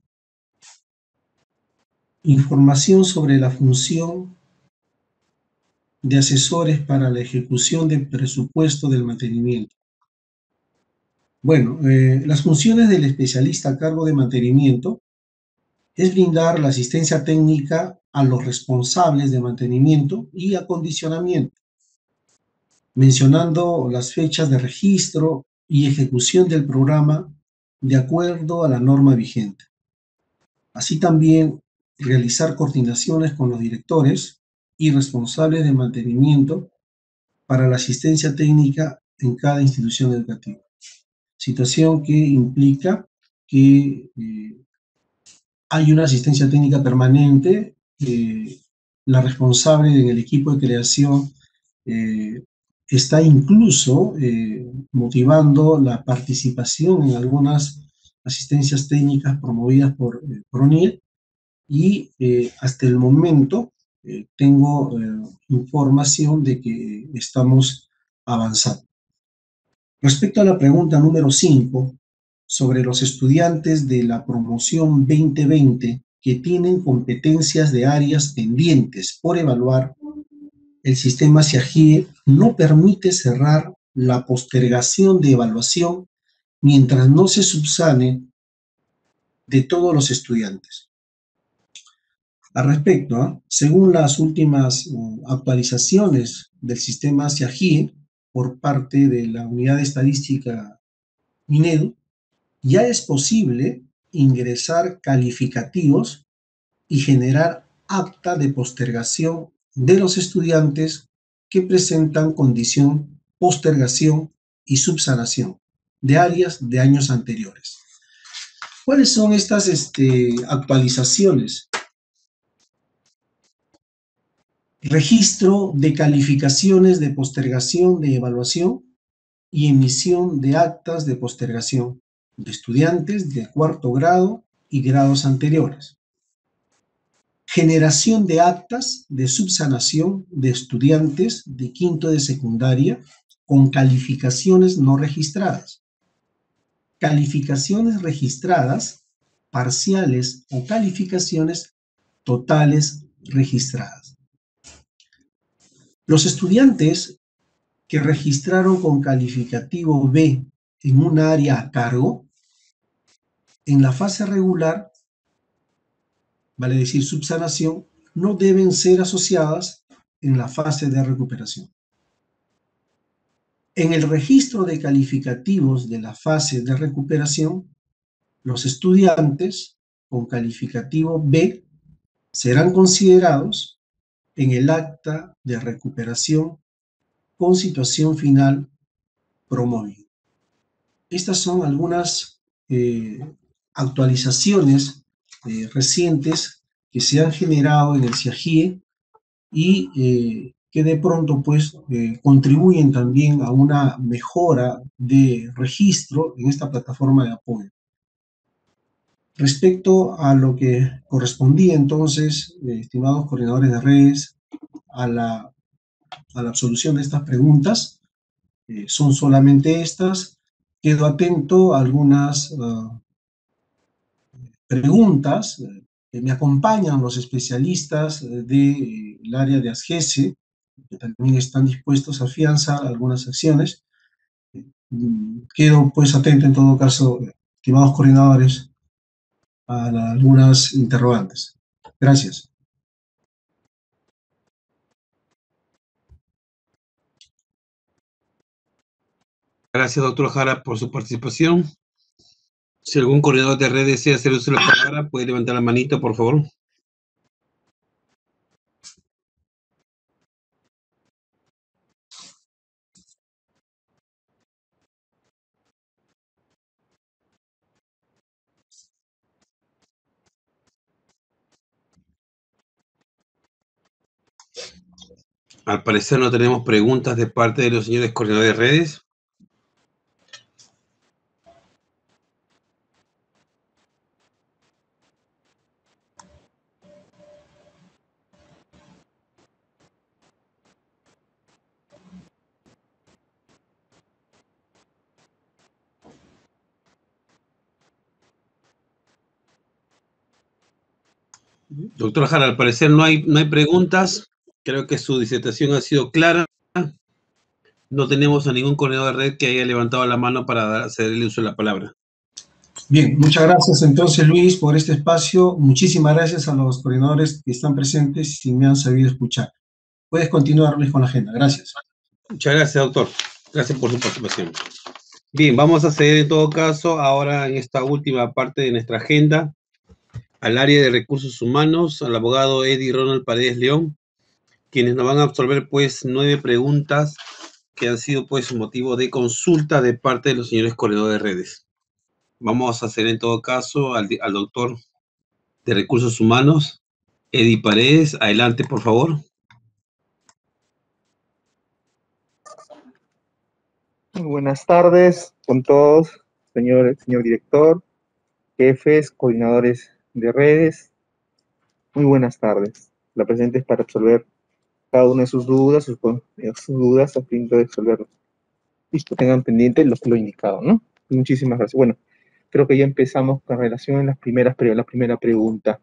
información sobre la función de asesores para la ejecución del presupuesto del mantenimiento. Bueno, eh, las funciones del especialista a cargo de mantenimiento es brindar la asistencia técnica a los responsables de mantenimiento y acondicionamiento, mencionando las fechas de registro y ejecución del programa de acuerdo a la norma vigente. Así también realizar coordinaciones con los directores y responsables de mantenimiento para la asistencia técnica en cada institución educativa. Situación que implica que eh, hay una asistencia técnica permanente, eh, la responsable en el equipo de creación eh, está incluso eh, motivando la participación en algunas asistencias técnicas promovidas por, eh, por O N I E, y eh, hasta el momento eh, tengo eh, información de que estamos avanzando. Respecto a la pregunta número cinco, sobre los estudiantes de la promoción veinte veinte que tienen competencias de áreas pendientes por evaluar, el sistema SIAGIE no permite cerrar la postergación de evaluación mientras no se subsane de todos los estudiantes. Al respecto, ¿eh? según las últimas uh, actualizaciones del sistema SIAGIE por parte de la Unidad de Estadística Minedu, ya es posible ingresar calificativos y generar acta de postergación de los estudiantes que presentan condición postergación y subsanación de áreas de años anteriores. ¿Cuáles son estas este, actualizaciones? Registro de calificaciones de postergación de evaluación y emisión de actas de postergación de estudiantes de cuarto grado y grados anteriores. Generación de actas de subsanación de estudiantes de quinto de secundaria con calificaciones no registradas. Calificaciones registradas, parciales o calificaciones totales registradas. Los estudiantes que registraron con calificativo B en un área a cargo, en la fase regular, vale decir subsanación, no deben ser asociadas en la fase de recuperación. En el registro de calificativos de la fase de recuperación, los estudiantes con calificativo B serán considerados en el acta de recuperación con situación final promovida. Estas son algunas eh, actualizaciones eh, recientes que se han generado en el SIAGIE y eh, que de pronto pues eh, contribuyen también a una mejora de registro en esta plataforma de apoyo. Respecto a lo que correspondía entonces, eh, estimados coordinadores de redes, a la, a la absolución de estas preguntas, eh, son solamente estas. Quedo atento a algunas uh, preguntas. Eh, me acompañan los especialistas del de, área de ASGESE, que también están dispuestos a afianzar algunas acciones. Eh, quedo pues atento en todo caso, estimados coordinadores, a la, algunas interrogantes. Gracias. Gracias, doctor Jara, por su participación. Si algún coordinador de red desea hacer uso de la palabra, puede levantar la manita, por favor. Al parecer no tenemos preguntas de parte de los señores coordinadores de redes. Doctor Jara, al parecer no hay, no hay preguntas. Creo que su disertación ha sido clara. No tenemos a ningún coordinador de red que haya levantado la mano para hacer el uso de la palabra. Bien, muchas gracias entonces, Luis, por este espacio. Muchísimas gracias a los coordinadores que están presentes y me han sabido escuchar. Puedes continuar, Luis, con la agenda. Gracias. Muchas gracias, doctor. Gracias por su participación. Bien, vamos a seguir en todo caso ahora en esta última parte de nuestra agenda. al área de recursos humanos, al abogado Eddie Ronald Paredes León, quienes nos van a absolver pues nueve preguntas que han sido pues motivo de consulta de parte de los señores corredores de redes. Vamos a hacer en todo caso al, al doctor de recursos humanos, Eddie Paredes. Adelante, por favor. Buenas tardes con todos, señor, señor director, jefes, coordinadores de redes. Muy buenas tardes. La presente es para resolver cada una de sus dudas, sus, sus dudas a fin de resolverlo. Listo, tengan pendiente lo que lo he indicado, ¿no? Muchísimas gracias. Bueno, creo que ya empezamos con relación a las primeras, la primera pregunta.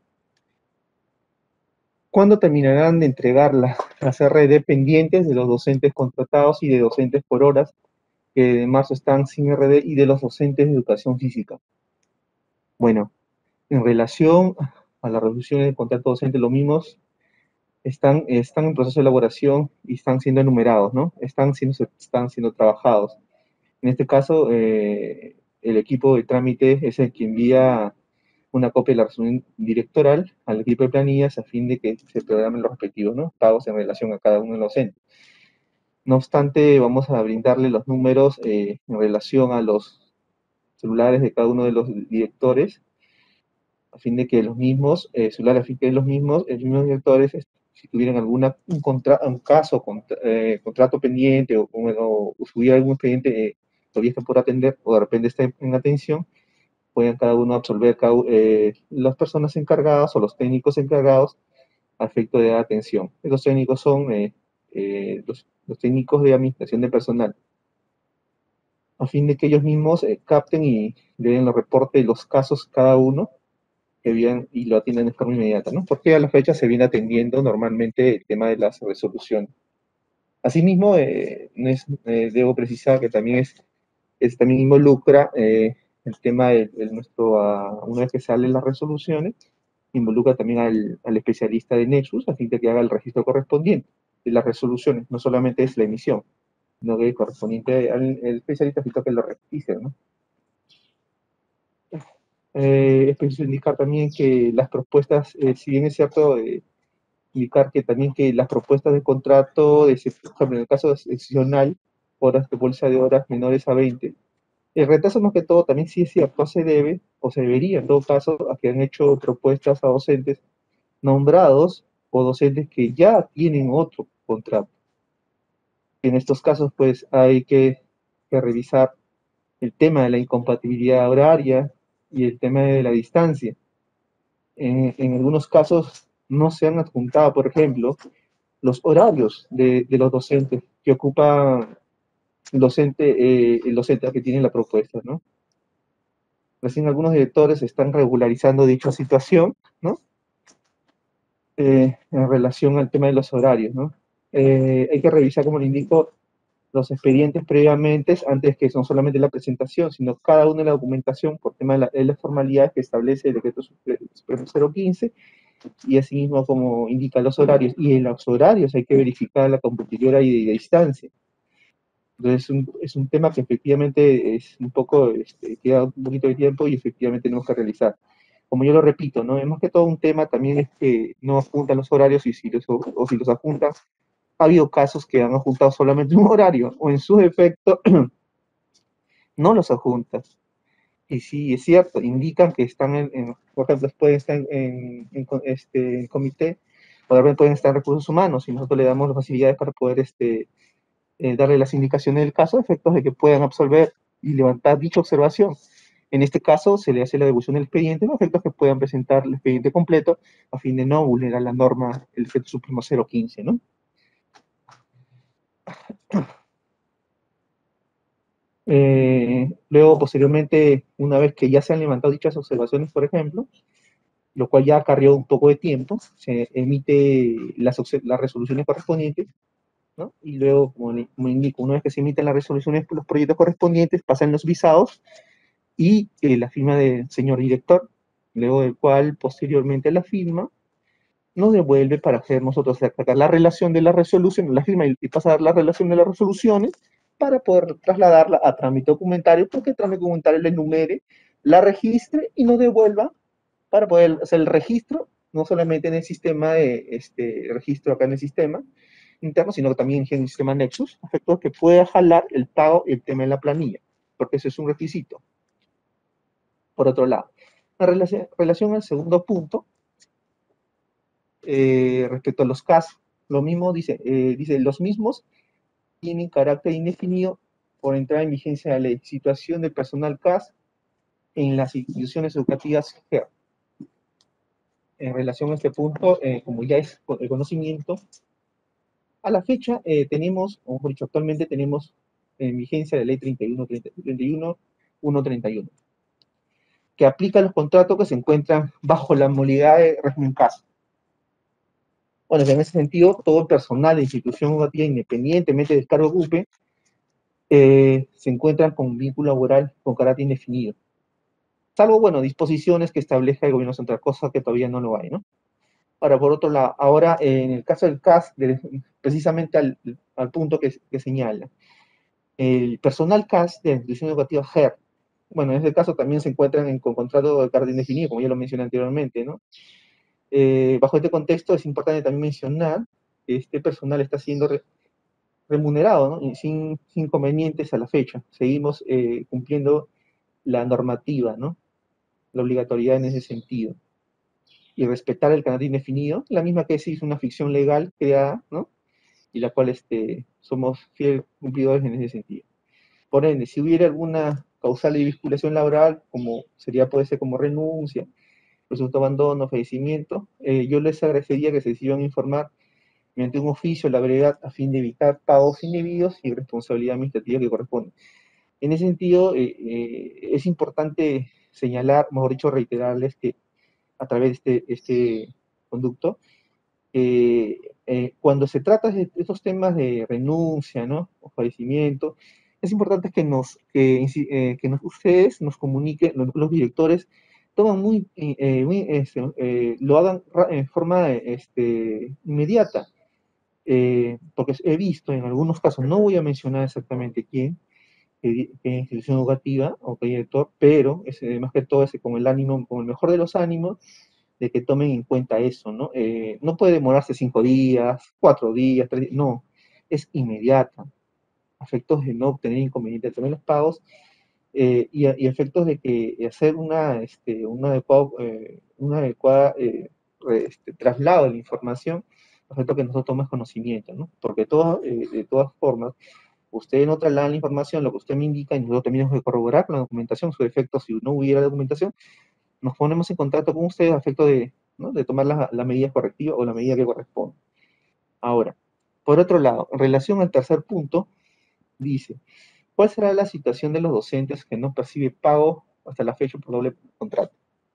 ¿Cuándo terminarán de entregar las, las R D pendientes de los docentes contratados y de docentes por horas que de marzo están sin R D y de los docentes de educación física? Bueno, en relación a la resolución del contrato docente, los mismos están, están en proceso de elaboración y están siendo enumerados, ¿no? Están siendo, están siendo trabajados. En este caso, eh, el equipo de trámite es el que envía una copia de la resolución directoral al equipo de planillas a fin de que se programen los respectivos, ¿no?, pagos en relación a cada uno de los docentes. No obstante, vamos a brindarle los números eh, en relación a los celulares de cada uno de los directores, a fin de que los mismos, eh, celulares, a fin de que los mismos, los mismos directores, si tuvieran alguna, un, contra, un caso, contra, eh, contrato pendiente o, o, o hubiera algún expediente eh, todavía está por atender o de repente está en atención, puedan cada uno absolver cada, eh, las personas encargadas o los técnicos encargados a efecto de atención. Los técnicos son eh, eh, los, los técnicos de administración de personal, a fin de que ellos mismos eh, capten y le den los reportes de los casos cada uno que vienen y lo atienden de forma inmediata, ¿no? Porque a la fecha se viene atendiendo normalmente el tema de las resoluciones. Asimismo, eh, es, eh, debo precisar que también es, es también involucra eh, el tema de, de nuestro, uh, una vez que salen las resoluciones, involucra también al, al especialista de Nexus, a fin de que haga el registro correspondiente de las resoluciones, no solamente es la emisión, sino que es correspondiente al especialista, así que lo registre, ¿no? Eh, es preciso indicar también que las propuestas, eh, si bien es cierto, eh, indicar que también que las propuestas de contrato, de, por ejemplo, en el caso excepcional, horas de bolsa de horas menores a veinte, el retraso más que todo también sí es cierto, se debe, o se debería en todo caso, a que han hecho propuestas a docentes nombrados o docentes que ya tienen otro contrato. En estos casos, pues, hay que, que revisar el tema de la incompatibilidad horaria y el tema de la distancia. En, en algunos casos no se han adjuntado, por ejemplo, los horarios de, de los docentes que ocupa el docente, eh, el docente que tiene la propuesta, ¿no? Recién algunos directores están regularizando dicha situación, ¿no? Eh, en relación al tema de los horarios, ¿no? Eh, hay que revisar, como le indico, los expedientes previamente, antes que son solamente la presentación, sino cada una de la documentación por tema de, la, de las formalidades que establece el decreto supremo cero quince, y asimismo como indica los horarios, y en los horarios hay que verificar la computadora y de, de distancia. Entonces es un, es un tema que efectivamente es un poco, este, queda un poquito de tiempo y efectivamente tenemos que realizar. Como yo lo repito, ¿no? Es más que todo un tema también es que no apuntan los horarios y si los, o, o si los apuntan, ha habido casos que han adjuntado solamente un horario, o en su defecto, no los adjuntan. Y sí, es cierto, indican que están en, en por ejemplo, pueden estar en, en, en este, en comité, o de repente pueden estar en recursos humanos, y nosotros le damos las facilidades para poder este, eh, darle las indicaciones del caso, a efectos de que puedan absolver y levantar dicha observación. En este caso, se le hace la devolución del expediente, a efectos que puedan presentar el expediente completo, a fin de no vulnerar la norma, el decreto supremo cero quince, ¿no? Eh, luego, posteriormente, una vez que ya se han levantado dichas observaciones, por ejemplo, lo cual ya acarreó un poco de tiempo, se emite las, las resoluciones correspondientes, ¿no? Y luego, como, como indico, una vez que se emiten las resoluciones, los proyectos correspondientes pasan los visados y eh, la firma del señor director, luego del cual, posteriormente, la firma nos devuelve para hacer nosotros sacar la relación de la resolución, la firma y, y pasar la relación de las resoluciones, para poder trasladarla a trámite documentario, porque el trámite documentario le enumere, la registre y nos devuelva para poder hacer el registro, no solamente en el sistema de este registro acá en el sistema interno, sino también en el sistema Nexus, a efectos que pueda jalar el pago y el tema de la planilla, porque eso es un requisito. Por otro lado, en relación, relación al segundo punto, eh, respecto a los casos, lo mismo dice, eh, dice, los mismos tienen carácter indefinido por entrar en vigencia de la ley. Situación del personal C A S en las instituciones educativas G E R. En relación a este punto, eh, como ya es el conocimiento, a la fecha eh, tenemos, o mejor dicho, actualmente tenemos en vigencia la ley treinta y uno, treinta y uno, ciento treinta y uno, que aplica a los contratos que se encuentran bajo la modalidad de régimen C A S. Bueno, en ese sentido, todo el personal de institución educativa, independientemente del cargo que ocupe, eh, se encuentran con vínculo laboral con carácter indefinido. Salvo, bueno, disposiciones que establezca el gobierno central, cosa que todavía no lo hay, ¿no? Ahora, por otro lado, ahora en el caso del C A S, de, precisamente al, al punto que, que señala, el personal C A S de la institución educativa G E R, bueno, en este caso también se encuentran en, con contrato de carácter indefinido, como ya lo mencioné anteriormente, ¿no? Eh, bajo este contexto es importante también mencionar que este personal está siendo re, remunerado, ¿no? Y sin, sin inconvenientes a la fecha. Seguimos eh, cumpliendo la normativa, ¿no? La obligatoriedad en ese sentido. Y respetar el carácter indefinido, la misma que es una ficción legal creada, ¿no? Y la cual este, somos fieles cumplidores en ese sentido. Por ende, si hubiera alguna causal de vinculación laboral, como sería, puede ser como renuncia, presunto abandono, fallecimiento, eh, yo les agradecería que se decidan informar mediante un oficio la brevedad a fin de evitar pagos indebidos y responsabilidad administrativa que corresponde. En ese sentido, eh, eh, es importante señalar, mejor dicho, reiterarles que a través de este, este conducto, eh, eh, cuando se trata de estos temas de renuncia, ¿no? O fallecimiento, es importante que, nos, que, eh, que nos, ustedes nos comuniquen, los, los directores, toman muy, eh, muy este, eh, lo hagan en forma este, inmediata, eh, porque he visto en algunos casos, no voy a mencionar exactamente quién, qué institución educativa o qué director, pero es, más que todo es con el ánimo, con el mejor de los ánimos, de que tomen en cuenta eso, ¿no? Eh, no puede demorarse cinco días, cuatro días, tres días, no, es inmediata. Efectos de no obtener inconvenientes también los pagos eh, y, y efectos de que hacer una, este, una adecuada, eh, una adecuada eh, este, traslado de la información, efecto que nosotros tomemos conocimiento, ¿no? Porque todo, eh, de todas formas, usted no traslada la información, lo que usted me indica, y nosotros también tenemos que corroborar con la documentación, su efecto, si no hubiera documentación, nos ponemos en contacto con ustedes a efecto de, ¿no? de tomar las la medidas correctivas o la medida que corresponde. Ahora, por otro lado, en relación al tercer punto, dice, ¿cuál será la situación de los docentes que no perciben pago hasta la fecha por doble contrato?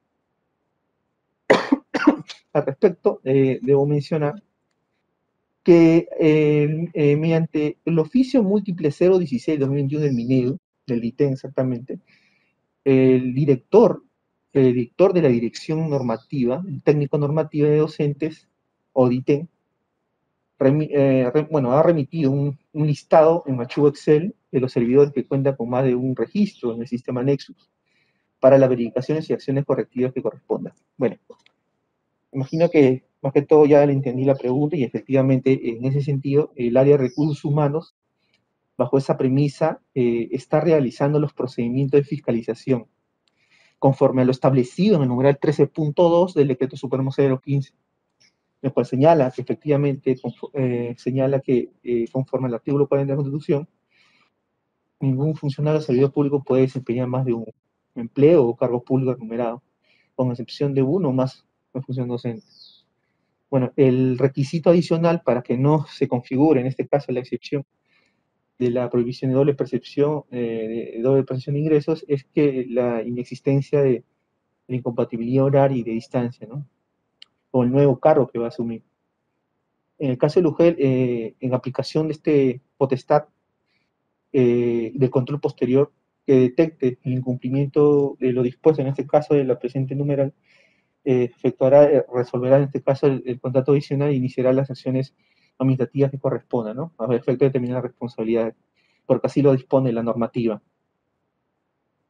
Al respecto, eh, debo mencionar que eh, eh, mediante el oficio múltiple cero dieciséis dos mil veintiuno del Minedu, del I T E N exactamente, el director, el director de la dirección normativa, el técnico normativa de docentes, o D I T E N, remi, eh, re, bueno, ha remitido un, un listado en archivo Excel de los servidores que cuentan con más de un registro en el sistema Nexus para las verificaciones y acciones correctivas que correspondan. Bueno, imagino que más que todo ya le entendí la pregunta y efectivamente en ese sentido el área de recursos humanos, bajo esa premisa, eh, está realizando los procedimientos de fiscalización conforme a lo establecido en el numeral trece punto dos del Decreto Supremo cero quince, el cual señala que efectivamente eh, señala que eh, conforme al artículo cuarenta de la Constitución, ningún funcionario o servidor público puede desempeñar más de un empleo o cargo público enumerado, con excepción de uno o más en función docente. Bueno, el requisito adicional para que no se configure, en este caso, la excepción de la prohibición de doble percepción, eh, de doble percepción de ingresos, es que la inexistencia de, de incompatibilidad horaria y de distancia, ¿no? O el nuevo cargo que va a asumir. En el caso de Lugel, eh, en aplicación de este potestad eh, de control posterior que detecte el incumplimiento de lo dispuesto, en este caso de la presente numeral, eh, efectuará, eh, resolverá en este caso el, el contrato adicional e iniciará las acciones administrativas que correspondan, ¿no? A efecto de determinar responsabilidades, porque así lo dispone la normativa.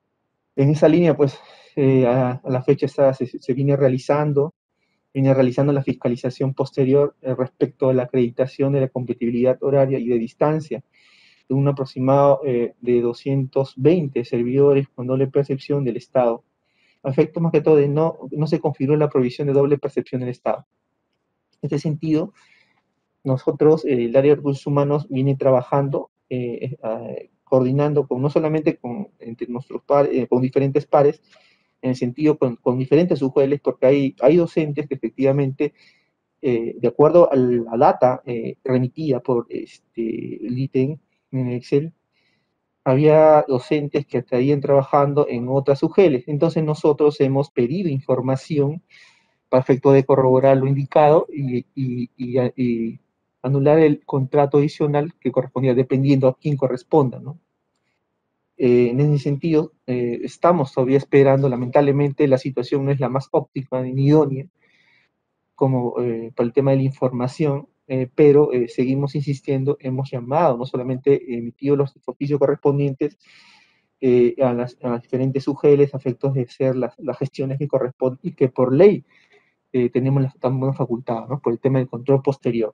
En esa línea, pues, eh, a, a la fecha está, se, se viene realizando, viene realizando la fiscalización posterior eh, respecto a la acreditación de la compatibilidad horaria y de distancia de un aproximado eh, de doscientos veinte servidores con doble percepción del Estado. A efecto más que todo de no, no se configuró la provisión de doble percepción del Estado. En este sentido, nosotros, eh, el área de recursos humanos, viene trabajando, eh, eh, coordinando con, no solamente con, entre nuestros pares, eh, con diferentes pares, en el sentido con, con diferentes U G Ls, porque hay, hay docentes que efectivamente, eh, de acuerdo al, a data eh, remitida por este, el ítem en Excel, había docentes que estarían trabajando en otras U G Ls. Entonces nosotros hemos pedido información para efecto de corroborar lo indicado y, y, y, y anular el contrato adicional que correspondía, dependiendo a quién corresponda, ¿no? Eh, en ese sentido, eh, estamos todavía esperando, lamentablemente la situación no es la más óptima ni idónea, como eh, para el tema de la información, eh, pero eh, seguimos insistiendo, hemos llamado, no solamente emitido los oficios correspondientes eh, a, las, a las diferentes U G Ls a efectos de hacer las, las gestiones que corresponden y que por ley eh, tenemos las estamos facultadas, ¿no? Por el tema del control posterior.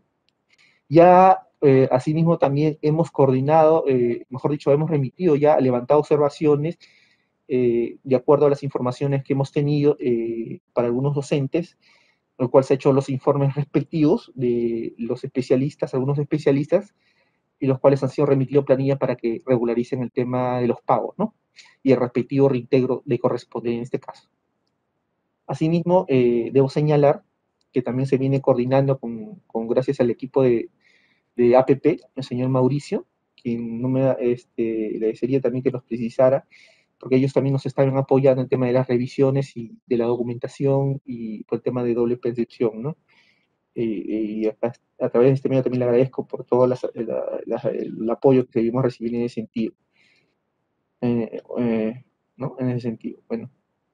Ya, eh, asimismo, también hemos coordinado, eh, mejor dicho, hemos remitido ya, levantado observaciones eh, de acuerdo a las informaciones que hemos tenido eh, para algunos docentes, lo cual se ha hecho los informes respectivos de los especialistas, algunos especialistas, y los cuales han sido remitidos planilla para que regularicen el tema de los pagos, ¿no? Y el respectivo reintegro le corresponde en este caso. Asimismo, eh, debo señalar que también se viene coordinando con, con gracias al equipo de, de A P P, el señor Mauricio, quien no me da, este, le desearía también que nos precisara, porque ellos también nos están apoyando en el tema de las revisiones y de la documentación y por el tema de doble percepción, ¿no? Eh, y a, a través de este medio también le agradezco por todo las, la, la, el apoyo que debimos recibir en ese sentido. Eh, eh, ¿no? En ese sentido, bueno.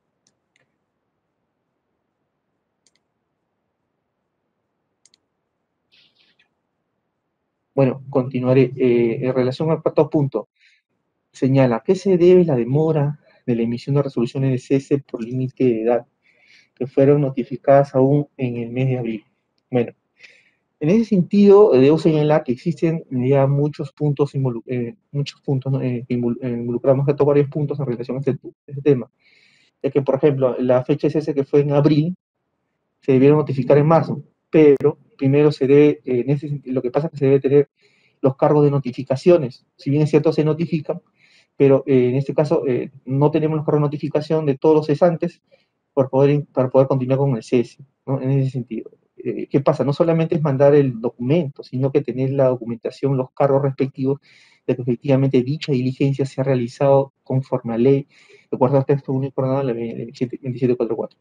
Bueno, continuaré. Eh, en relación al cuarto punto, señala, ¿a qué se debe la demora de la emisión de resoluciones de cese por límite de edad que fueron notificadas aún en el mes de abril? Bueno, en ese sentido, eh, debo señalar que existen ya muchos puntos, eh, muchos puntos ¿no? eh, que involucramos a varios puntos en relación a este, este tema. Ya que, por ejemplo, la fecha de cese que fue en abril, se debieron notificar en marzo, pero primero se debe, eh, en ese, lo que pasa es que se debe tener los cargos de notificaciones. Si bien es cierto, se notifican, pero eh, en este caso eh, no tenemos los cargos de notificación de todos los cesantes para poder, para poder continuar con el cese, ¿no? En ese sentido. Eh, ¿Qué pasa? No solamente es mandar el documento, sino que tener la documentación, los cargos respectivos de que efectivamente dicha diligencia se ha realizado conforme a ley, de acuerdo al texto único ordenado de la veintisiete cuarenta y cuatro.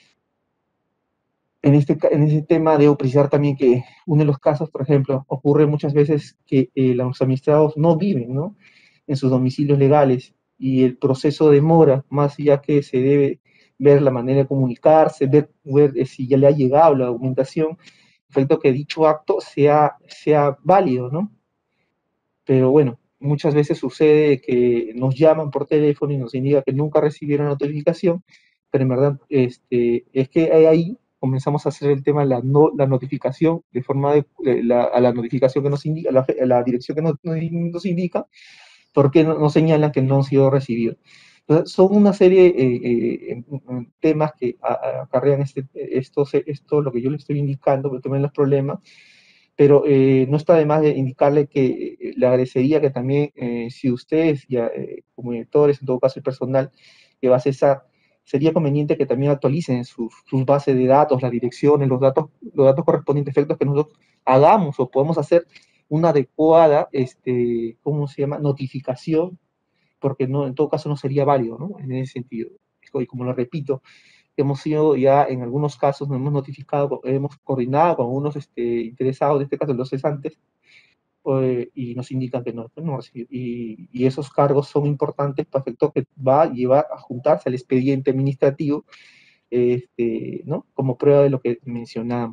En este, en ese tema debo precisar también que uno de los casos, por ejemplo, ocurre muchas veces que eh, los administrados no viven, ¿no?, en sus domicilios legales y el proceso demora, más ya que se debe ver la manera de comunicarse, ver, ver eh, si ya le ha llegado la documentación, efecto que dicho acto sea, sea válido, ¿no? Pero bueno, muchas veces sucede que nos llaman por teléfono y nos indica que nunca recibieron notificación, pero en verdad este, es que ahí comenzamos a hacer el tema de la, no, la notificación, de forma de, de la, a la notificación que nos indica, a la, a la dirección que nos, nos indica, porque nos no señalan que no han sido recibidos. Entonces, son una serie de eh, eh, temas que acarrean este, esto, esto, lo que yo le estoy indicando, el tema de los problemas, pero eh, no está de más de indicarle que eh, le agradecería que también, eh, si ustedes, ya, eh, como directores, en todo caso el personal que va a cesar, sería conveniente que también actualicen sus, sus bases de datos, las direcciones, los datos, los datos correspondientes, efectos que nosotros hagamos o podemos hacer una adecuada, este, ¿cómo se llama?, notificación, porque no, en todo caso no sería válido, ¿no?, en ese sentido. Y como lo repito, hemos sido ya en algunos casos, nos hemos notificado, hemos coordinado con algunos este, interesados, en este caso los cesantes, eh, y nos indican que no, no y, y esos cargos son importantes para efecto que va a llevar a juntarse al expediente administrativo, este, ¿no?, como prueba de lo que mencionamos.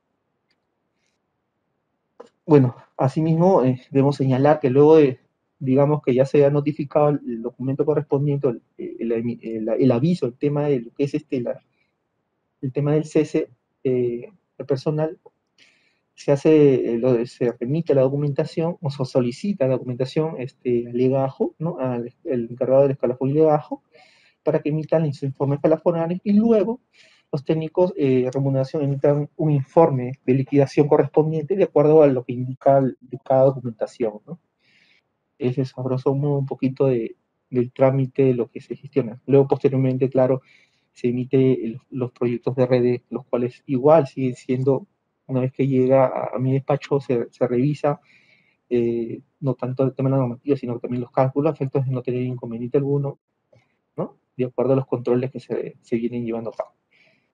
Bueno, asimismo, eh, debemos señalar que luego de, digamos que ya se ha notificado el documento correspondiente, el, el el, el, el aviso, el tema de lo que es este, la, el tema del cese eh, del personal, se hace, eh, lo, se remite la documentación, o se solicita la documentación este, al legajo, ¿no? Al el encargado del escalafón legajo, para que emitan los informes escalafonales, y luego los técnicos eh, de remuneración emitan un informe de liquidación correspondiente de acuerdo a lo que indica de cada documentación, ¿no? Ese es, a grosso modo, un poquito de, del trámite de lo que se gestiona. Luego, posteriormente, claro, se emite el, los proyectos de redes, los cuales igual siguen siendo, una vez que llega a, a mi despacho, se, se revisa, eh, no tanto el tema de la normativa, sino también los cálculos, a efectos de no tener inconveniente alguno, ¿no? De acuerdo a los controles que se, se vienen llevando a cabo.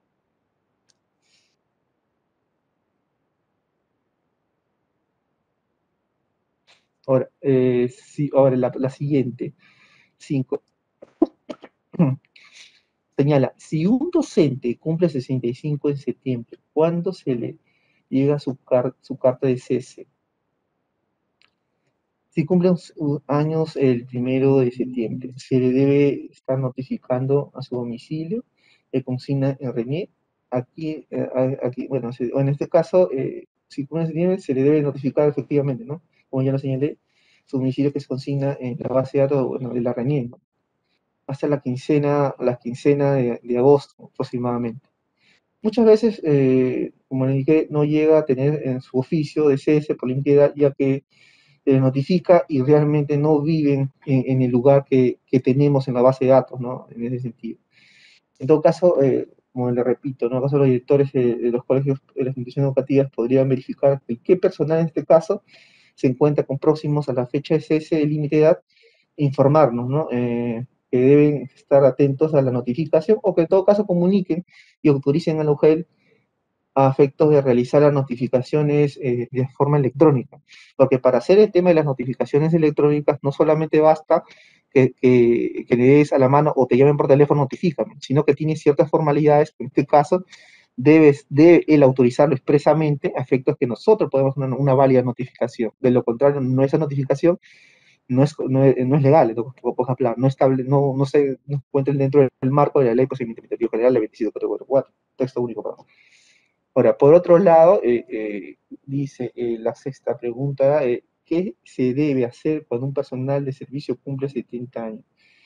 Ahora, eh, sí, ahora la, la siguiente, cinco. Señala, si un docente cumple sesenta y cinco en septiembre, ¿cuándo se le llega su, car su carta de cese? Si cumple años el primero de septiembre, se le debe estar notificando a su domicilio, le consigna en RENIEC. Aquí, eh, aquí, bueno, se, en este caso, eh, si cumple en septiembre, se le debe notificar efectivamente, ¿no? Como ya lo señalé, su domicilio que se consigna en la base de datos, bueno, de la RENIEC, ¿no? Hasta la quincena, la quincena de, de agosto aproximadamente. Muchas veces, eh, como le dije, no llega a tener en su oficio de cese por limpieza, ya que se les notifica y realmente no viven en, en el lugar que, que tenemos en la base de datos, ¿no? En ese sentido. En todo caso, eh, como le repito, ¿no? En el caso de los directores de, de los colegios, de las instituciones educativas, podrían verificar qué personal en este caso se encuentra con próximos a la fecha de cese de límite de edad e informarnos, ¿no? Eh, que deben estar atentos a la notificación o que en todo caso comuniquen y autoricen a la U G E L a efectos de realizar las notificaciones eh, de forma electrónica. Porque para hacer el tema de las notificaciones electrónicas no solamente basta que, que, que le des a la mano o te llamen por teléfono, notifícame, sino que tiene ciertas formalidades que en este caso debes, debe él autorizarlo expresamente a efectos que nosotros podemos una, una válida notificación. De lo contrario, no esa notificación no es, no es, no es legal, por ejemplo, no, estable, no, no se no encuentran dentro del marco de la ley de procedimiento administrativo general de veintisiete cuatrocientos cuarenta y cuatro, texto único, perdón. Ahora, por otro lado, eh, eh, dice eh, la sexta pregunta, eh, ¿qué se debe hacer cuando un personal de servicio cumple setenta años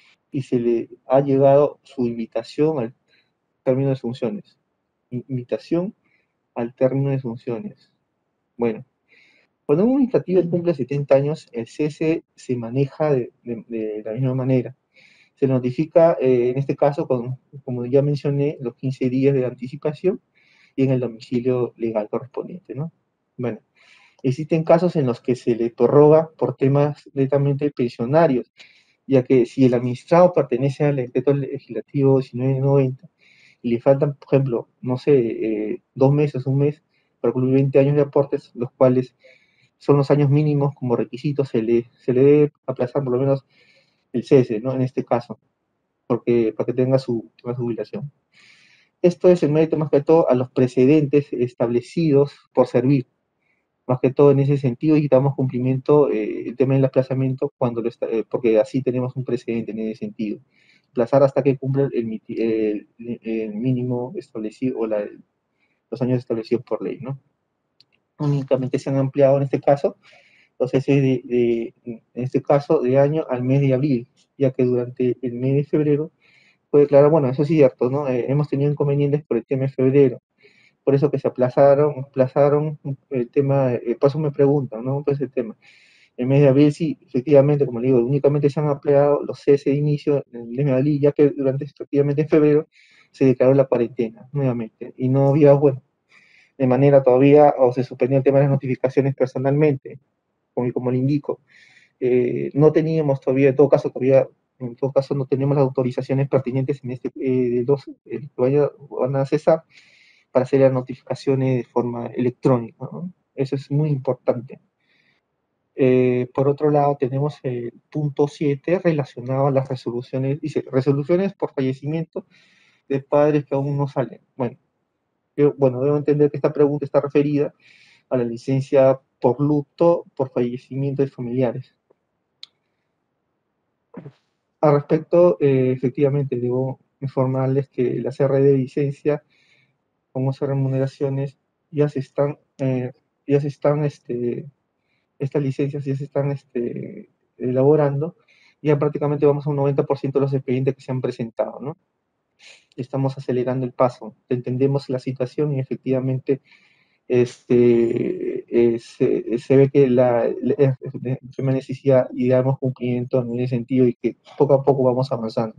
y se le ha llegado su invitación al término de funciones? Invitación al término de funciones. Bueno, cuando un administrativo cumple setenta años, el cese se maneja de, de, de la misma manera. Se notifica, eh, en este caso, con, como ya mencioné, los quince días de anticipación y en el domicilio legal correspondiente, ¿no? Bueno, existen casos en los que se le prorroga por temas netamente pensionarios, ya que si el administrado pertenece al decreto legislativo diecinueve noventa y le faltan, por ejemplo, no sé, eh, dos meses, un mes, para cumplir veinte años de aportes, los cuales son los años mínimos como requisito, se le, se le debe aplazar por lo menos el cese, ¿no? En este caso, porque, para que tenga su, tenga su jubilación. Esto es el mérito más que todo a los precedentes establecidos por servir, más que todo en ese sentido, y damos cumplimiento eh, el tema del aplazamiento, cuando lo está, eh, porque así tenemos un precedente en ese sentido. Aplazar hasta que cumpla el, el, el mínimo establecido, o la, los años establecidos por ley, ¿no? Únicamente se han ampliado en este caso, entonces de, de, en este caso de año al mes de abril, ya que durante el mes de febrero fue declarar, bueno, eso es cierto, ¿no? Eh, hemos tenido inconvenientes por el tema de febrero, por eso que se aplazaron, aplazaron el tema, eh, por eso me preguntan, ¿no? Pues el tema. El mes de abril sí, efectivamente, como le digo, únicamente se han ampliado los cese de inicio en el mes de abril, ya que durante, efectivamente, en febrero se declaró la cuarentena, nuevamente, y no había, bueno, de manera todavía, o se suspendía el tema de las notificaciones personalmente, como, como le indico. Eh, no teníamos todavía, en todo caso, todavía, en todo caso, no tenemos las autorizaciones pertinentes en este, eh, de los eh, que vaya, van a cesar, para hacer las notificaciones de forma electrónica, ¿no? Eso es muy importante. Eh, por otro lado, tenemos el punto siete relacionado a las resoluciones, dice, resoluciones por fallecimiento de padres que aún no salen. Bueno, yo, bueno, debo entender que esta pregunta está referida a la licencia por luto, por fallecimiento de familiares. Al respecto, eh, efectivamente, debo informarles que las R D de licencia, como esas remuneraciones, ya se están, eh, ya se están, este, estas licencias ya se están este, elaborando, ya prácticamente vamos a un noventa por ciento de los expedientes que se han presentado, ¿no? Estamos acelerando el paso, entendemos la situación y efectivamente este, eh, se, se ve que la, la, la extrema necesidad y damos cumplimiento en ese sentido y que poco a poco vamos avanzando.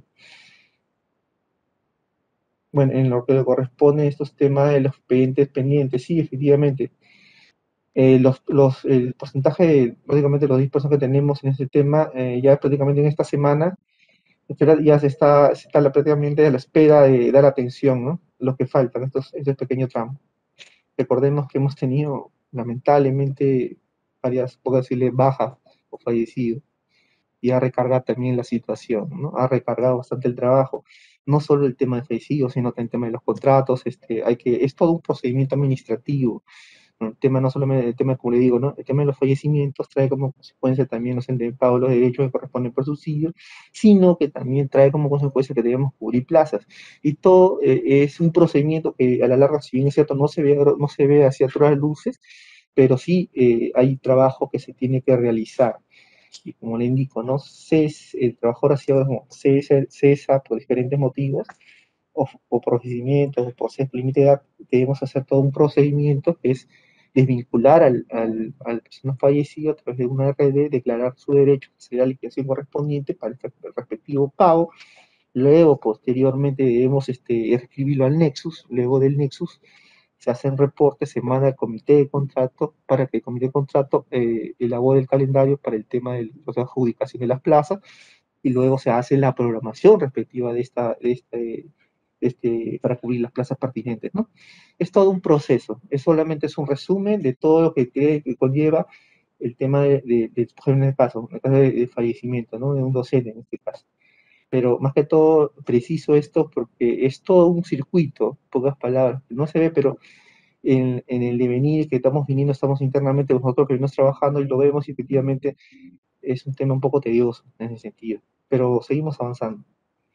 Bueno, en lo que le corresponde a estos temas de los expedientes pendientes, sí, efectivamente, eh, los, los, el porcentaje, de, prácticamente los diez por ciento que tenemos en este tema, eh, ya prácticamente en esta semana, ya se está, se está la, prácticamente a la espera de dar atención, ¿no? Lo que faltan, estos, estos pequeños tramos. Recordemos que hemos tenido, lamentablemente, varias, puedo decirle, bajas o fallecidos, y ha recargado también la situación, ¿no? Ha recargado bastante el trabajo, no solo el tema de fallecidos, sino también el tema de los contratos, este, hay que, es todo un procedimiento administrativo, ¿no? El tema no solamente, el tema, como le digo, ¿no? El tema de los fallecimientos trae como consecuencia también los pago de los derechos que corresponden por subsidio, sino que también trae como consecuencia que debemos cubrir plazas, y todo eh, es un procedimiento que a la larga, si bien es cierto, no se ve, no se ve hacia otras luces, pero sí eh, hay trabajo que se tiene que realizar. Y como le indico, ¿no? Ces, el trabajador ha sido cesa, cesa por diferentes motivos, o, o procedimientos, o por ser límite de edad, debemos hacer todo un procedimiento que es desvincular al, al, al persona fallecida a través de una R D, declarar su derecho, hacer la liquidación correspondiente para el respectivo pago. Luego, posteriormente, debemos este, escribirlo al Nexus. Luego del Nexus se hacen reportes, se manda al comité de contrato para que el comité de contrato eh, elabore el calendario para el tema de la adjudicación de las plazas, y luego se hace la programación respectiva de esta, de este, de este, para cubrir las plazas pertinentes, ¿no? Es todo un proceso, es solamente es un resumen de todo lo que, que, que conlleva el tema de, de, de, en el caso, en el caso de, de fallecimiento, ¿no? De un docente en este caso. Pero más que todo, preciso esto porque es todo un circuito, pocas palabras, no se ve, pero en, en el devenir que estamos viniendo, estamos internamente nosotros que venimos trabajando y lo vemos, y efectivamente es un tema un poco tedioso en ese sentido, pero seguimos avanzando.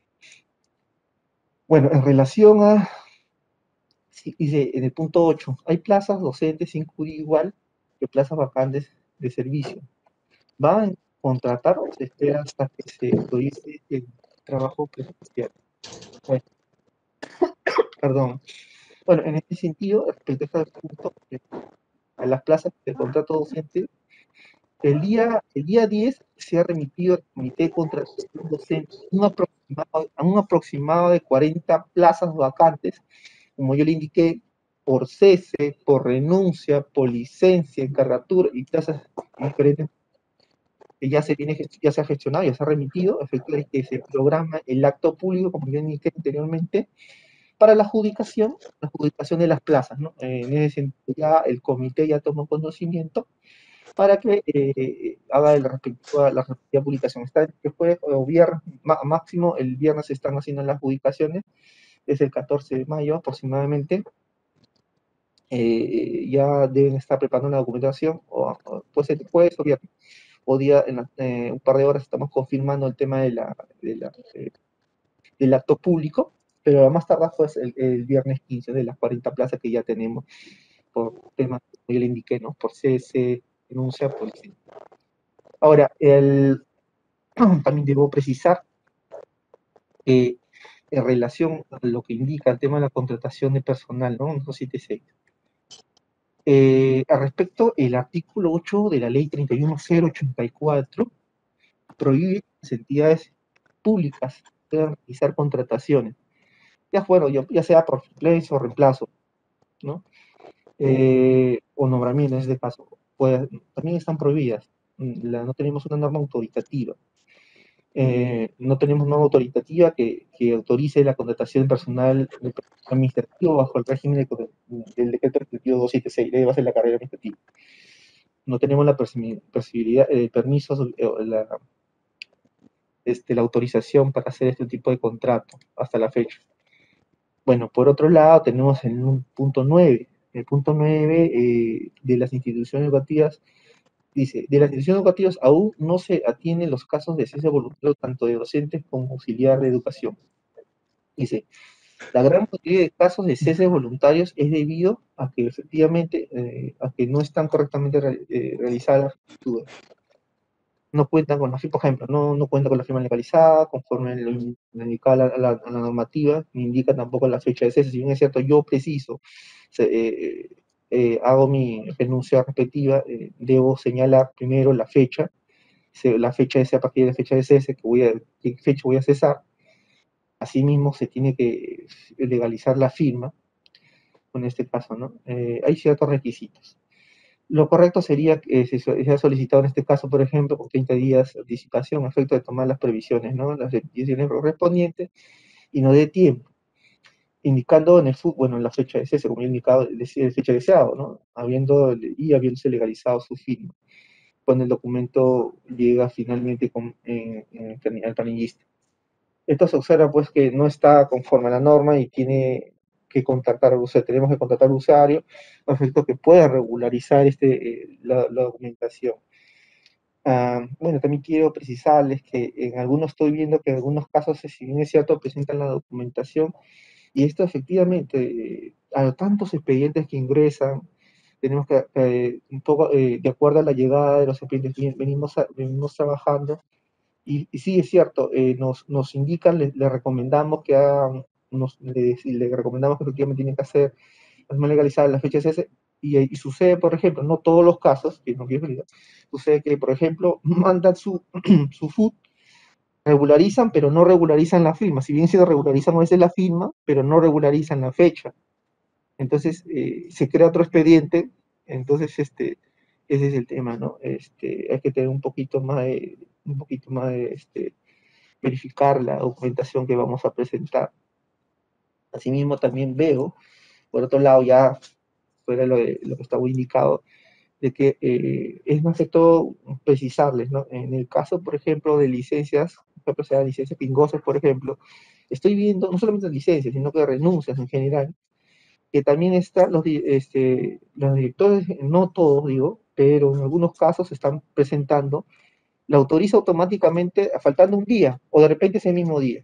Bueno, en relación a, sí, dice en el punto ocho, hay plazas docentes sin cubrir igual que plazas vacantes de servicio. ¿Van a contratar o se espera hasta que se autorice el trabajo presencial? Bueno, perdón. Bueno, en este sentido, respecto a este punto, a las plazas de contrato docente, el día, el día diez se ha remitido al comité de contratación docente un aproximado, a un aproximado de cuarenta plazas vacantes, como yo le indiqué, por cese, por renuncia, por licencia, encargatura y plazas diferentes, que ya se, tiene, ya se ha gestionado, ya se ha remitido, efectivamente que se programa el acto público, como yo indiqué anteriormente, para la adjudicación, la adjudicación de las plazas, ¿no? Eh, en ese sentido ya el comité ya tomó conocimiento para que eh, haga la respectiva, la respectiva publicación. Está que fue o viernes, máximo el viernes se están haciendo las adjudicaciones, desde el catorce de mayo aproximadamente. Eh, ya deben estar preparando la documentación, o, o puede ser jueves o viernes, o día, en la, eh, un par de horas estamos confirmando el tema de la, de la, eh, del acto público, pero lo más tardar fue el, el viernes quince, de las cuarenta plazas que ya tenemos, por temas que yo le indiqué, ¿no? Por cese, denuncia, policía. Ahora, el, también debo precisar que en relación a lo que indica el tema de la contratación de personal, ¿no? doscientos setenta y seis. Eh, al respecto, el artículo ocho de la ley treinta y uno mil ochenta y cuatro prohíbe que las entidades públicas puedan realizar contrataciones, ya, bueno, ya, ya sea por suplencia o reemplazo, ¿no? Eh, o nombramiento en este caso, pues, también están prohibidas. La, no tenemos una norma autoritativa. Eh, no tenemos norma autoritativa que, que autorice la contratación de personal, de personal administrativo bajo el régimen de, del decreto ejecutivo doscientos setenta y seis, de base de la carrera administrativa. No tenemos la posibilidad de eh, permisos, eh, la, este, la autorización para hacer este tipo de contrato hasta la fecha. Bueno, por otro lado, tenemos en un punto nueve, el punto nueve eh, de las instituciones educativas dice, de las instituciones educativas aún no se atienden los casos de cese voluntario tanto de docentes como auxiliar de educación. Dice, la gran mayoría de casos de cese voluntarios es debido a que efectivamente, eh, a que no están correctamente re- eh, realizadas las solicitudes. No cuentan con la firma, por ejemplo, no, no cuenta con la firma legalizada, conforme lo in- lo indicada la, la- la normativa, ni indica tampoco la fecha de cese. Si bien es cierto, yo preciso, se- eh, eh, hago mi renuncia respectiva, eh, debo señalar primero la fecha, se- la fecha de ese, a partir de la fecha de cese, que voy a, qué fecha voy a cesar. Asimismo, se tiene que legalizar la firma, en este caso, ¿no? Eh, hay ciertos requisitos. Lo correcto sería que se so- sea solicitado en este caso, por ejemplo, con treinta días de anticipación, a efecto de tomar las previsiones, ¿no? Las decisiones correspondientes, y no dé tiempo, indicando en el fútbol, bueno, en la fecha de cese, como he indicado, de de fecha deseado, ¿no? Habiendo, y habiéndose legalizado su firma, cuando el documento llega finalmente con, en, en el plani- al planillista. Esto se observa, pues, que no está conforme a la norma y tiene que contactar al usuario, tenemos que contactar al usuario, a efecto que pueda regularizar este, eh, la, la documentación. Ah, bueno, también quiero precisarles que en algunos estoy viendo que en algunos casos, si bien es cierto, presentan la documentación, y esto efectivamente, eh, a tantos expedientes que ingresan, tenemos que, eh, un poco, eh, de acuerdo a la llegada de los expedientes, ven- venimos, a- venimos trabajando, y, y sí es cierto, eh, nos, nos indican, le, le recomendamos que hagan, nos, le, le recomendamos que efectivamente tienen que hacer las más legalizadas las fechas ese, y, y sucede, por ejemplo, no todos los casos, que no quiero explicar, sucede que, por ejemplo, mandan su, su F U T, regularizan, pero no regularizan la firma. Si bien se regularizan a veces la firma, pero no regularizan la fecha. Entonces, eh, se crea otro expediente. Entonces, este, ese es el tema, ¿no? Este, hay que tener un poquito más de, un poquito más de, este, verificar la documentación que vamos a presentar. Asimismo, también veo, por otro lado, ya fuera lo, de, lo que estaba indicado, de que eh, es más que todo precisarles, ¿no? En el caso, por ejemplo, de licencias, por ejemplo, sea licencias pingosas, por ejemplo, estoy viendo, no solamente licencias, sino que renuncias en general, que también están los, di- este, los directores, no todos digo, pero en algunos casos se están presentando, la autoriza automáticamente faltando un día, o de repente ese mismo día,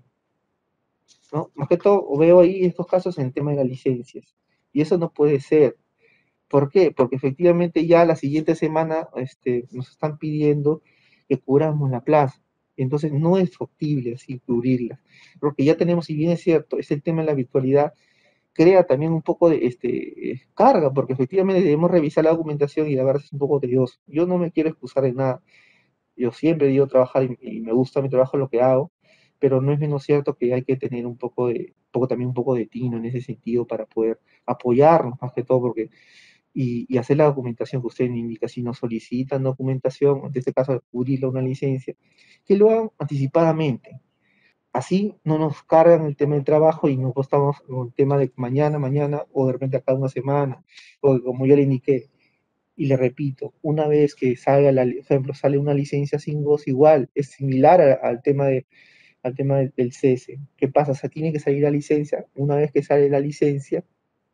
¿no? Más que todo veo ahí estos casos en tema de las licencias, y eso no puede ser. ¿Por qué? Porque efectivamente ya la siguiente semana este, nos están pidiendo que cubramos la plaza. Entonces no es factible así cubrirla. Porque ya tenemos, si bien es cierto, es el tema de la virtualidad, crea también un poco de este, eh, carga, porque efectivamente debemos revisar la documentación y la verdad es un poco tedioso. Yo no me quiero excusar en nada. Yo siempre digo trabajar y, y me gusta mi trabajo, lo que hago, pero no es menos cierto que hay que tener un poco de, un poco, también un poco de tino en ese sentido para poder apoyarnos más que todo, porque y, y hacer la documentación que usted me indica. Si nos solicitan documentación, en este caso cubrirle una licencia, que lo hagan anticipadamente. Así no nos cargan el tema del trabajo y no estamos con el tema de mañana, mañana, o de repente acá una semana, o como yo le indiqué. Y le repito, una vez que salga, la, por ejemplo, sale una licencia sin goce, igual, es similar a- al tema de, al tema del, del cese. ¿Qué pasa? O sea, tiene que salir la licencia, una vez que sale la licencia,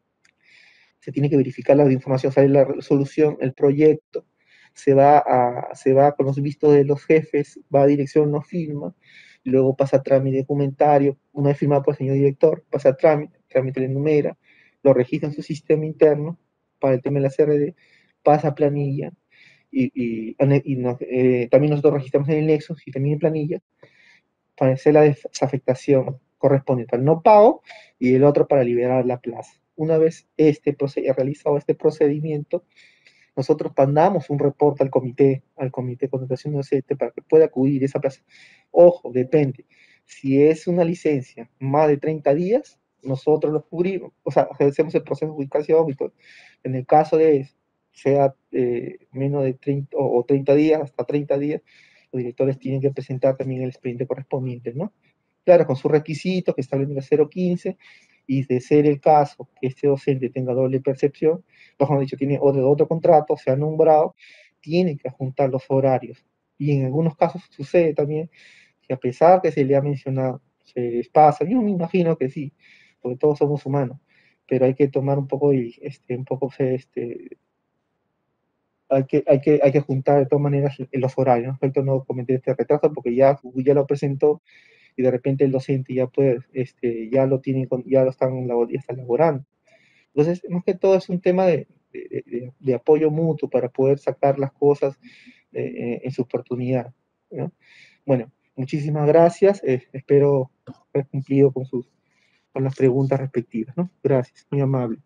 se tiene que verificar la información, sale la resolución, el proyecto, se va, a, se va con los vistos de los jefes, va a dirección, no firma, luego pasa a trámite documentario, una vez firmado por el señor director, pasa a trámite, trámite le enumera, lo registra en su sistema interno, para el tema de la C R D, pasa a planilla, y, y, y nos, eh, también nosotros registramos en el Nexus y también en planilla, para hacer la desafectación correspondiente al no pago y el otro para liberar la plaza. Una vez este realizado este procedimiento, nosotros mandamos un reporte al comité, al comité de contratación docente para que pueda acudir a esa plaza. Ojo, depende. Si es una licencia más de treinta días, nosotros lo cubrimos, o sea, hacemos el proceso de ubicación y todo. En el caso de sea eh, menos de treinta o, o treinta días, hasta treinta días, los directores tienen que presentar también el expediente correspondiente, ¿no? Claro, con sus requisitos que establecen el cero quince, y de ser el caso que este docente tenga doble percepción, mejor dicho, tiene otro, otro contrato, se ha nombrado, tiene que juntar los horarios. Y en algunos casos sucede también que a pesar que se le ha mencionado, se les pasa, yo me imagino que sí, porque todos somos humanos, pero hay que tomar un poco, este, un poco este, hay que, hay que, hay que juntar de todas maneras los horarios, ¿no? Espero no cometer este retraso porque ya, ya lo presentó y de repente el docente ya puede, este, ya lo tiene, ya lo están, ya están elaborando. Entonces, más que todo es un tema de, de, de, de apoyo mutuo para poder sacar las cosas eh, en su oportunidad, ¿no? Bueno, muchísimas gracias, eh, espero haber cumplido con, sus, con las preguntas respectivas, ¿no? Gracias, muy amable.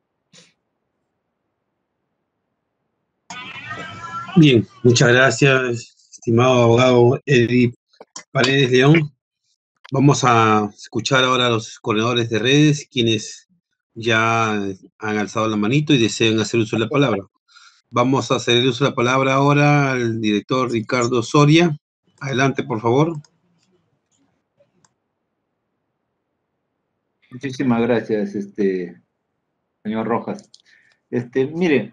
Bien, muchas gracias, estimado abogado Eddie Paredes León. Vamos a escuchar ahora a los coordinadores de redes, quienes ya han alzado la manito y desean hacer uso de la palabra. Vamos a hacer uso de la palabra ahora al director Ricardo Soria. Adelante, por favor. Muchísimas gracias, este, señor Rojas. Este, mire,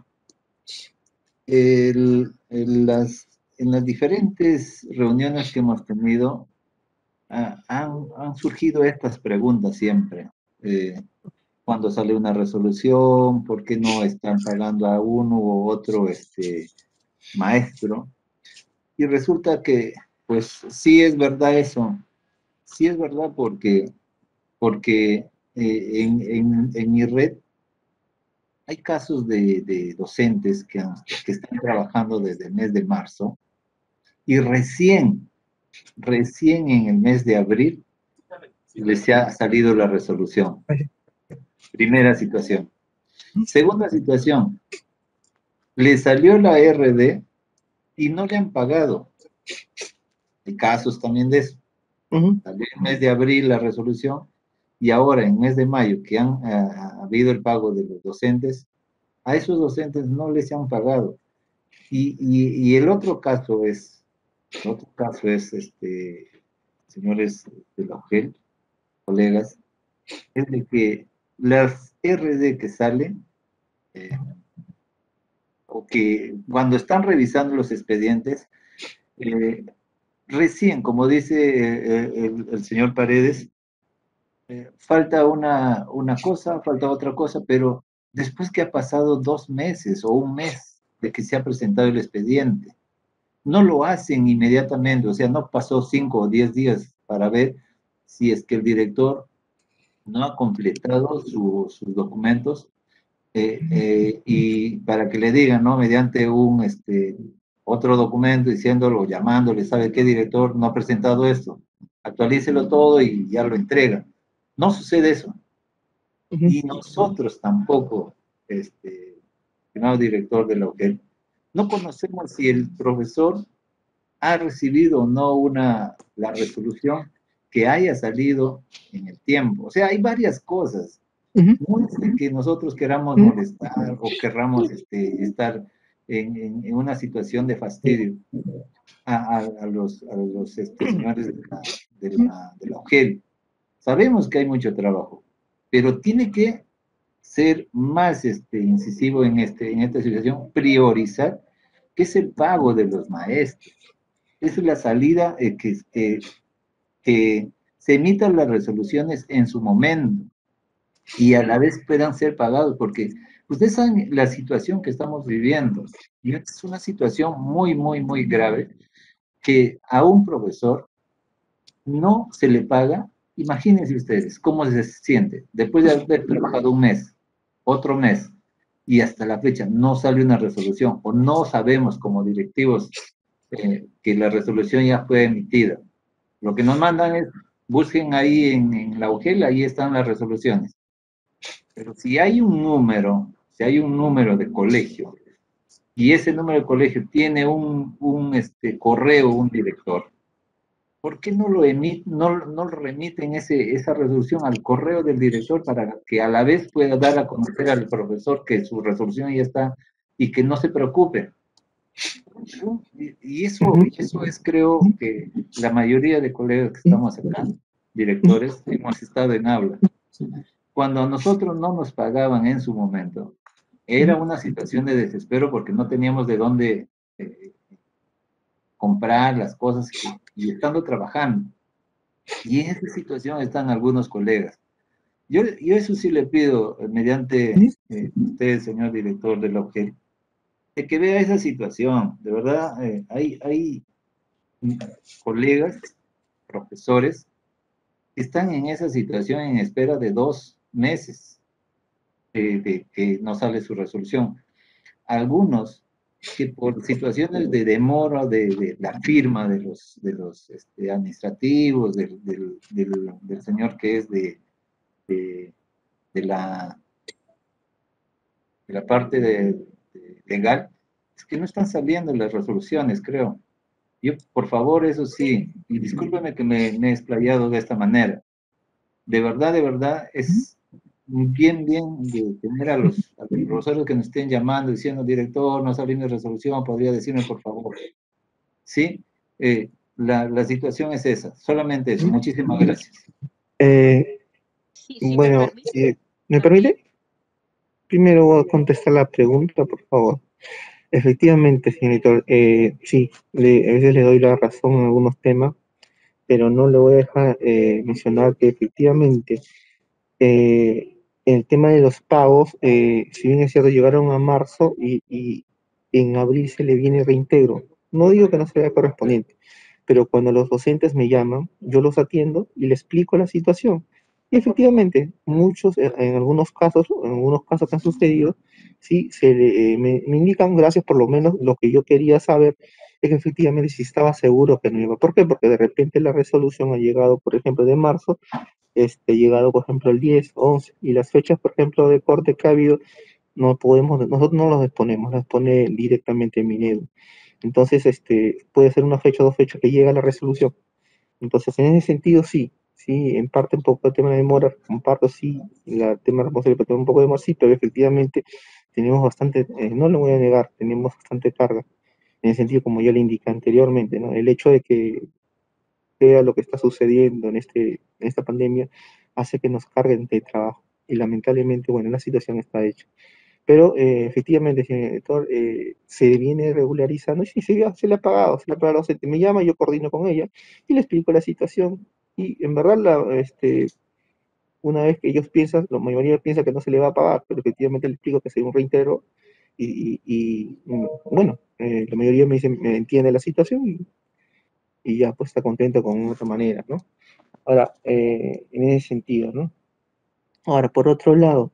el, el, las, en las diferentes reuniones que hemos tenido, ah, han, han surgido estas preguntas siempre. Eh, cuando sale una resolución, ¿por qué no están pagando a uno u otro este, maestro? Y resulta que, pues, sí es verdad eso. Sí es verdad porque, porque eh, en, en, en mi red hay casos de, de docentes que, han, que están trabajando desde el mes de marzo y recién, recién en el mes de abril les ha salido la resolución. Primera situación. Segunda situación, le salió la R D y no le han pagado. Hay casos también de eso. Uh-huh. Salió en el mes de abril la resolución y ahora en el mes de mayo que han ha, ha habido el pago de los docentes, a esos docentes no les han pagado. Y, y, y el otro caso es, el otro caso es, este, señores de la U G E L, colegas, es de que las R D que salen, eh, o que cuando están revisando los expedientes, eh, recién, como dice eh, el, el señor Paredes, eh, falta una, una cosa, falta otra cosa, pero después que ha pasado dos meses o un mes de que se ha presentado el expediente, no lo hacen inmediatamente, o sea, no pasó cinco o diez días para ver si es que el director no ha completado su, sus documentos eh, eh, y para que le digan, ¿no? Mediante un, este, otro documento diciéndolo, llamándole, ¿sabe qué, director? No ha presentado esto. Actualícelo todo y ya lo entrega. No sucede eso. Uh-huh. Y nosotros tampoco, este, estimado director de la U G E L, no conocemos si el profesor ha recibido o no una, la resolución que haya salido en el tiempo. O sea, hay varias cosas. Uh-huh. No es de que nosotros queramos molestar o querramos este, estar en, en, en una situación de fastidio a, a, a los, a los este, señores de la, de, la, de la U G E L. Sabemos que hay mucho trabajo, pero tiene que ser más este, incisivo en, este, en esta situación, priorizar que es el pago de los maestros. Esa es la salida eh, que, que, que se emitan las resoluciones en su momento y a la vez puedan ser pagados, porque ustedes saben la situación que estamos viviendo, y es una situación muy, muy, muy grave, que a un profesor no se le paga. Imagínense ustedes cómo se siente después de haber trabajado un mes, otro mes, y hasta la fecha no sale una resolución, o no sabemos como directivos eh, que la resolución ya fue emitida. Lo que nos mandan es, busquen ahí en, en la U G E L, ahí están las resoluciones. Pero si hay un número, si hay un número de colegio, y ese número de colegio tiene un, un este, correo, un director, ¿por qué no lo emiten, no, no remiten ese, esa resolución al correo del director para que a la vez pueda dar a conocer al profesor que su resolución ya está y que no se preocupe? Y eso, eso es, creo, que la mayoría de colegas que estamos acá, directores, hemos estado en aula. Cuando a nosotros no nos pagaban en su momento, era una situación de desespero porque no teníamos de dónde eh, comprar las cosas que, y estando trabajando. Y en esa situación están algunos colegas. Yo, yo eso sí le pido, mediante eh, usted, señor director de la U G E L, de que vea esa situación. De verdad, eh, hay, hay colegas, profesores, que están en esa situación en espera de dos meses de, de que no sale su resolución. Algunos que por situaciones de demora de, de la firma de los, de los este, administrativos, del, del, del, del señor que es de, de, de la, de la parte de, de legal, es que no están saliendo las resoluciones, creo. Yo, por favor, eso sí, y discúlpeme que me, me he explayado de esta manera. De verdad, de verdad, es bien, bien de tener a los, a los profesores que nos estén llamando, diciendo, director, no salió mi resolución, podría decirme, por favor. Sí, eh, la, la situación es esa, solamente eso. Muchísimas gracias. Eh, bueno, eh, ¿me permite? Primero voy a contestar la pregunta, por favor. Efectivamente, señorito, eh, sí, le- a veces le doy la razón en algunos temas, pero no le voy a dejar eh, mencionar que efectivamente eh, el tema de los pagos, eh, si bien es cierto, llegaron a marzo y, y en abril se le viene reintegro. No digo que no se vea correspondiente, pero cuando los docentes me llaman, yo los atiendo y les explico la situación. Y efectivamente, muchos, en, en algunos casos, en algunos casos que han sucedido, sí, se le- eh, me, me indican, gracias por lo menos, lo que yo quería saber, es que efectivamente si estaba seguro que no iba. ¿Por qué? Porque de repente la resolución ha llegado, por ejemplo, de marzo, este, llegado, por ejemplo, el diez, once, y las fechas, por ejemplo, de corte que ha habido, no podemos, nosotros no los disponemos, las pone directamente Minedu. Entonces, este, puede ser una fecha o dos fechas que llega la resolución. Entonces, en ese sentido, sí, sí, en parte un poco el tema de demora, comparto, sí, el tema de responsabilidad, un poco de demora, sí, pero efectivamente tenemos bastante, eh, no lo voy a negar, tenemos bastante carga, en el sentido como yo le indiqué anteriormente, ¿no? El hecho de que sea lo que está sucediendo en, este, en esta pandemia hace que nos carguen de trabajo, y lamentablemente, bueno, la situación está hecha. Pero eh, efectivamente, señor director, eh, se viene regularizando y sí, se, se le ha pagado, se le ha pagado. Se me llama, yo coordino con ella y le explico la situación. Y en verdad, la, este, una vez que ellos piensan, la mayoría piensa que no se le va a pagar, pero efectivamente le explico que sea un reintegro y, y, y, bueno, eh, la mayoría me, dice, me entiende la situación y, y ya pues está contento con otra manera, ¿no? Ahora, eh, en ese sentido, ¿no? Ahora, por otro lado,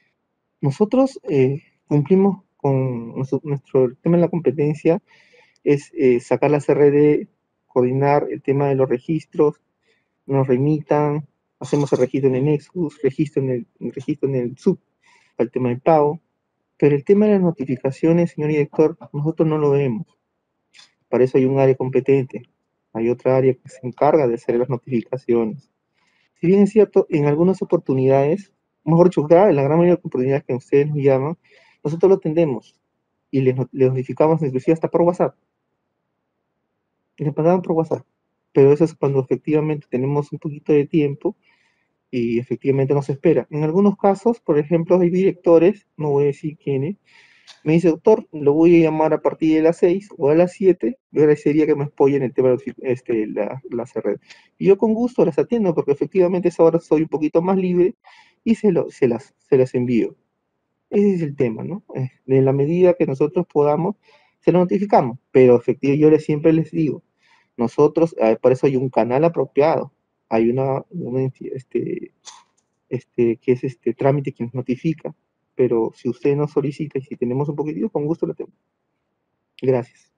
nosotros eh, cumplimos con nuestro, nuestro tema de la competencia, es eh, sacar la C R D, coordinar el tema de los registros, nos remitan, hacemos el registro en el Nexus, registro en el, el registro en el S U B, para el tema del pago, pero el tema de las notificaciones, señor director, nosotros no lo vemos. Para eso hay un área competente, hay otra área que se encarga de hacer las notificaciones. Si bien es cierto, en algunas oportunidades, mejor dicho, en la gran mayoría de oportunidades que ustedes nos llaman, nosotros lo atendemos y les, les notificamos inclusive hasta por WhatsApp. Y les pagaban por WhatsApp. Pero eso es cuando efectivamente tenemos un poquito de tiempo y efectivamente nos espera. En algunos casos, por ejemplo, hay directores, no voy a decir quiénes, me dice, doctor, lo voy a llamar a partir de las seis o a las siete, yo agradecería que me apoyen en el tema de este, la, la C R D. Y yo con gusto las atiendo, porque efectivamente esa hora soy un poquito más libre y se, lo, se, las, se las envío. Ese es el tema, ¿no? Eh, en la medida que nosotros podamos, se lo notificamos, pero efectivamente yo les, siempre les digo, nosotros, eh, por eso hay un canal apropiado, hay una, una este, este, que es este trámite que nos notifica, pero si usted nos solicita y si tenemos un poquitito, con gusto lo tenemos. Gracias.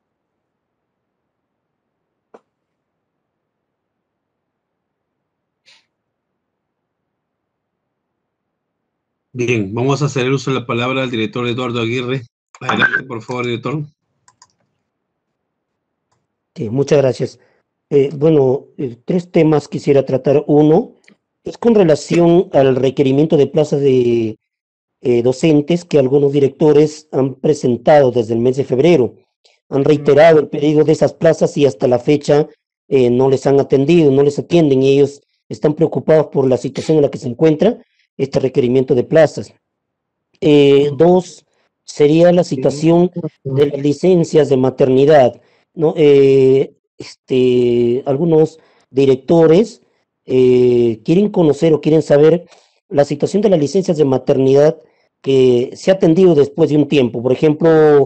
Bien, vamos a hacer el uso de la palabra al director Eduardo Aguirre. Adelante, por favor, director. Sí, muchas gracias. Eh, bueno, eh, tres temas quisiera tratar. Uno es con relación al requerimiento de plazas de eh, docentes que algunos directores han presentado desde el mes de febrero. Han reiterado el pedido de esas plazas y hasta la fecha eh, no les han atendido, no les atienden, y ellos están preocupados por la situación en la que se encuentra este requerimiento de plazas. Eh, dos, sería la situación de las licencias de maternidad, ¿no? Eh, este, algunos directores eh, quieren conocer o quieren saber la situación de las licencias de maternidad que se ha atendido después de un tiempo. Por ejemplo,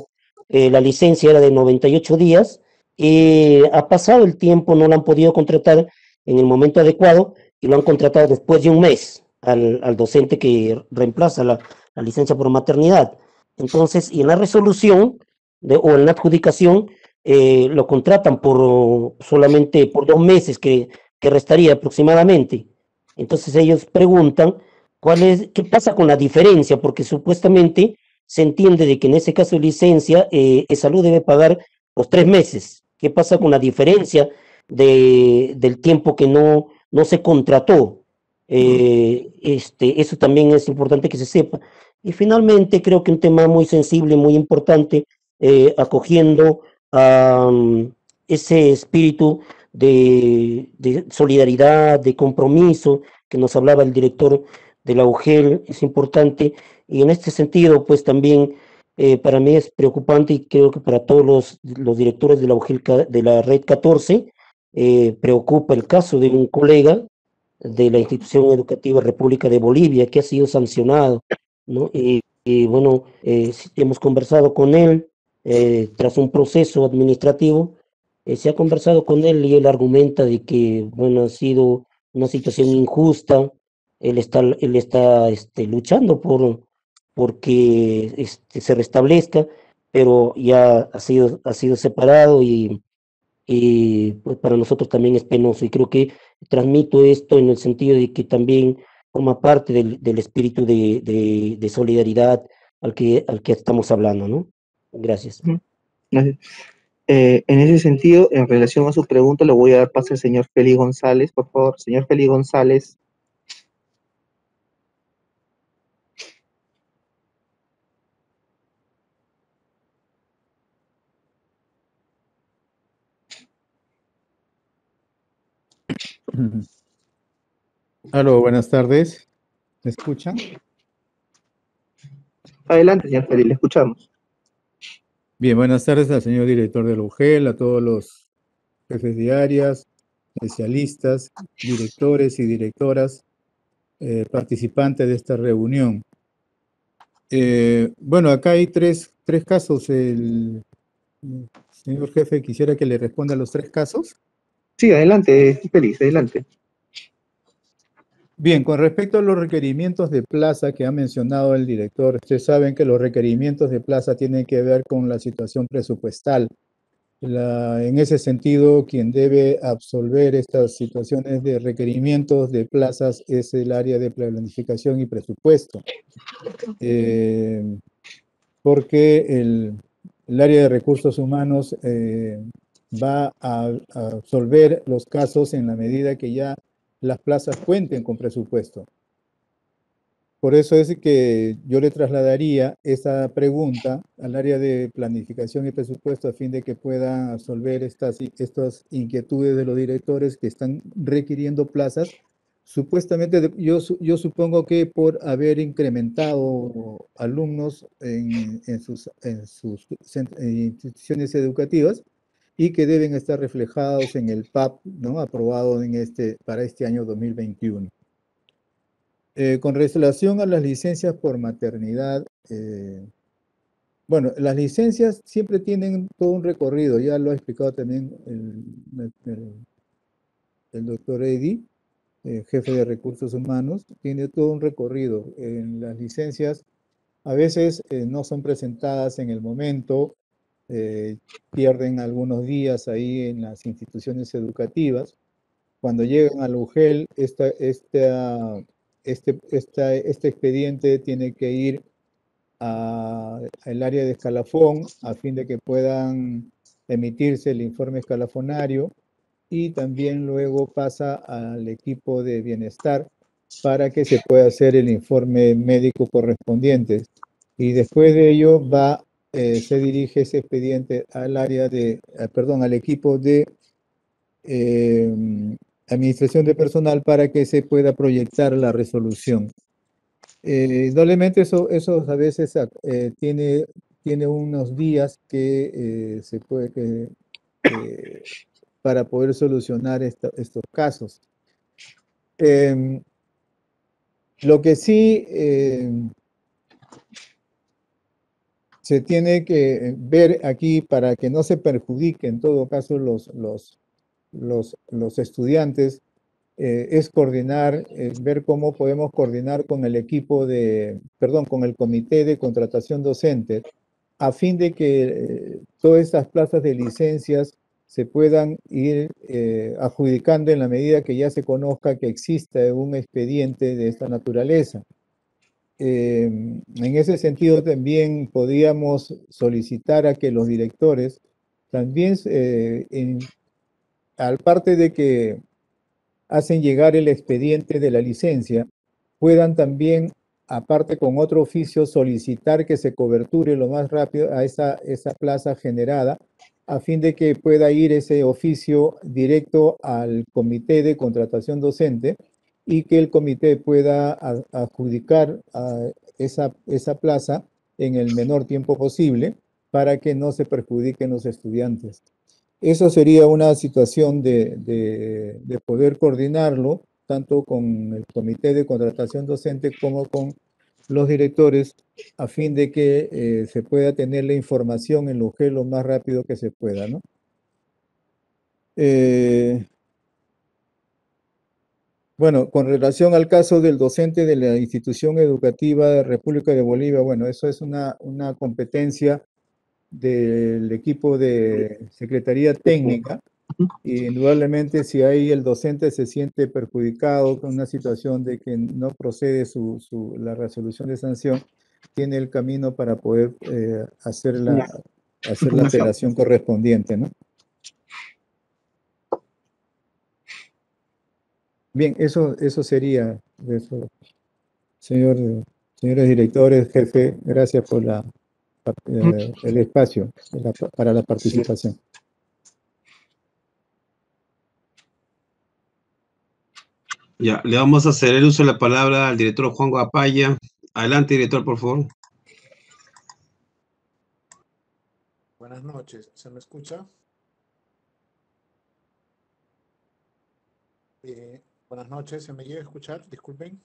eh, la licencia era de noventa y ocho días, eh, ha pasado el tiempo, no lo han podido contratar en el momento adecuado y lo han contratado después de un mes al, al docente que reemplaza la, la licencia por maternidad. Entonces, y en la resolución de, o en la adjudicación, eh, lo contratan por solamente por dos meses que, que restaría aproximadamente. Entonces ellos preguntan cuál es, qué pasa con la diferencia, porque supuestamente se entiende de que en ese caso de licencia, eh, Salud debe pagar los tres meses. ¿Qué pasa con la diferencia de, del tiempo que no, no se contrató? Eh, este, eso también es importante que se sepa. Y finalmente creo que un tema muy sensible, muy importante, eh, acogiendo a um, ese espíritu de, de solidaridad, de compromiso que nos hablaba el director de la U G E L, es importante. Y en este sentido, pues también eh, para mí es preocupante y creo que para todos los, los directores de la U G E L, de la Red catorce, eh, preocupa el caso de un colega de la institución educativa República de Bolivia que ha sido sancionado, ¿no? Y, y bueno, eh, sí, hemos conversado con él eh, tras un proceso administrativo, eh, se ha conversado con él y él argumenta de que, bueno, ha sido una situación injusta, él está, él está este, luchando por porque este, se restablezca, pero ya ha sido, ha sido separado y, y pues para nosotros también es penoso. Y creo que transmito esto en el sentido de que también forma parte del, del espíritu de, de, de solidaridad al que, al que estamos hablando, ¿no? Gracias. Ujú. Gracias. Eh, en ese sentido, en relación a su pregunta, le voy a dar paso al señor Félix González, por favor. Señor Félix González. Aló, buenas tardes. ¿Me escuchan? Adelante, señor Félix, le escuchamos. Bien, buenas tardes al señor director de la U G E L, a todos los jefes de áreas, especialistas, directores y directoras, eh, participantes de esta reunión. Eh, bueno, acá hay tres, tres casos. El, el señor jefe quisiera que le responda a los tres casos. Sí, adelante, Félix, adelante. Bien, con respecto a los requerimientos de plaza que ha mencionado el director, ustedes saben que los requerimientos de plaza tienen que ver con la situación presupuestal. La, en ese sentido, quien debe absolver estas situaciones de requerimientos de plazas es el área de planificación y presupuesto. Eh, porque el, el área de recursos humanos eh, va a, a absolver los casos en la medida que ya las plazas cuenten con presupuesto. Por eso es que yo le trasladaría esa pregunta al área de planificación y presupuesto a fin de que puedan absolver estas, estas inquietudes de los directores que están requiriendo plazas. Supuestamente, yo, yo supongo que por haber incrementado alumnos en, en sus, en sus en instituciones educativas y que deben estar reflejados en el P A P, ¿no?, aprobado en este, para este año dos mil veintiuno. Eh, con relación a las licencias por maternidad, eh, bueno, las licencias siempre tienen todo un recorrido, ya lo ha explicado también el, el, el doctor Eddy, eh, jefe de recursos humanos, tiene todo un recorrido. En las licencias a veces eh, no son presentadas en el momento, eh, pierden algunos días ahí en las instituciones educativas. Cuando llegan al U G E L, esta, esta Este, esta, este expediente tiene que ir al área de escalafón a fin de que puedan emitirse el informe escalafonario y también luego pasa al equipo de bienestar para que se pueda hacer el informe médico correspondiente. Y después de ello va, eh, se dirige ese expediente al área de, eh, perdón, al equipo de eh, administración de personal para que se pueda proyectar la resolución. Eh, indudablemente eso, eso a veces eh, tiene, tiene unos días que eh, se puede que, eh, para poder solucionar esta, estos casos. Eh, lo que sí, eh, se tiene que ver aquí para que no se perjudique en todo caso los, los, los, los estudiantes, eh, es coordinar, eh, ver cómo podemos coordinar con el equipo de, perdón, con el comité de contratación docente, a fin de que eh, todas estas plazas de licencias se puedan ir eh, adjudicando en la medida que ya se conozca que existe un expediente de esta naturaleza. Eh, en ese sentido también podríamos solicitar a que los directores también, eh, en, al parte de que hacen llegar el expediente de la licencia, puedan también, aparte con otro oficio, solicitar que se coberture lo más rápido a esa, esa plaza generada, a fin de que pueda ir ese oficio directo al comité de contratación docente y que el comité pueda adjudicar a esa, esa plaza en el menor tiempo posible para que no se perjudiquen los estudiantes. Eso sería una situación de, de, de poder coordinarlo, tanto con el comité de contratación docente como con los directores, a fin de que eh, se pueda tener la información en lo que lo más rápido que se pueda, ¿no? Eh, bueno, con relación al caso del docente de la institución educativa de República de Bolivia, bueno, eso es una, una competencia del equipo de Secretaría Técnica, y indudablemente si ahí el docente se siente perjudicado con una situación de que no procede su, su, la resolución de sanción, tiene el camino para poder eh, hacer, la, hacer la apelación correspondiente, ¿no? Bien, eso, eso sería, eso. Señor, señores directores, jefe, gracias por la, eh, el espacio la, para la participación. Ya, le vamos a hacer el uso de la palabra al director Juan Guapaya. Adelante, director, por favor. Buenas noches, ¿se me escucha? Eh, buenas noches, ¿se me llega a escuchar? Disculpen.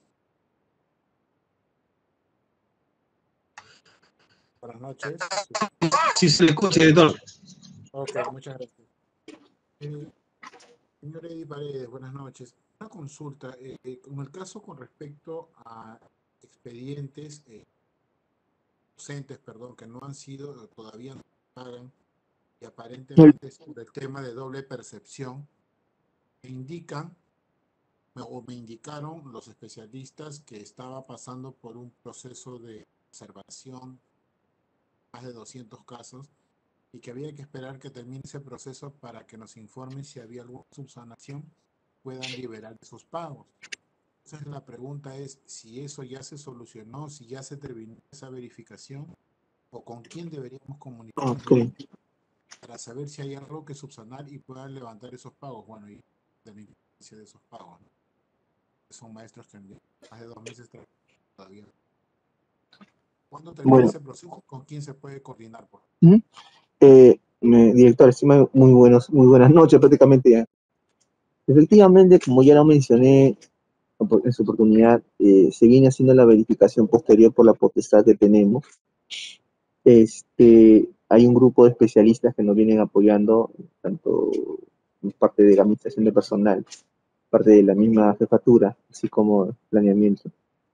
Buenas noches. Sí, se le escucha, director. Ok, muchas gracias. Eh, señor Eddie Paredes, buenas noches. Una consulta, eh, eh, con el caso con respecto a expedientes eh, docentes, perdón, que no han sido, todavía no pagan, y aparentemente es por el tema de doble percepción, me indican, o me indicaron los especialistas que estaba pasando por un proceso de observación, más de doscientos casos, y que había que esperar que termine ese proceso para que nos informen si había alguna subsanación, puedan liberar esos pagos. Entonces la pregunta es si eso ya se solucionó, si ya se terminó esa verificación, o con quién deberíamos comunicarnos Okay. para saber si hay algo que subsanar y puedan levantar esos pagos. Bueno, y de la importancia de esos pagos, ¿no? Son maestros que en más de dos meses todavía. ¿Cuándo termina Bueno. ese proceso? ¿Con quién se puede coordinar? Por Uh-huh. eh, me, director, estima, muy, buenos, muy buenas noches prácticamente ya. Efectivamente, como ya lo mencioné en su oportunidad, eh, se viene haciendo la verificación posterior por la potestad que tenemos. Este, hay un grupo de especialistas que nos vienen apoyando, tanto en parte de la administración de personal, parte de la misma jefatura, así como planeamiento.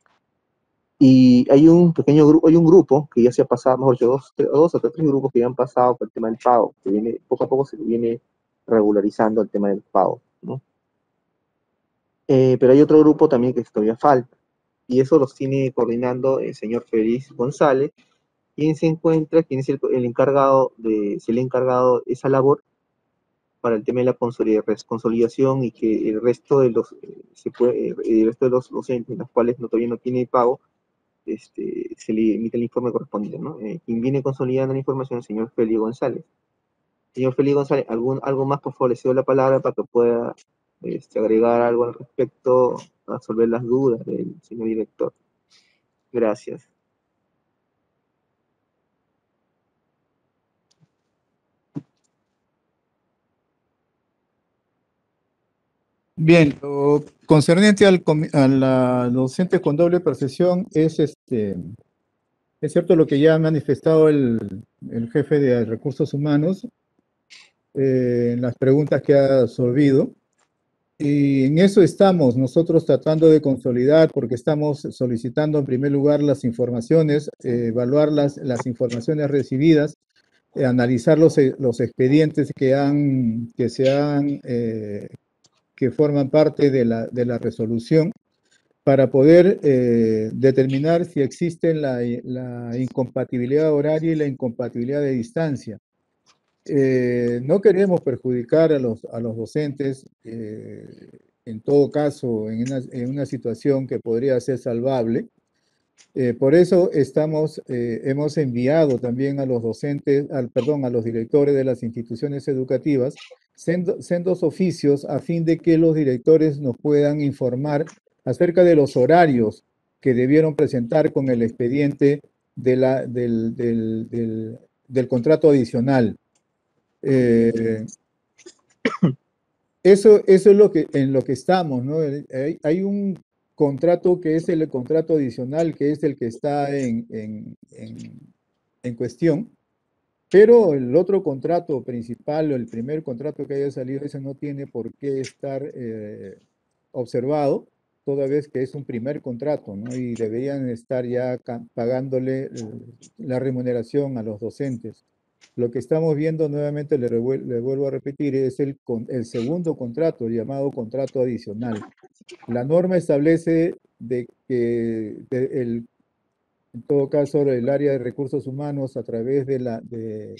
Y hay un pequeño grupo, hay un grupo que ya se ha pasado, mejor dicho, dos, tres, dos o tres grupos que ya han pasado por el tema del pago, que viene, poco a poco se viene regularizando el tema del pago, ¿no? Eh, pero hay otro grupo también que todavía falta, y eso los tiene coordinando el señor Félix González, quien se encuentra, quien es el, el encargado de, se le ha encargado esa labor para el tema de la consolidación y que el resto de los, se puede, el resto de los docentes, los cuales no, todavía no tiene pago, este, se le emite el informe correspondiente, ¿no? Eh, quien viene consolidando la información es el señor Félix González. Señor Félix González, ¿algún, algo más, por favor, le cedo la palabra para que pueda este, agregar algo al respecto a resolver las dudas del señor director? Gracias. Bien, lo concerniente al, a la docente con doble percepción es este Es cierto lo que ya ha manifestado el, el jefe de Recursos Humanos eh, en las preguntas que ha absorbido. Y en eso estamos nosotros tratando de consolidar, porque estamos solicitando en primer lugar las informaciones, eh, evaluar las, las informaciones recibidas, eh, analizar los, los expedientes que, han, que, se han, eh, que forman parte de la, de la resolución, para poder eh, determinar si existe la, la incompatibilidad horaria y la incompatibilidad de distancia. Eh, no queremos perjudicar a los, a los docentes, eh, en todo caso, en una, en una situación que podría ser salvable. Eh, por eso estamos, eh, hemos enviado también a los docentes, al, perdón, a los directores de las instituciones educativas, sendo, sendos oficios a fin de que los directores nos puedan informar acerca de los horarios que debieron presentar con el expediente de la, del, del, del, del contrato adicional. Eh, eso, eso es lo que, en lo que estamos, ¿no? Hay, hay un contrato que es el contrato adicional, que es el que está en, en, en, en cuestión, pero el otro contrato principal o el primer contrato que haya salido, ese no tiene por qué estar eh, observado, toda vez que es un primer contrato, ¿no? Y deberían estar ya pagándole la remuneración a los docentes. Lo que estamos viendo, nuevamente le, le vuelvo a repetir, es el, el segundo contrato, llamado contrato adicional. La norma establece de que de el, en todo caso el área de recursos humanos, a través de la, de,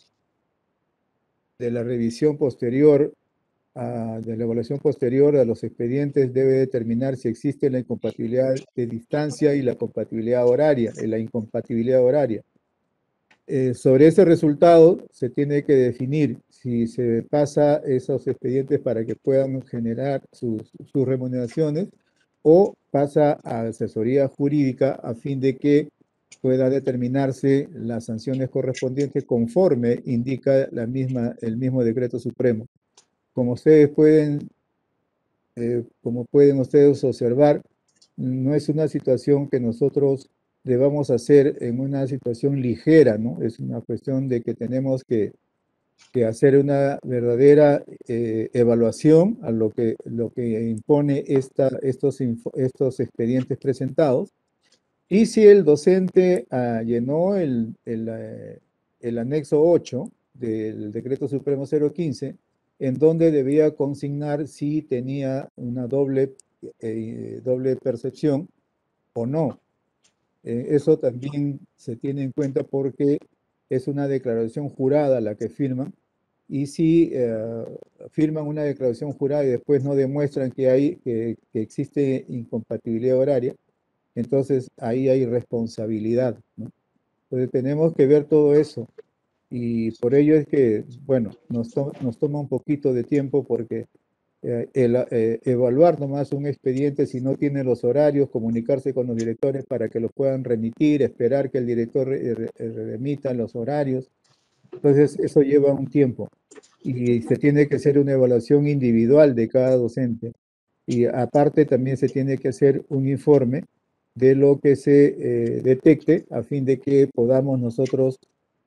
de la revisión posterior, a, de la evaluación posterior a los expedientes, debe determinar si existe la incompatibilidad de distancia y la compatibilidad horaria, la incompatibilidad horaria. Eh, sobre ese resultado se tiene que definir si se pasa esos expedientes para que puedan generar sus, sus remuneraciones, o pasa a asesoría jurídica a fin de que pueda determinarse las sanciones correspondientes conforme indica la misma, el mismo decreto supremo. Como ustedes pueden, eh, como pueden ustedes observar, no es una situación que nosotros debamos hacer en una situación ligera, ¿no? Es una cuestión de que tenemos que, que hacer una verdadera eh, evaluación a lo que, lo que impone esta, estos, estos expedientes presentados. Y si el docente ah, llenó el, el, eh, el anexo ocho del Decreto Supremo cero quince, en donde debía consignar si tenía una doble, eh, doble percepción o no. Eh, eso también se tiene en cuenta porque es una declaración jurada la que firman, y si eh, firman una declaración jurada y después no demuestran que, hay, que, que existe incompatibilidad horaria, entonces ahí hay responsabilidad, ¿no? Entonces tenemos que ver todo eso, y por ello es que, bueno, nos, to nos toma un poquito de tiempo, porque eh, el, eh, evaluar nomás un expediente si no tiene los horarios, comunicarse con los directores para que lo puedan remitir, esperar que el director re re remita los horarios, entonces eso lleva un tiempo, y se tiene que hacer una evaluación individual de cada docente, y aparte también se tiene que hacer un informe de lo que se eh, detecte, a fin de que podamos nosotros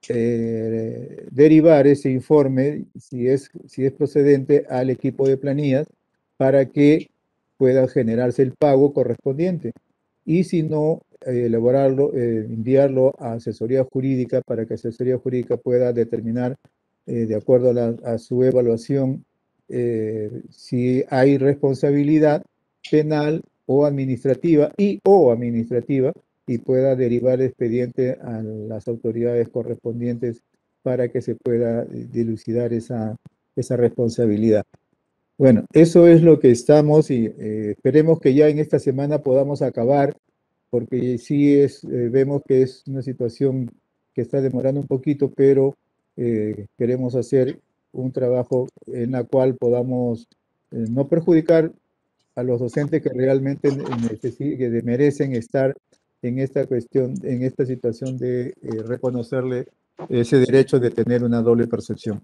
eh, derivar ese informe, si es, si es procedente, al equipo de planillas, para que pueda generarse el pago correspondiente. Y si no, eh, elaborarlo, eh, enviarlo a asesoría jurídica, para que asesoría jurídica pueda determinar, eh, de acuerdo a, la, a su evaluación, eh, si hay responsabilidad penal o administrativa y o administrativa, y pueda derivar el expediente a las autoridades correspondientes para que se pueda dilucidar esa, esa responsabilidad. Bueno, eso es lo que estamos, y eh, esperemos que ya en esta semana podamos acabar, porque sí es, eh, vemos que es una situación que está demorando un poquito, pero eh, queremos hacer un trabajo en la cual podamos eh, no perjudicar a los docentes que realmente que merecen estar en esta cuestión, en esta situación de eh, reconocerle ese derecho de tener una doble percepción.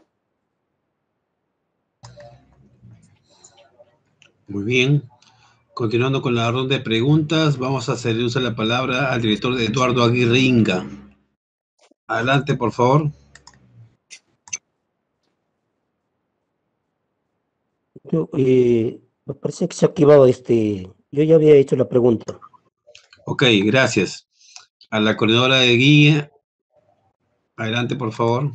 Muy bien. Continuando con la ronda de preguntas, vamos a hacerle uso de la palabra al director de Eduardo Aguirre Inga. Adelante, por favor. Yo, eh, me parece que se ha activado este. Yo ya había hecho la pregunta. Ok, gracias. A la coordinadora de guía. Adelante, por favor.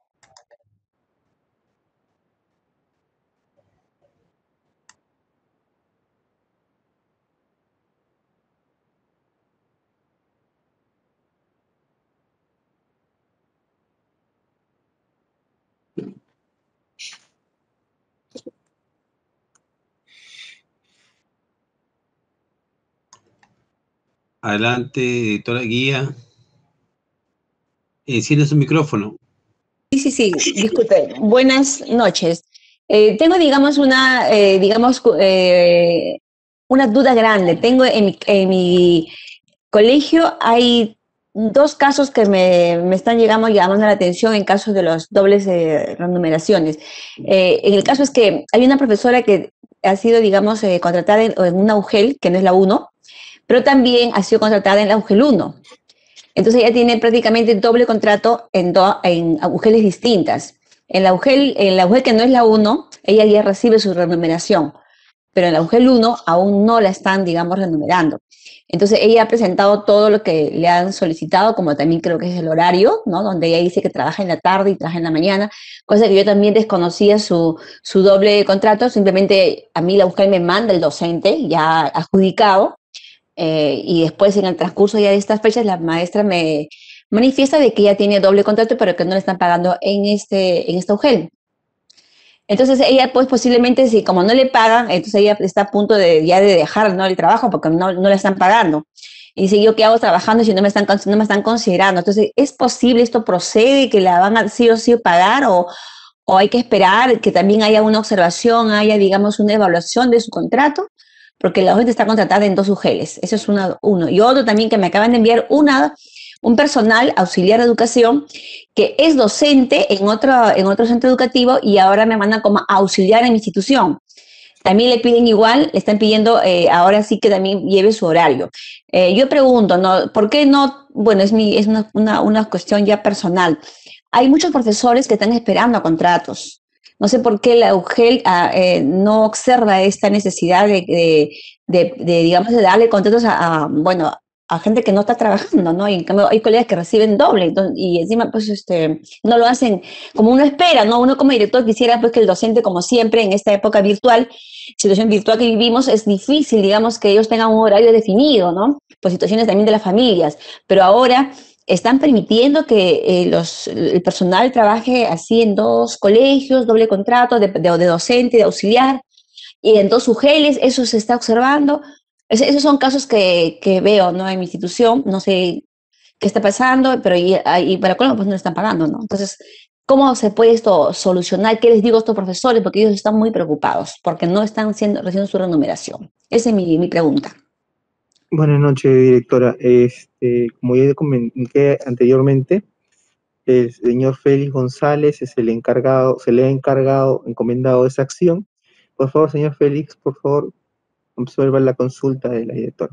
Adelante, directora guía. Enciende su micrófono. Sí, sí, sí, disculpe. Buenas noches. Eh, tengo, digamos, una, eh, digamos, cu- eh, una duda grande. Tengo en mi, en mi colegio hay dos casos que me, me están llegando, llamando la atención en casos de los dobles eh, renumeraciones. Eh, en el caso es que hay una profesora que ha sido, digamos, eh, contratada en, en una UGEL, que no es la uno, pero también ha sido contratada en la UGEL uno. Entonces ella tiene prácticamente doble contrato en, do, en agujeles distintas. En la UGEL, en la UGEL que no es la uno, ella ya recibe su remuneración, pero en la UGEL uno aún no la están, digamos, remunerando. Entonces ella ha presentado todo lo que le han solicitado, como también creo que es el horario, ¿no? Donde ella dice que trabaja en la tarde y trabaja en la mañana, cosa que yo también desconocía su, su doble contrato. Simplemente a mí la UGEL me manda el docente ya adjudicado, eh, y después en el transcurso ya de estas fechas la maestra me manifiesta de que ella tiene doble contrato, pero que no le están pagando en, este, en esta UGEL. Entonces ella pues posiblemente, si como no le pagan, entonces ella está a punto de ya de dejar, ¿no?, el trabajo porque no, no le están pagando. Y dice, ¿yo qué hago trabajando si no me están, no me están considerando? Entonces, ¿es posible, esto procede, que la van a sí o sí pagar, o, o hay que esperar que también haya una observación, haya, digamos, una evaluación de su contrato? Porque la gente está contratada en dos UGELes. Eso es una, uno. Y otro también que me acaban de enviar una, un personal auxiliar de educación que es docente en otro, en otro centro educativo y ahora me mandan como auxiliar en mi institución. También le piden igual, le están pidiendo eh, ahora sí que también lleve su horario. Eh, yo pregunto, ¿no? ¿Por qué no? Bueno, es, mi, es una, una, una cuestión ya personal. Hay muchos profesores que están esperando contratos. No sé por qué la UGEL ah, eh, no observa esta necesidad de, de, de, de, digamos, de darle contratos a, a, bueno, a gente que no está trabajando, ¿no? Y en cambio hay colegas que reciben doble, entonces, y encima, pues, este, no lo hacen como uno espera, ¿no? Uno como director quisiera, pues, que el docente, como siempre, en esta época virtual, situación virtual que vivimos, es difícil, digamos, que ellos tengan un horario definido, ¿no? Por situaciones también de las familias, pero ahora están permitiendo que eh, los, el personal trabaje así en dos colegios, doble contrato de, de, de docente, de auxiliar, y en dos UGELes, eso se está observando. Es, esos son casos que, que veo, ¿no?, en mi institución, no sé qué está pasando, pero y, y para Colombia pues no le están pagando, ¿no? Entonces, ¿cómo se puede esto solucionar? ¿Qué les digo a estos profesores? Porque ellos están muy preocupados, porque no están siendo, recibiendo su remuneración. Esa es mi, mi pregunta. Buenas noches, directora. Este, como ya comuniqué anteriormente, el señor Félix González es el encargado, se le ha encargado, encomendado esa acción. Por favor, señor Félix, por favor, observa la consulta de la directora.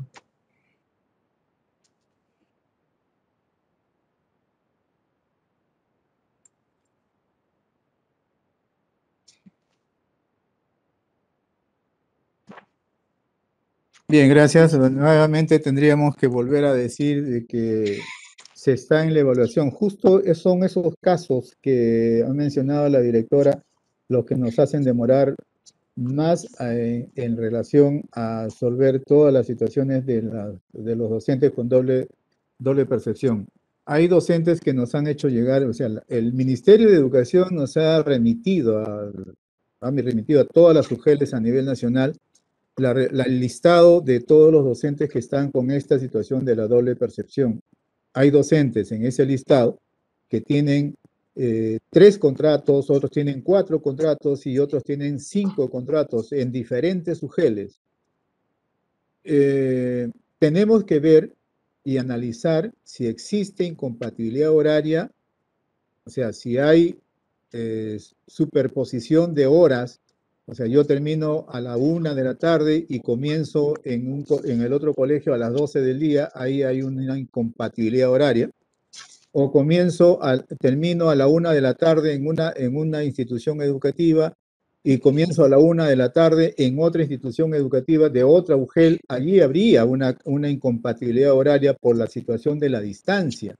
Bien, gracias. Nuevamente tendríamos que volver a decir de que se está en la evaluación. Justo son esos casos que ha mencionado la directora los que nos hacen demorar más eh, en relación a resolver todas las situaciones de, la, de los docentes con doble, doble percepción. Hay docentes que nos han hecho llegar, o sea, el Ministerio de Educación nos ha remitido a, ha remitido a todas las UGELes a nivel nacional La, la, el listado de todos los docentes que están con esta situación de la doble percepción. Hay docentes en ese listado que tienen eh, tres contratos, otros tienen cuatro contratos y otros tienen cinco contratos en diferentes UGELes. Eh, tenemos que ver y analizar si existe incompatibilidad horaria, o sea, si hay eh, superposición de horas O sea, yo termino a la una de la tarde y comienzo en, un, en el otro colegio a las doce del día, ahí hay una incompatibilidad horaria. O comienzo, a, termino a la una de la tarde en una, en una institución educativa y comienzo a la una de la tarde en otra institución educativa de otra U G E L, allí habría una, una incompatibilidad horaria por la situación de la distancia.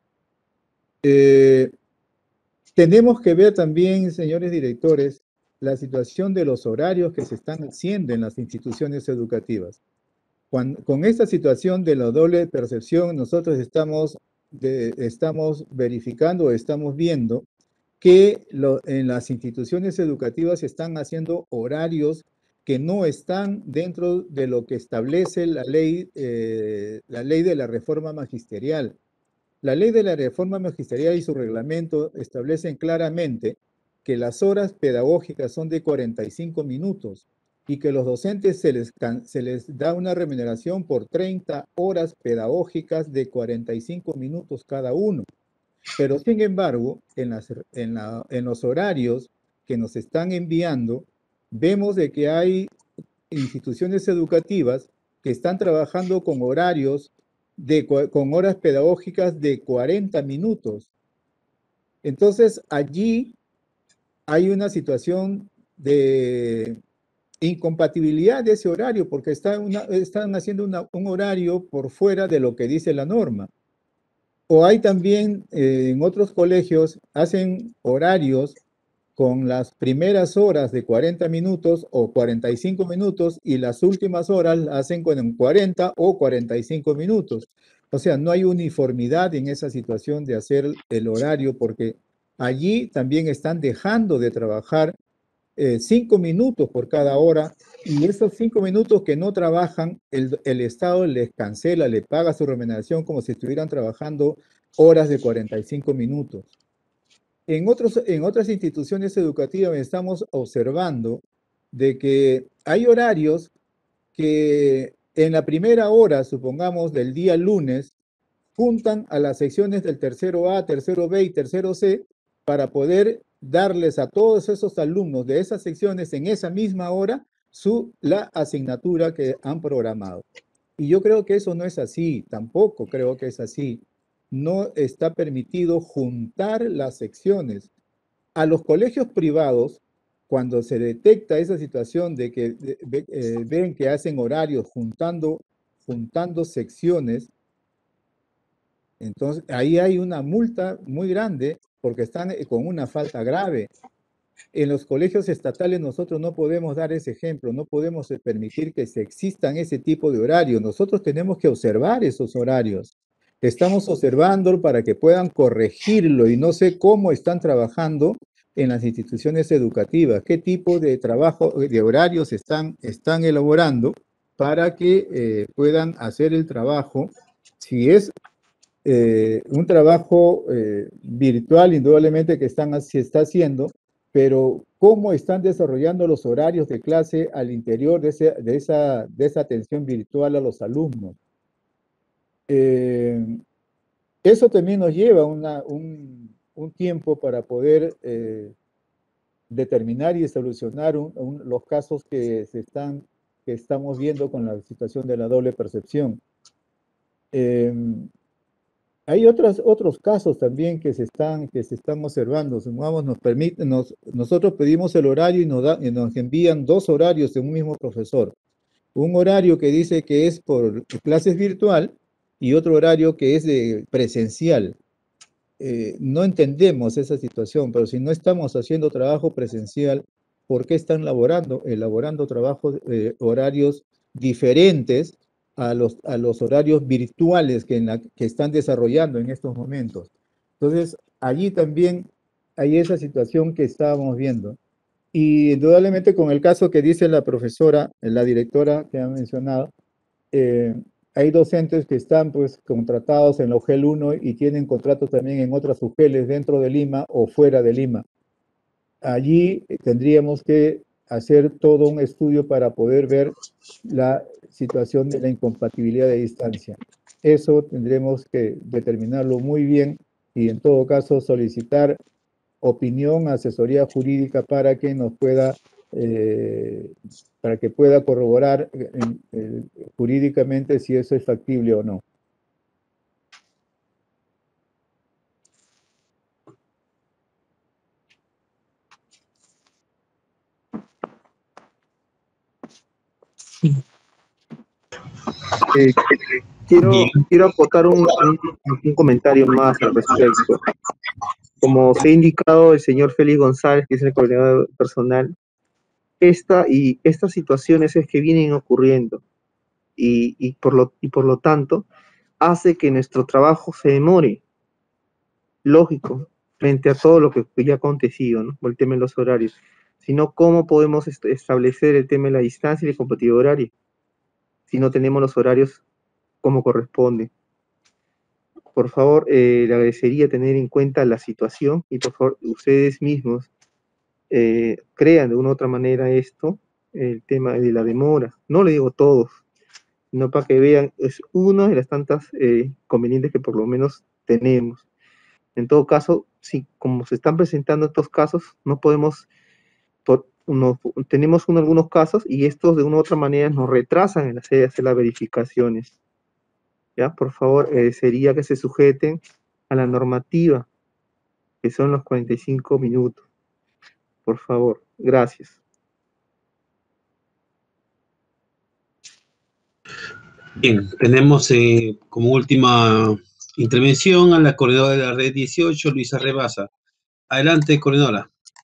Eh, tenemos que ver también, señores directores, la situación de los horarios que se están haciendo en las instituciones educativas. Cuando, con esta situación de la doble percepción, nosotros estamos, de, estamos verificando, estamos viendo que lo, en las instituciones educativas se están haciendo horarios que no están dentro de lo que establece la ley, eh, la ley de la reforma magisterial. La ley de la reforma magisterial y su reglamento establecen claramente que las horas pedagógicas son de cuarenta y cinco minutos y que los docentes se les, se les da una remuneración por treinta horas pedagógicas de cuarenta y cinco minutos cada uno. Pero sin embargo, en, las, en, la, en los horarios que nos están enviando, vemos de que hay instituciones educativas que están trabajando con horarios de, con horas pedagógicas de cuarenta minutos. Entonces, allí hay una situación de incompatibilidad de ese horario, porque está una, están haciendo una, un horario por fuera de lo que dice la norma. O hay también, eh, en otros colegios, hacen horarios con las primeras horas de cuarenta minutos o cuarenta y cinco minutos y las últimas horas las hacen con cuarenta o cuarenta y cinco minutos. O sea, no hay uniformidad en esa situación de hacer el horario porque allí también están dejando de trabajar eh, cinco minutos por cada hora y esos cinco minutos que no trabajan, el, el Estado les cancela, le paga su remuneración como si estuvieran trabajando horas de cuarenta y cinco minutos. En, otros, en otras instituciones educativas estamos observando de que hay horarios que en la primera hora, supongamos, del día lunes, juntan a las secciones del tercero A, tercero B y tercero C para poder darles a todos esos alumnos de esas secciones en esa misma hora su, la asignatura que han programado. Y yo creo que eso no es así, tampoco creo que es así. No está permitido juntar las secciones. A los colegios privados, cuando se detecta esa situación de que de, de, eh, ven que hacen horarios juntando, juntando secciones, entonces ahí hay una multa muy grande porque están con una falta grave. En los colegios estatales nosotros no podemos dar ese ejemplo, no podemos permitir que se existan ese tipo de horarios. Nosotros tenemos que observar esos horarios. Estamos observando para que puedan corregirlo y no sé cómo están trabajando en las instituciones educativas, qué tipo de trabajo, de horarios están, están elaborando para que eh, puedan hacer el trabajo. Si es eh, un trabajo eh, virtual, indudablemente que están, se está haciendo, pero cómo están desarrollando los horarios de clase al interior de, ese, de, esa, de esa atención virtual a los alumnos. Eh, eso también nos lleva una, un, un tiempo para poder eh, determinar y solucionar un, un, los casos que, se están, que estamos viendo con la situación de la doble percepción. Eh, hay otros, otros casos también que se están, que se están observando. Supongamos, nos permite, nos, nosotros pedimos el horario y nos, da, y nos envían dos horarios de un mismo profesor. Un horario que dice que es por clases virtual y otro horario que es de presencial. Eh, no entendemos esa situación, pero si no estamos haciendo trabajo presencial, ¿por qué están elaborando, elaborando trabajos, eh, horarios diferentes a los, a los horarios virtuales que, en la, que están desarrollando en estos momentos? Entonces, allí también hay esa situación que estábamos viendo. Y indudablemente con el caso que dice la profesora, la directora que ha mencionado, eh, hay docentes que están pues contratados en la U G E L uno y tienen contratos también en otras U G E Ls dentro de Lima o fuera de Lima. Allí tendríamos que hacer todo un estudio para poder ver la situación de la incompatibilidad de distancia. Eso tendremos que determinarlo muy bien y en todo caso solicitar opinión, asesoría jurídica para que nos pueda eh, para que pueda corroborar eh, eh, jurídicamente si eso es factible o no. Eh, quiero, quiero aportar un, un, un comentario más al respecto. Como se ha indicado el señor Félix González, que es el coordinador personal, esta y estas situaciones es que vienen ocurriendo y, y, por lo, y por lo tanto hace que nuestro trabajo se demore, lógico, frente a todo lo que ya ha acontecido, ¿no? Por el tema de los horarios, sino cómo podemos est establecer el tema de la distancia y la compatibilidad horaria si no tenemos los horarios como corresponde. Por favor, eh, le agradecería tener en cuenta la situación y por favor ustedes mismos eh, crean de una u otra manera esto, el tema de la demora. No le digo todos, sino para que vean, es una de las tantas eh, convenientes que por lo menos tenemos. En todo caso, sí, como se están presentando estos casos, no podemos, por, no, tenemos un, algunos casos y estos de una u otra manera nos retrasan en hacer, hacer las verificaciones. ¿Ya? Por favor, eh, sería que se sujeten a la normativa, que son los cuarenta y cinco minutos. Por favor, gracias. Bien, tenemos eh, como última intervención a la coordinadora de la red dieciocho, Luisa Rebasa. Adelante, coordinadora.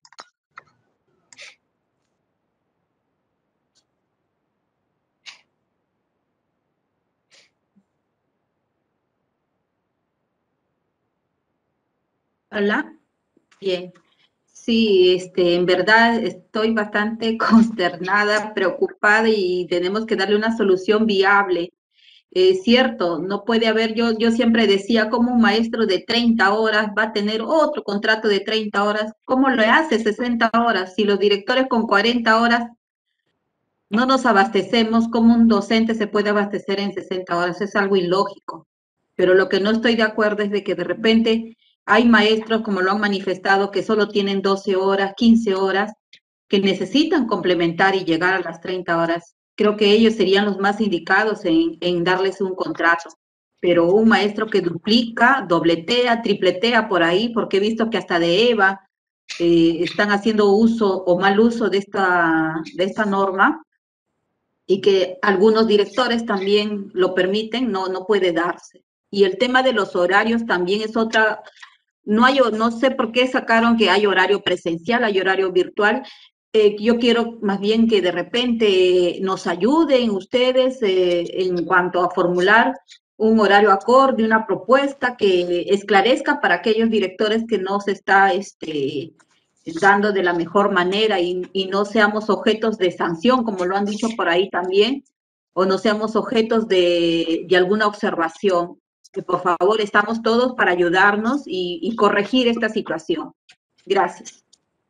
Hola, bien. Sí, este, en verdad estoy bastante consternada, preocupada y tenemos que darle una solución viable. Es cierto, no puede haber, yo, yo siempre decía, como un maestro de treinta horas va a tener otro contrato de treinta horas, ¿cómo lo hace sesenta horas? Si los directores con cuarenta horas no nos abastecemos, ¿cómo un docente se puede abastecer en sesenta horas? Es algo ilógico. Pero lo que no estoy de acuerdo es de que de repente hay maestros, como lo han manifestado, que solo tienen doce horas, quince horas, que necesitan complementar y llegar a las treinta horas. Creo que ellos serían los más indicados en, en darles un contrato. Pero un maestro que duplica, dobletea, tripletea por ahí, porque he visto que hasta de EVA eh, están haciendo uso o mal uso de esta, de esta norma, y que algunos directores también lo permiten, no, no puede darse. Y el tema de los horarios también es otra, no hay, no sé por qué sacaron que hay horario presencial, hay horario virtual. Eh, yo quiero más bien que de repente nos ayuden ustedes eh, en cuanto a formular un horario acorde, una propuesta que esclarezca para aquellos directores que no se está este, dando de la mejor manera y, y no seamos objetos de sanción, como lo han dicho por ahí también, o no seamos objetos de, de alguna observación. Que por favor estamos todos para ayudarnos y, y corregir esta situación. Gracias.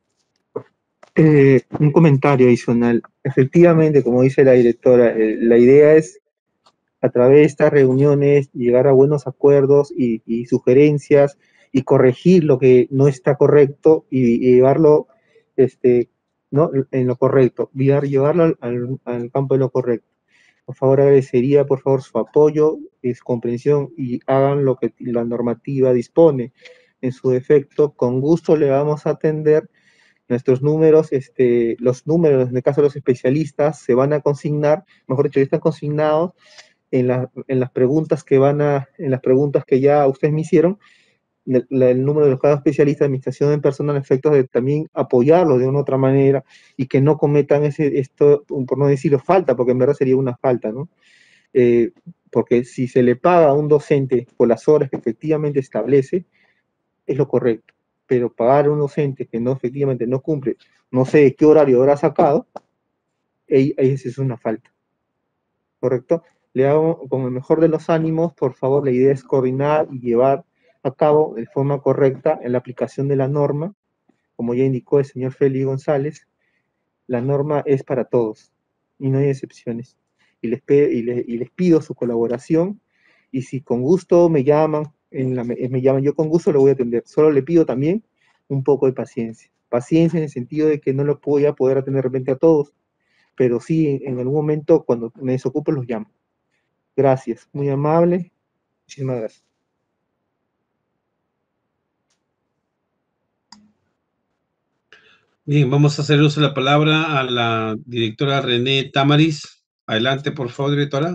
Eh, un comentario adicional. Efectivamente, como dice la directora, eh, la idea es a través de estas reuniones llegar a buenos acuerdos y, y sugerencias y corregir lo que no está correcto y, y llevarlo este, ¿no? en lo correcto, llevarlo al, al, al campo de lo correcto. Por favor, agradecería por favor su apoyo y su comprensión y hagan lo que la normativa dispone. En su defecto, con gusto le vamos a atender. Nuestros números, este, los números, en el caso de los especialistas, se van a consignar, mejor dicho, ya están consignados en, la, en las preguntas que van a, en las preguntas que ya ustedes me hicieron, el, el número de los cada especialista de administración en personal, efectos de también apoyarlo de una u otra manera y que no cometan ese, esto, por no decirlo falta, porque en verdad sería una falta, ¿no? Eh, porque si se le paga a un docente por las horas que efectivamente establece, es lo correcto. Pero pagar a un docente que no efectivamente no cumple, no sé qué horario habrá sacado, ahí, ahí es una falta. ¿Correcto? Le hago con el mejor de los ánimos, por favor, la idea es coordinar y llevar a cabo de forma correcta en la aplicación de la norma, como ya indicó el señor Félix González, la norma es para todos y no hay excepciones. Y les, y les, y les pido su colaboración y si con gusto me llaman, en la, me llaman, yo con gusto lo voy a atender. Solo le pido también un poco de paciencia. paciencia en el sentido de que no lo voy a poder atender de repente a todos, pero sí, en algún momento cuando me desocupo los llamo. Gracias, muy amable. Muchísimas gracias. Bien, vamos a hacer uso de la palabra a la directora René Tamaris. Adelante, por favor, directora.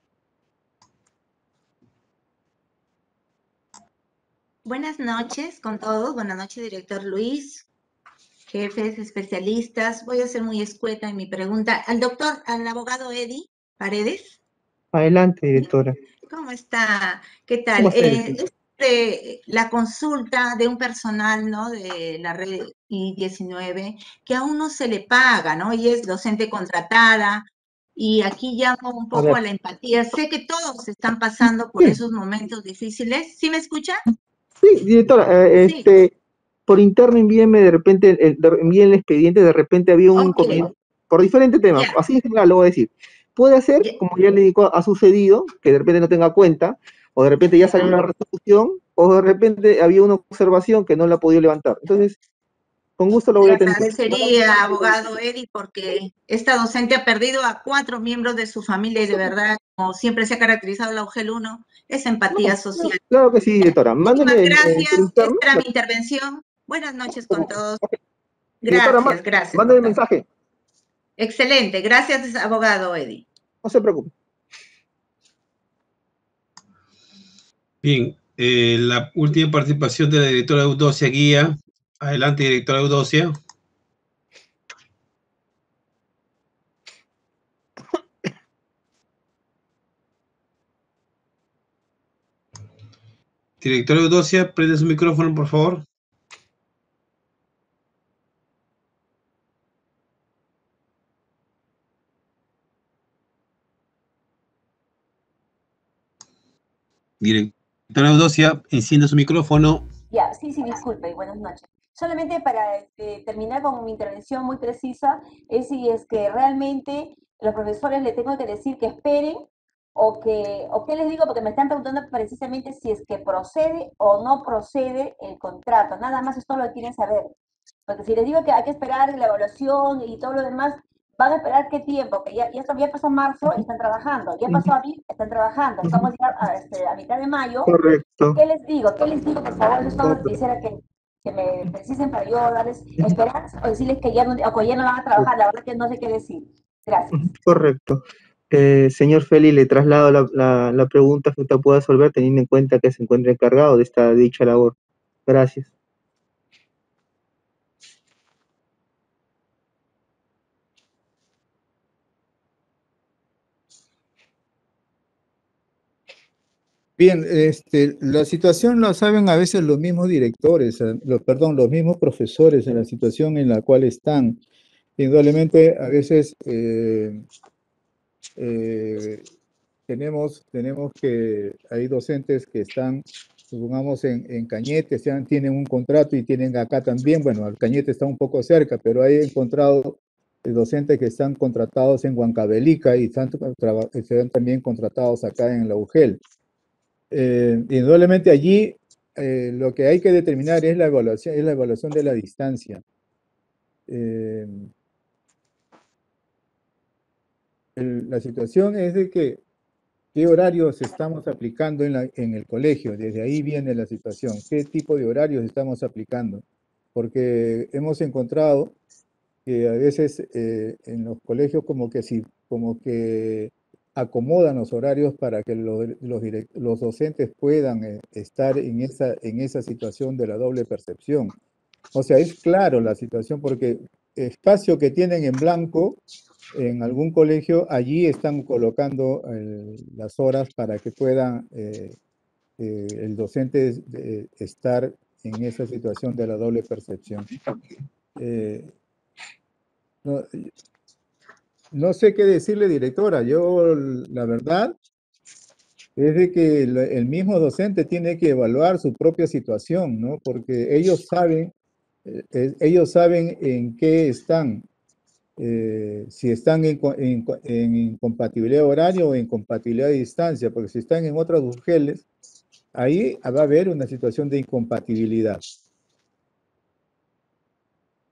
Buenas noches con todos. Buenas noches, director Luis, jefes, especialistas. Voy a ser muy escueta en mi pregunta. Al doctor, al abogado Eddie Paredes. Adelante, directora. ¿Cómo está? ¿Qué tal? ¿Cómo está, Eh, directora? es de la consulta de un personal, ¿no? De la red I diecinueve, que aún no se le paga, ¿no? Y es docente contratada. Y aquí llamo un A poco ver. a la empatía. Sé que todos están pasando por esos momentos difíciles. ¿Sí me escucha? Sí, directora, eh, este, por interno envíenme de repente, el, de- envíen el expediente, de repente había un Ok. inconveniente, por diferentes temas, Ya. así en general lo voy a decir. Puede ser, como ya le digo, ha sucedido, que de repente no tenga cuenta, o de repente ya salió una resolución, o de repente había una observación que no la ha podido levantar. Entonces, con gusto lo voy Le a tener. agradecería, abogado Eddie, porque esta docente ha perdido a cuatro miembros de su familia y de verdad, como siempre se ha caracterizado la U G E L uno, es empatía social. Claro que sí, directora. Mándeme el, el Gracias, por interno. esta era mi intervención. Buenas noches con todos. Directora, Gracias, má- gracias. mándeme el mensaje. Excelente, gracias, abogado Eddie. No se preocupe. Bien, eh, la última participación de la directora Eudocia Guía. Adelante, directora Eudocia. Directora Eudocia, prende su micrófono, por favor. Directora Eudocia, encienda su micrófono. Ya, sí, sí, disculpe, buenas noches. Solamente para este, terminar con mi intervención muy precisa, es si es que realmente los profesores le tengo que decir que esperen o que, o qué les digo, porque me están preguntando precisamente si es que procede o no procede el contrato. Nada más esto lo quieren saber. Porque si les digo que hay que esperar la evaluación y todo lo demás, van a esperar qué tiempo, que ya, ya, está- ya pasó marzo, están trabajando, ya pasó abril, están trabajando, estamos ya a, este, a mitad de mayo. Correcto. ¿Qué les digo? ¿Qué les digo? Por favor, eso quisiera que, que me precisen para yo darles esperanza o decirles que ya no, o que ya no van a trabajar, la verdad que no sé qué decir. Gracias. Correcto. Eh, señor Feli, le traslado la, la, la pregunta que usted pueda resolver teniendo en cuenta que se encuentra encargado de esta dicha labor. Gracias. Bien, este, la situación la saben a veces los mismos directores, eh, los, perdón, los mismos profesores en la situación en la cual están. Indudablemente, a veces eh, eh, tenemos, tenemos que, hay docentes que están, supongamos, en, en Cañete, sean, tienen un contrato y tienen acá también, bueno, el Cañete está un poco cerca, pero he encontrado eh, docentes que están contratados en Huancavelica y están, traba- están también contratados acá en la U G E L. Eh, indudablemente allí eh, lo que hay que determinar es la evaluación, es la evaluación de la distancia. Eh, el- la situación es de que qué horarios estamos aplicando en, la- en el colegio, desde ahí viene la situación, qué tipo de horarios estamos aplicando, porque hemos encontrado que a veces eh, en los colegios como que sí, como que acomodan los horarios para que los, los, direct- los docentes puedan eh, estar en esa, en esa situación de la doble percepción. O sea, es claro la situación porque espacio que tienen en blanco en algún colegio, allí están colocando el- las horas para que pueda eh, eh, el docente eh, estar en esa situación de la doble percepción. Eh, no, no sé qué decirle, directora. Yo, la verdad, es de que el, el mismo docente tiene que evaluar su propia situación, ¿no? Porque ellos saben, eh, eh, ellos saben en qué están. Eh, si están en, co- en co- en incompatibilidad horaria o incompatibilidad de distancia, porque si están en otras U G E Ls, ahí va a haber una situación de incompatibilidad.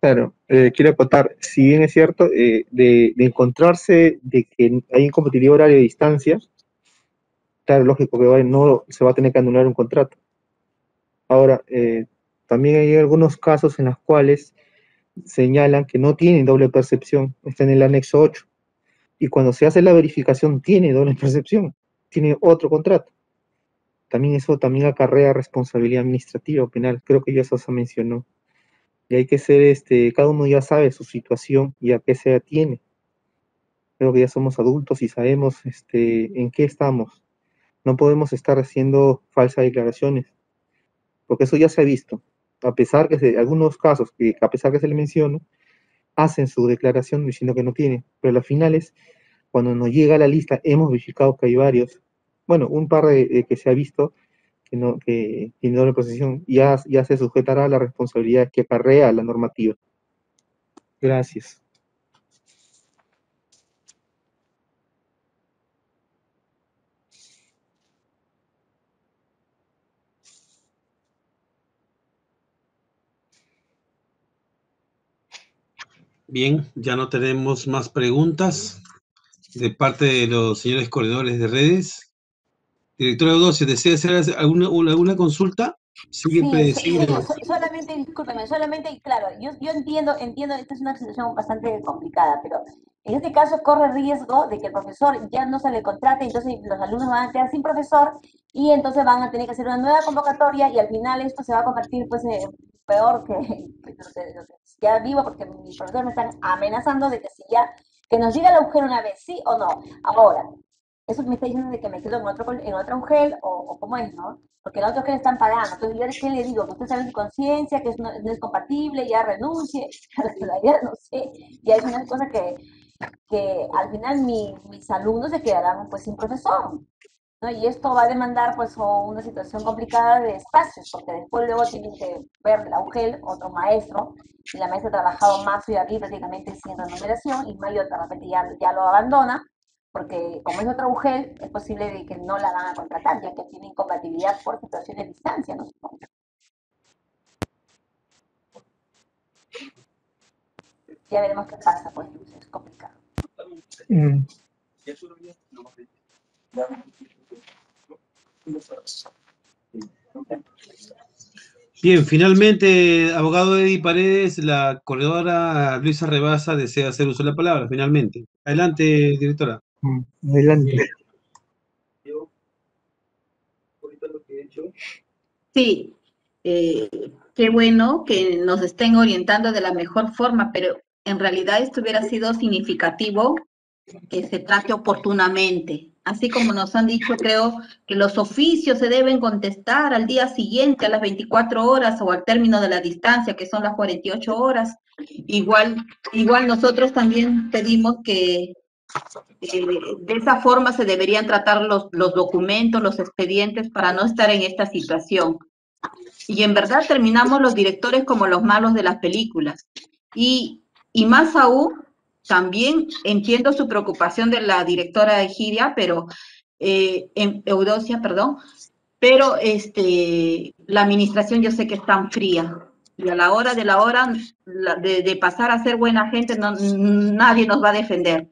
Claro, eh, quiero acotar, si bien es cierto, eh, de, de encontrarse de que hay incompatibilidad horaria de distancia, claro, lógico que va- no se va a tener que anular un contrato. Ahora, eh, también hay algunos casos en los cuales señalan que no tienen doble percepción, está en el anexo ocho, y cuando se hace la verificación tiene doble percepción, tiene otro contrato. También eso también acarrea responsabilidad administrativa o penal, creo que ya eso se mencionó. Y hay que ser, este, cada uno ya sabe su situación y a qué se atiene. Creo que ya somos adultos y sabemos este, en qué estamos. No podemos estar haciendo falsas declaraciones, porque eso ya se ha visto. A pesar que se, algunos casos, que a pesar que se le menciona, hacen su declaración diciendo que no tienen, pero a las finales, cuando nos llega la lista, hemos verificado que hay varios, bueno, un par de, de que se ha visto que no, que tiene doble posesión, ya, ya se sujetará a la responsabilidad que acarrea la normativa. Gracias. Bien, ya no tenemos más preguntas de parte de los señores corredores de redes. Directora Eudocia, ¿desea hacer alguna, una- alguna consulta? Siempre, Sí, so- sigue. so- so- solamente, discúlpeme, solamente, claro, yo, yo entiendo, entiendo, esta es una situación bastante complicada, pero en este caso corre riesgo de que el profesor ya no se le contrate, entonces los alumnos van a quedar sin profesor y entonces van a tener que hacer una nueva convocatoria y al final esto se va a convertir pues en peor que, que lo que- lo que ya vivo, porque mis profesores me están amenazando de que si ya, que nos diga el agujero una vez, sí o no. Ahora, eso me está diciendo de que me quedo en otro, col- en otro agujero o, o cómo es, ¿no? Porque los otros que le están pagando. Entonces, ¿yo qué le digo? Que usted sabe en su conciencia, que es no, no es compatible, ya renuncie. Ya no sé. Ya es una cosa que, que al final mi, mis alumnos se quedarán pues sin profesor, ¿no? Y esto va a demandar pues o una situación complicada de espacios, porque después luego tienen que ver la U G E L, otro maestro, y la maestra ha trabajado más y aquí prácticamente sin remuneración, y Mayo de repente ya, ya lo abandona, porque como es otro U G E L, es posible de que no la van a contratar, ya que tiene incompatibilidad por situación de distancia, ¿no? Ya veremos qué pasa, pues, es complicado. Mm. Bien, finalmente, abogado Eddie Paredes, la corredora Luisa Rebasa desea hacer uso de la palabra, finalmente. Adelante, directora. Mm, Adelante. Sí, eh, qué bueno que nos estén orientando de la mejor forma, pero en realidad esto hubiera sido significativo que se trate oportunamente. Así como nos han dicho, creo que los oficios se deben contestar al día siguiente, a las veinticuatro horas o al término de la distancia, que son las cuarenta y ocho horas. Igual, igual nosotros también pedimos que eh, de esa forma se deberían tratar los, los documentos, los expedientes, para no estar en esta situación. Y en verdad terminamos los directores como los malos de las películas. Y, y más aún, también entiendo su preocupación de la directora Egidia, pero, eh, en, Eudocia, perdón, pero este, la administración yo sé que es tan fría. Y a la hora de la hora la, de, de pasar a ser buena gente, no, nadie nos va a defender.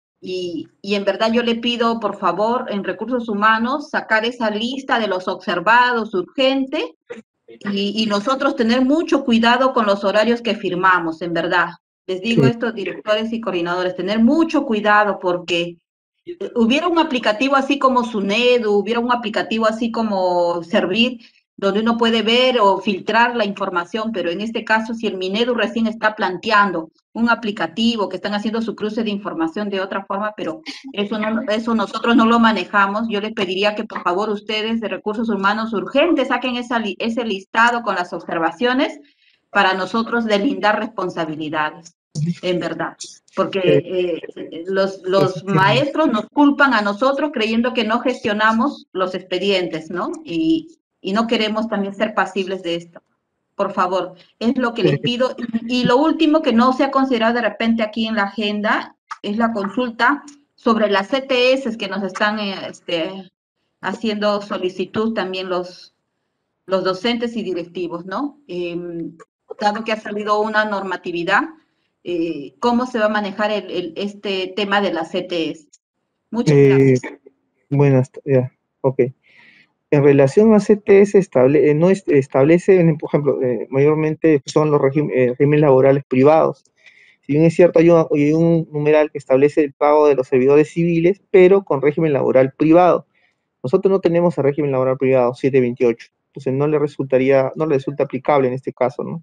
Y, y en verdad yo le pido, por favor, en recursos humanos, sacar esa lista de los observados urgente y, y nosotros tener mucho cuidado con los horarios que firmamos, en verdad. Les digo Sí. estos directores y coordinadores, tener mucho cuidado porque eh, hubiera un aplicativo así como Sunedu, hubiera un aplicativo así como Servir, donde uno puede ver o filtrar la información, pero en este caso, si el Minedu recién está planteando un aplicativo, que están haciendo su cruce de información de otra forma, pero eso, no, eso nosotros no lo manejamos, yo les pediría que por favor ustedes de Recursos Humanos urgentes saquen esa, ese listado con las observaciones para nosotros delindar responsabilidades, en verdad. Porque eh, los, los maestros nos culpan a nosotros creyendo que no gestionamos los expedientes, ¿no? Y, y no queremos también ser pasibles de esto. Por favor, es lo que les pido. Y, y lo último que no se ha considerado de repente aquí en la agenda es la consulta sobre las C T S que nos están eh, este, haciendo solicitud también los, los docentes y directivos, ¿no? Eh, dado que ha salido una normatividad, eh, ¿cómo se va a manejar el, el- este tema de las C T S? Muchas Eh, gracias. buenas, ya, ok. En relación a C T S, estable, eh, no es- establece, en- por ejemplo, eh, mayormente son los regim- eh, regímenes laborales privados. Si bien es cierto, hay un, hay un numeral que establece el pago de los servidores civiles, pero con régimen laboral privado. Nosotros no tenemos el régimen laboral privado setecientos veintiocho, entonces no le resultaría, no le resulta aplicable en este caso, ¿no?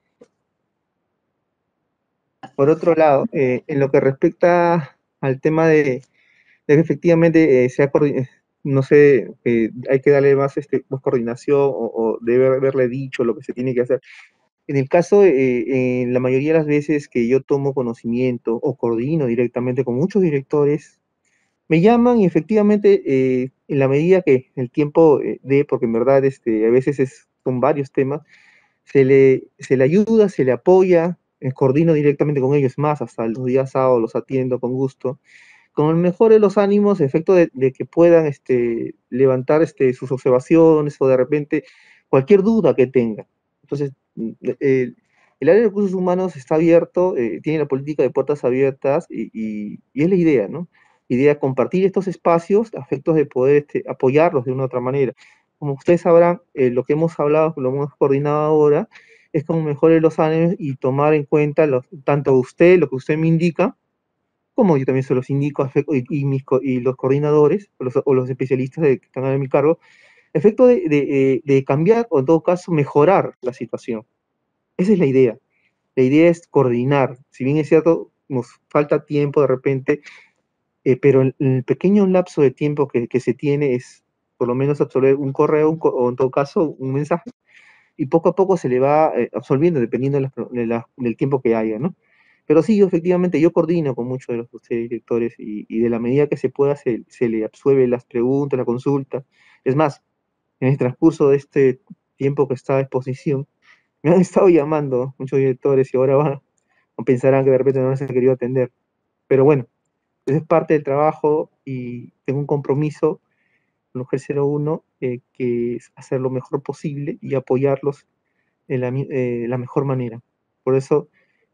Por otro lado, eh, en lo que respecta al tema de, de que efectivamente eh, sea coordi- no sé, eh, hay que darle más, este, más coordinación o, o debe haberle dicho lo que se tiene que hacer. En el caso, eh, en la mayoría de las veces que yo tomo conocimiento o coordino directamente con muchos directores, me llaman y efectivamente, eh, en la medida que el tiempo eh, dé, porque en verdad este, a veces es, son varios temas, se le, se le ayuda, se le apoya, eh, coordino directamente con ellos más, hasta los días sábados los atiendo con gusto, con el mejor de los ánimos, efecto de, de que puedan este, levantar este, sus observaciones o de repente cualquier duda que tengan. Entonces, mm, el, el área de recursos humanos está abierto, eh, tiene la política de puertas abiertas y, y- y es la idea, ¿no? Idea compartir estos espacios a efectos de poder este, apoyarlos de una u otra manera. Como ustedes sabrán, eh, lo que hemos hablado, lo hemos coordinado ahora, es como mejorar los ánimos y tomar en cuenta los, tanto usted, lo que usted me indica, como yo también se los indico a fe- y, y mis co- y los coordinadores o los, o los especialistas de- que están a mi cargo, efecto de, de- eh, de cambiar o en todo caso mejorar la situación. Esa es la idea. La idea es coordinar. Si bien es cierto, nos falta tiempo de repente, eh, pero el, el pequeño lapso de tiempo que, que se tiene es por lo menos absorber un correo un co- o en todo caso un mensaje y poco a poco se le va eh, absorbiendo dependiendo de las pro- de la- del tiempo que haya, ¿no? Pero sí, yo, efectivamente, yo coordino con muchos de los ustedes directores y, y de la medida que se pueda se, se le absuelve las preguntas, la consulta. Es más, en el transcurso de este tiempo que está a exposición, me han estado llamando muchos directores y ahora van, o pensarán que de repente no les he querido atender. Pero bueno, eso es parte del trabajo y tengo un compromiso con el G cero uno, eh, que es hacer lo mejor posible y apoyarlos de la, mi- eh, la mejor manera. Por eso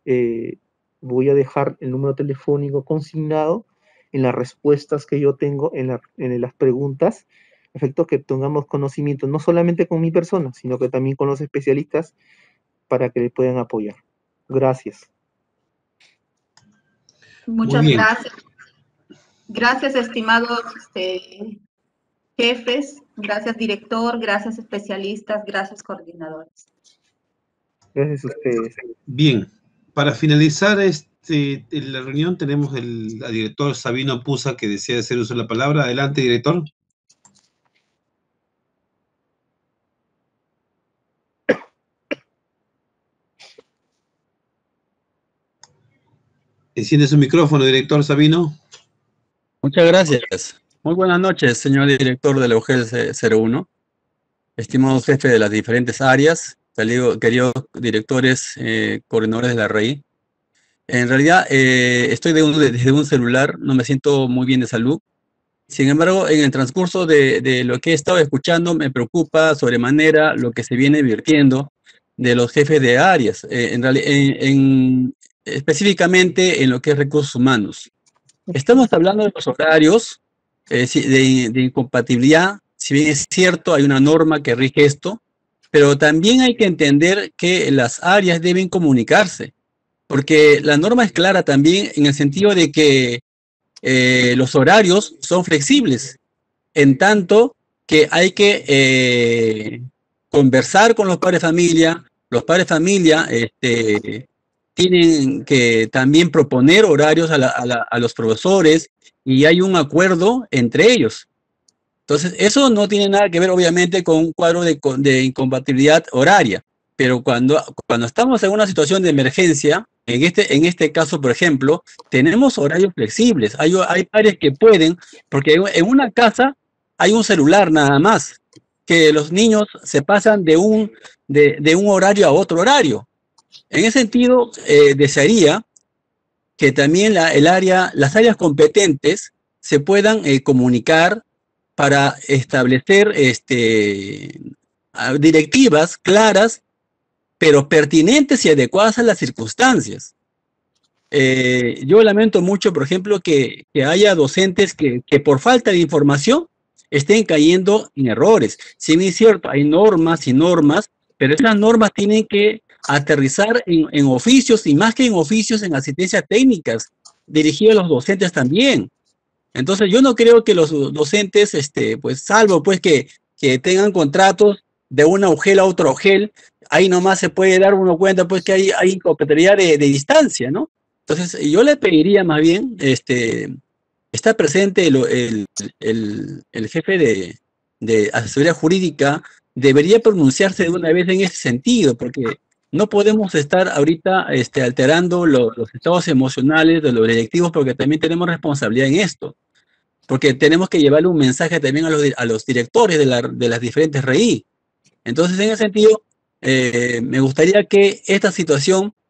eh, voy a dejar el número telefónico consignado en las respuestas que yo tengo en, la- en las preguntas, efecto que tengamos conocimiento no solamente con mi persona, sino que también con los especialistas para que le puedan apoyar. Gracias. Muchas bien. gracias. Gracias, estimados este, jefes, gracias, director, gracias, especialistas, gracias, coordinadores. Gracias a ustedes. Bien, para finalizar este, la reunión tenemos el al director Sabino Pusa que desea hacer uso de la palabra. Adelante, director. Enciende su micrófono, director Sabino. Muchas gracias. Muy buenas noches, señor director de la U G E L cero uno, estimados jefes de las diferentes áreas, querido- queridos directores, eh, coordinadores de la R I. En realidad, eh, estoy de un- desde un celular, no me siento muy bien de salud. Sin embargo, en el transcurso de, de lo que he estado escuchando, me preocupa sobremanera lo que se viene virtiendo de los jefes de áreas, eh, en, reali- en- en- específicamente en lo que es recursos humanos. Estamos hablando de los horarios, eh, sí, de, de incompatibilidad. Si bien es cierto, hay una norma que rige esto, pero también hay que entender que las áreas deben comunicarse, porque la norma es clara también en el sentido de que eh, los horarios son flexibles, en tanto que hay que eh, conversar con los padres de familia. Los padres de familia este, tienen que también proponer horarios a, la- a la- a los profesores y hay un acuerdo entre ellos. Entonces, eso no tiene nada que ver, obviamente, con un cuadro de, co- de incompatibilidad horaria. Pero cuando, cuando estamos en una situación de emergencia, en este, en este caso, por ejemplo, tenemos horarios flexibles. Hay, hay áreas que pueden, porque en en una casa hay un celular nada más, que los niños se pasan de un, de, de un horario a otro horario. En ese sentido, eh, desearía que también la, el área, las áreas competentes se puedan eh, comunicar para establecer este, ah, directivas claras pero pertinentes y adecuadas a las circunstancias. Eh, yo lamento mucho, por ejemplo, que, que haya docentes que, que por falta de información estén cayendo en errores. Si bien es cierto, hay normas y normas, pero esas normas tienen que aterrizar en, en oficios, y más que en oficios, en asistencias técnicas, dirigidas a los docentes también. Entonces, yo no creo que los docentes, este, pues, salvo pues que, que tengan contratos de una U G E L a otra U G E L, ahí nomás se puede dar uno cuenta pues que hay, hay incompatibilidad de, de distancia, ¿no? Entonces, yo le pediría más bien, este, está presente el, el, el, el jefe de, de asesoría jurídica, debería pronunciarse de una vez en ese sentido, porque no podemos estar ahorita este, alterando lo, los estados emocionales de los directivos, porque también tenemos responsabilidad en esto, porque tenemos que llevarle un mensaje también a los, a los directores de, la, de las diferentes R I. Entonces, en ese sentido, eh, me gustaría que esta situación